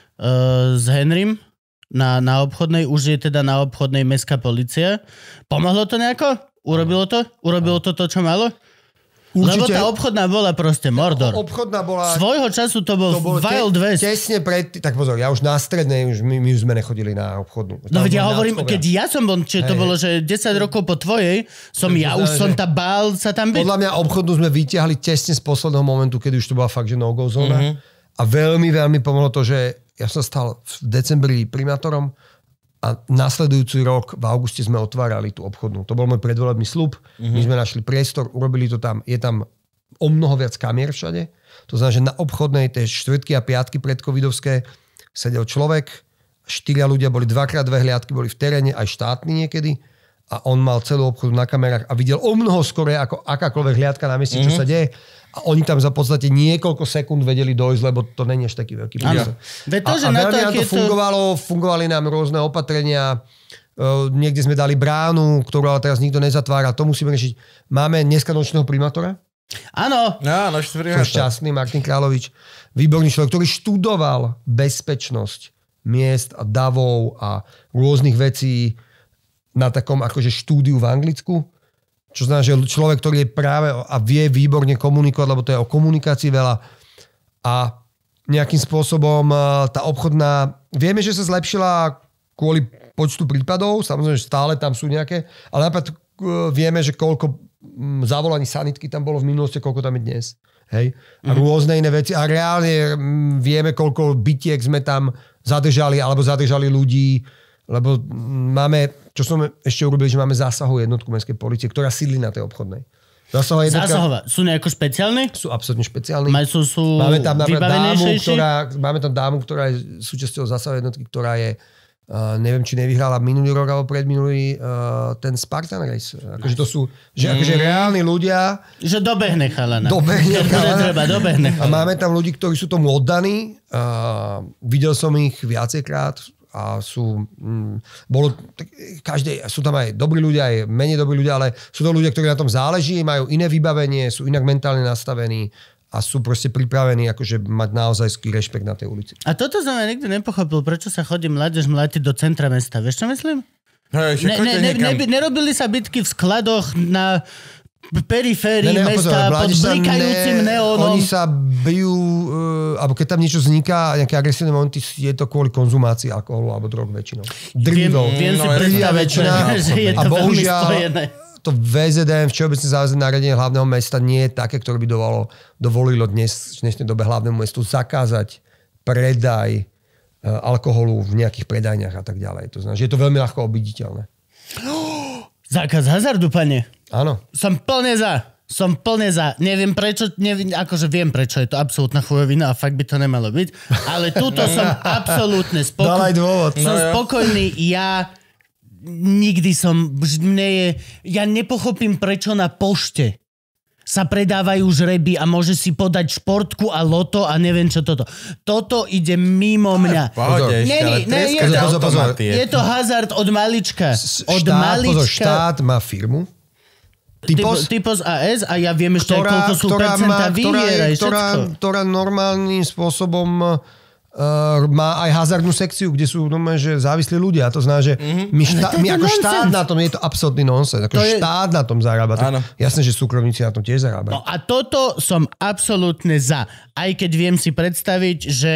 s Henrym na obchodnej. Už je teda na obchodnej mestská polícia. Pomohlo to nejako? Urobilo to, čo malo? Určite. Lebo tá obchodná bola proste Mordor. Obchodná bola... Svojho času to bol Wild West. Tesne pred... Tak pozor, ja už na strednej, my už sme nechodili na obchodnú. No veď ja hovorím, keď ja som bol, čiže to bolo, že 10 rokov po tvojej, som tá bál sa tam byť. Podľa mňa obchodnú sme vyťahli tesne z posledného momentu, kedy už to bola fakt, že no-go zóna. A veľmi, veľmi pomohlo to, že ja som stal v decembri primátorom a nasledujúci rok v auguste sme otvárali tú obchodnú. To bol môj predvolebný sľub. My sme našli priestor, urobili to tam. Je tam o mnoho viac kamier všade. To znamená, že na obchodnej tie štvrtky a piatky predcovidovské sedel človek, 4 ľudia boli 2x2 hliadky, boli v teréne, aj štátni niekedy. A on mal celú obchodu na kamerách a videl o mnoho skore ako akákoľvek hliadka na mieste, čo sa deje. A oni tam za podstate niekoľko sekúnd vedeli dojsť, lebo to není až taký veľký priestor. A veľmi nám to fungovali nám rôzne opatrenia. Niekde sme dali bránu, ktorú ale teraz nikto nezatvára. To musíme riešiť. Máme dneska nočného primátora. Áno. Som šťastný, Martin Kráľovič. Výborný človek, ktorý študoval bezpečnosť miest a davov a rôznych vecí na takom akože štúdiu v Anglicku. Čo znamená, že človek, ktorý je práve a vie výborne komunikovať, lebo to je o komunikácii veľa a nejakým spôsobom tá obchodná... Vieme, že sa zlepšila kvôli počtu prípadov, samozrejme, že stále tam sú nejaké, ale napríklad vieme, že koľko zavolaní sanitky tam bolo v minulosti, koľko tam je dnes. Hej? A rôzne iné veci. A reálne vieme, koľko bitiek sme tam zadržali, alebo zadržali ľudí, lebo máme, čo sme ešte urobili, že máme zásahovú jednotku mestskej polície, ktorá sídli na tej obchodnej. Zásahová. Sú nejako špeciálne? Sú absolútne špeciálne. Sú máme tam dámu, ktorá je súčasťou zásahovej jednotky, ktorá je neviem, či nevyhrala minulý rok alebo predminulý ten Spartan Race. Akože to sú akože reálni ľudia. Že dobehne chalana. Dobehne. A máme tam ľudí, ktorí sú tomu oddaní. Videl som ich viacejkrát a sú sú tam aj dobrí ľudia, aj menej dobrí ľudia, ale sú to ľudia, ktorí na tom záleží, majú iné vybavenie, sú inak mentálne nastavení a sú proste pripravení akože mať naozajský rešpekt na tej ulici. A toto som aj nikdy nepochopil, prečo sa chodí mládež mlátiť do centra mesta. Vieš, čo myslím? Nerobili sa bitky v skladoch na periférii mesta pod blikajúcim neónom. Oni sa bijú, alebo keď tam niečo vzniká, nejaké agresívne momenty, je to kvôli konzumácii alkoholu alebo drog väčšinou. Viem si predstaviť, že je to veľmi spojené. To VZDM, Všeobecné záväzné nariadenie hlavného mesta, nie je také, ktoré by dovolilo dnes, v dnešnej dobe hlavnému mestu zakázať predaj alkoholu v nejakých predajniach a tak ďalej. To znamená, že je to veľmi ľahko obiditeľné. Zákaz hazardu, pane. Áno. Som plne za. Neviem prečo, akože viem prečo, je to absolútna chujovina a fakt by to nemalo byť, ale túto som absolútne spokojný. Daj dôvod. Som spokojný, ja nepochopím, prečo na pošte sa predávajú žreby a môže si podať športku a loto a neviem čo toto. Toto ide mimo mňa. Je to hazard od malička. Štát má firmu. Typos AS a ja viem ešte koľko sú percenta výhier. Ktorá normálnym spôsobom má aj hazardnú sekciu, kde sú že závislí ľudia. To znamená, že my ako štát na tom, je to absolútny nonsens. Štát na tom zarába. Jasné, že súkromníci na tom tiež zarábajú. No a toto som absolútne za. Aj keď viem si predstaviť, že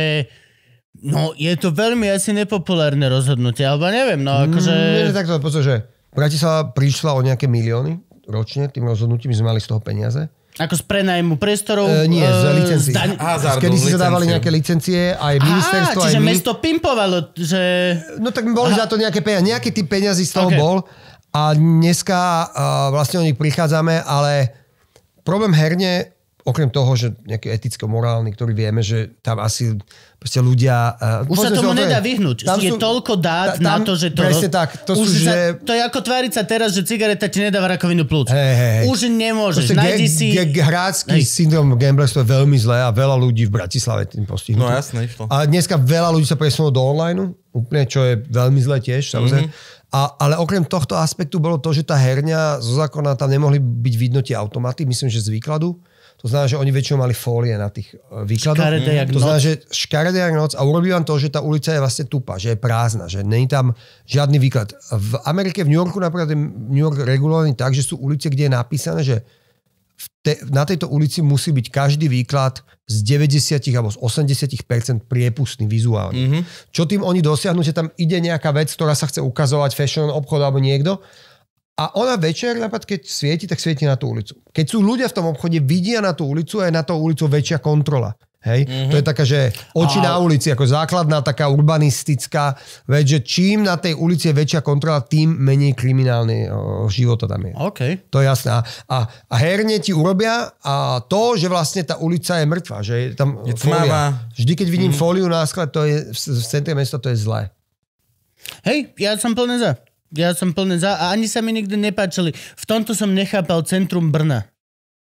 je to veľmi asi nepopulárne rozhodnutie, alebo neviem, takto, že Bratislava prišla o nejaké milióny ročne tým rozhodnutím, my sme mali z toho peniaze. Ako z prenajmu priestorov? Nie, z licencií. Kedy si sa dávali nejaké licencie, aj ministerstvo, aj my. Čiže mesto pimpovalo, že... No tak boli za to nejaké peniaze. Nejaký typ peňazí z toho bol. A dneska vlastne o nich prichádzame, ale problém herne, okrem toho, že nejaký eticko-morálny, ktorý vieme, že tam asi proste ľudia... Už sa tomu nedá vyhnúť. Je toľko dát na to, že to... Presne tak. To je ako tváriť sa teraz, že cigareta ti nedáva rakovinu plúc. Už nemôžeš. Nájdi si... Hráčsky syndrom gamblerstva je veľmi zlé a veľa ľudí v Bratislave tým postihnutí. No jasné, išlo. A dneska veľa ľudí sa presunulo do online, úplne, čo je veľmi zlé tiež, samozrejme. Ale okrem tohto aspektu bolo to, že tá herňa zo zákona tam nemohli byť vidno tie automaty, myslím, že z výkladu. To znamená, že oni väčšinou mali fólie na tých výkladoch. To znamená, že škaredé jak noc a urobí vám to, že tá ulica je vlastne tupá, že je prázdna, že není tam žiadny výklad. V Amerike, v New Yorku napríklad je New York regulovaný tak, že sú ulice, kde je napísané, že na tejto ulici musí byť každý výklad z 90 alebo z 80% priepustný vizuálne. Čo tým oni dosiahnu, že tam ide nejaká vec, ktorá sa chce ukazovať, fashion, obchod alebo niekto, a ona večer, napríklad, keď svieti, tak svieti na tú ulicu. Keď sú ľudia v tom obchode, vidia na tú ulicu a je na tú ulicu väčšia kontrola. Hej? To je taká, že oči na ulici, ako základná taká urbanistická vec, že čím na tej ulici je väčšia kontrola, tým menej kriminálne života tam je. Okay. To je jasné. A herne ti urobia a to, že vlastne tá ulica je mŕtva, že je tam fólia. Vždy, keď vidím fóliu na sklad, to je v centre mesta, to je zlé. Hej, ja som plne za a ani sa mi nikdy nepáčili. V tomto som nechápal centrum Brna.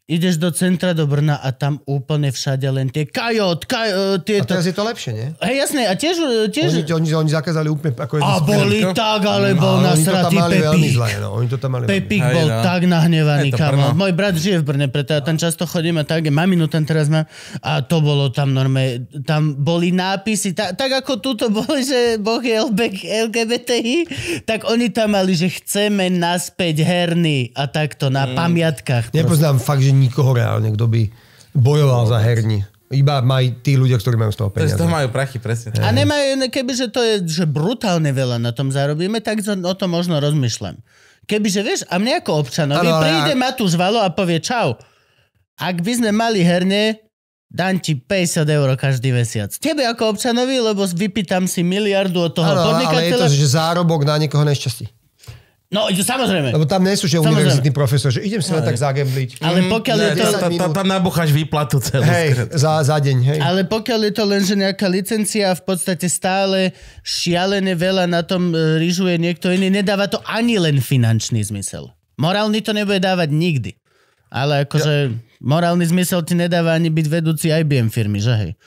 ideš do centra do Brna a tam úplne všade len tie kajot, tieto... A teraz je to lepšie, nie? Hej, jasné, a tiež... Oni zakázali úplne... Ako a boli tak, ale bol nasratý Pepík. Oni to tam mali Pepík bol tak nahnevaný, kamo. Môj brat žije v Brne, preto ja tam často chodím a tak, maminu tam teraz mám a to bolo tam normálne, tam boli nápisy, tak ako túto boli, že Boh je LGBTI, tak oni tam mali, že chceme naspäť herny a takto na pamiatkách. Nepoznám fakt, že nikoho reálne, kto by bojoval za herni. Iba majú tí ľudia, ktorí majú z toho peniaze. To majú prachy, presne. A nemajú, kebyže to je že brutálne veľa na tom zarobíme, tak o tom možno rozmýšľam. Kebyže, vieš, a mne ako občanovi príde Matúš Valo a povie čau, ak by sme mali herne, dám ti 50 eur každý mesiac. Tebe ako občanovi, lebo vypýtam si miliardu od toho podnikateľa. Ale je to, že zárobok na niekoho nešťastí. No, samozrejme. Lebo tam nie sú, že univerzitný profesor, že idem si len tak zagembliť. Ale pokiaľ je to... Tam nabúchaš výplatu celú. Hej, za deň, hej. Ale pokiaľ je to len, že nejaká licencia v podstate stále šialené veľa na tom ryžuje niekto iný, nedáva to ani len finančný zmysel. Morálny to nebude dávať nikdy. Ale akože morálny zmysel ti nedáva ani byť vedúci IBM firmy, že hej?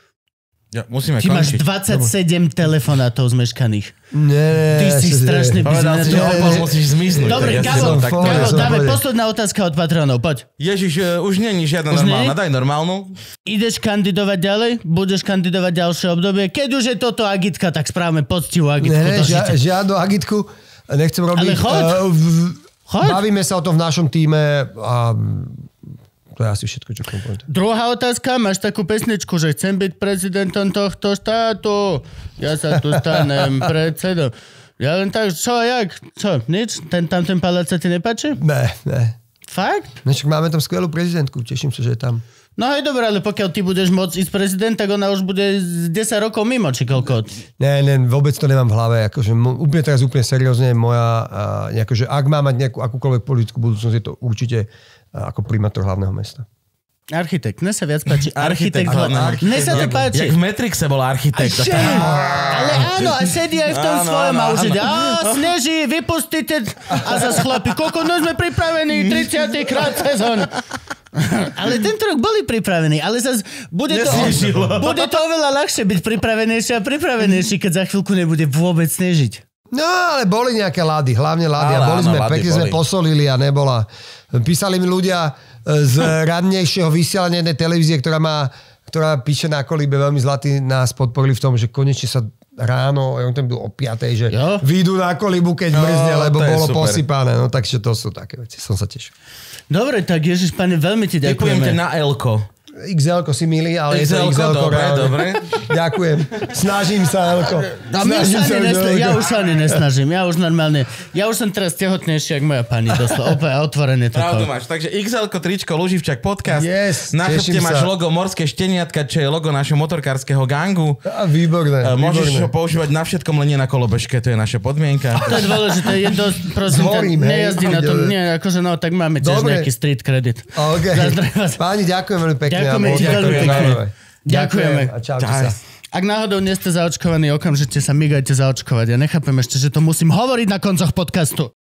Ja, musíme ty končiť. Máš 27 telefonátov zmeškaných. Nie. Ty si strašný biznes. Musíš zmiznúť. Dobre, Gabo, dáme posledná otázka od patronov, poď. Ježiš, už nie je žiadna normálna, daj normálnu. Ideš kandidovať ďalej? Budeš kandidovať ďalšie obdobie? Keď už je toto agitka, tak správame poctivú agitku. Nie, žiadnu agitku nechcem robiť. Ale choď. Bavíme sa o tom v našom týme a... To je asi všetko, čo chcem povedať. Druhá otázka, máš takú pesničku, že chcem byť prezidentom tohto štátu. Ja sa tu stanem predsedom. Ja len tak, čo, jak? Čo, nič? Ten palác sa ti nepáči? Ne. Fakt? No však máme tam skvelú prezidentku, teším sa, že je tam. No hej, dobré, ale pokiaľ ty budeš môcť ísť prezident, tak ona už bude 10 rokov mimo, či koľko? Ne, vôbec to nemám v hlave. Akože, úplne seriózne moja, že ak má mať nejakú akúkoľvek politickú budúcnosť, je to určite ako primátor hlavného mesta. Architekt. Mne sa viac páči. Architekt. Mne sa to páči. Jak v Matrixe bol architekt. Ale áno, a sedí aj v tom svojom a už ide, sneží, vypustite. A zase chlapi, koľko no sme pripravení, 30. krát sezón. Ale tento rok boli pripravení, ale zase bude to oveľa ľahšie byť pripravenejší, keď za chvíľku nebude vôbec snežiť. No, ale boli nejaké lády, hlavne lády. A boli sme, pekne sme posolili a nebola. Písali mi ľudia z radnejšieho vysielania jednej televízie, ktorá píše na kolíbe, veľmi zlatý, nás podporili v tom, že konečne sa ráno, on tam byl o 5:00, že vyjdú na kolíbu, keď mrzne, lebo bolo posypané. No takže to sú také veci, som sa tešil. Dobre, tak Ježiš, pane, veľmi ti ďakujeme. Ďakujem ti na Elko. XL-ko si milí, ale je to XL-ko. Dobre. Ďakujem. Snažím sa, Elko. Ja už sa ani nesnažím. Ja už som teraz tehotnejší, jak moja pani. Doslova, opäť otvorené toto. Pravdu máš. Takže XL-ko, tričko, Luživčak podcast. Yes, na chrbte máš logo Morské šteniatka, čo je logo našho motorkárskeho gangu. Výborné. Môžeš ho používať na všetkom, len nie na kolobežke. To je naša podmienka. To je dôležité. Je dosť, prosím, nejazdí na tom. Nie, akože no, tak máme tiež nejaký street credit. Páni, ďakujem veľmi pekne. Ďakujeme. A čaute sa. Ak náhodou nie ste zaočkovaní, okamžite sa migajte zaočkovať. Ja nechápem ešte, že to musím hovoriť na koncoch podcastu.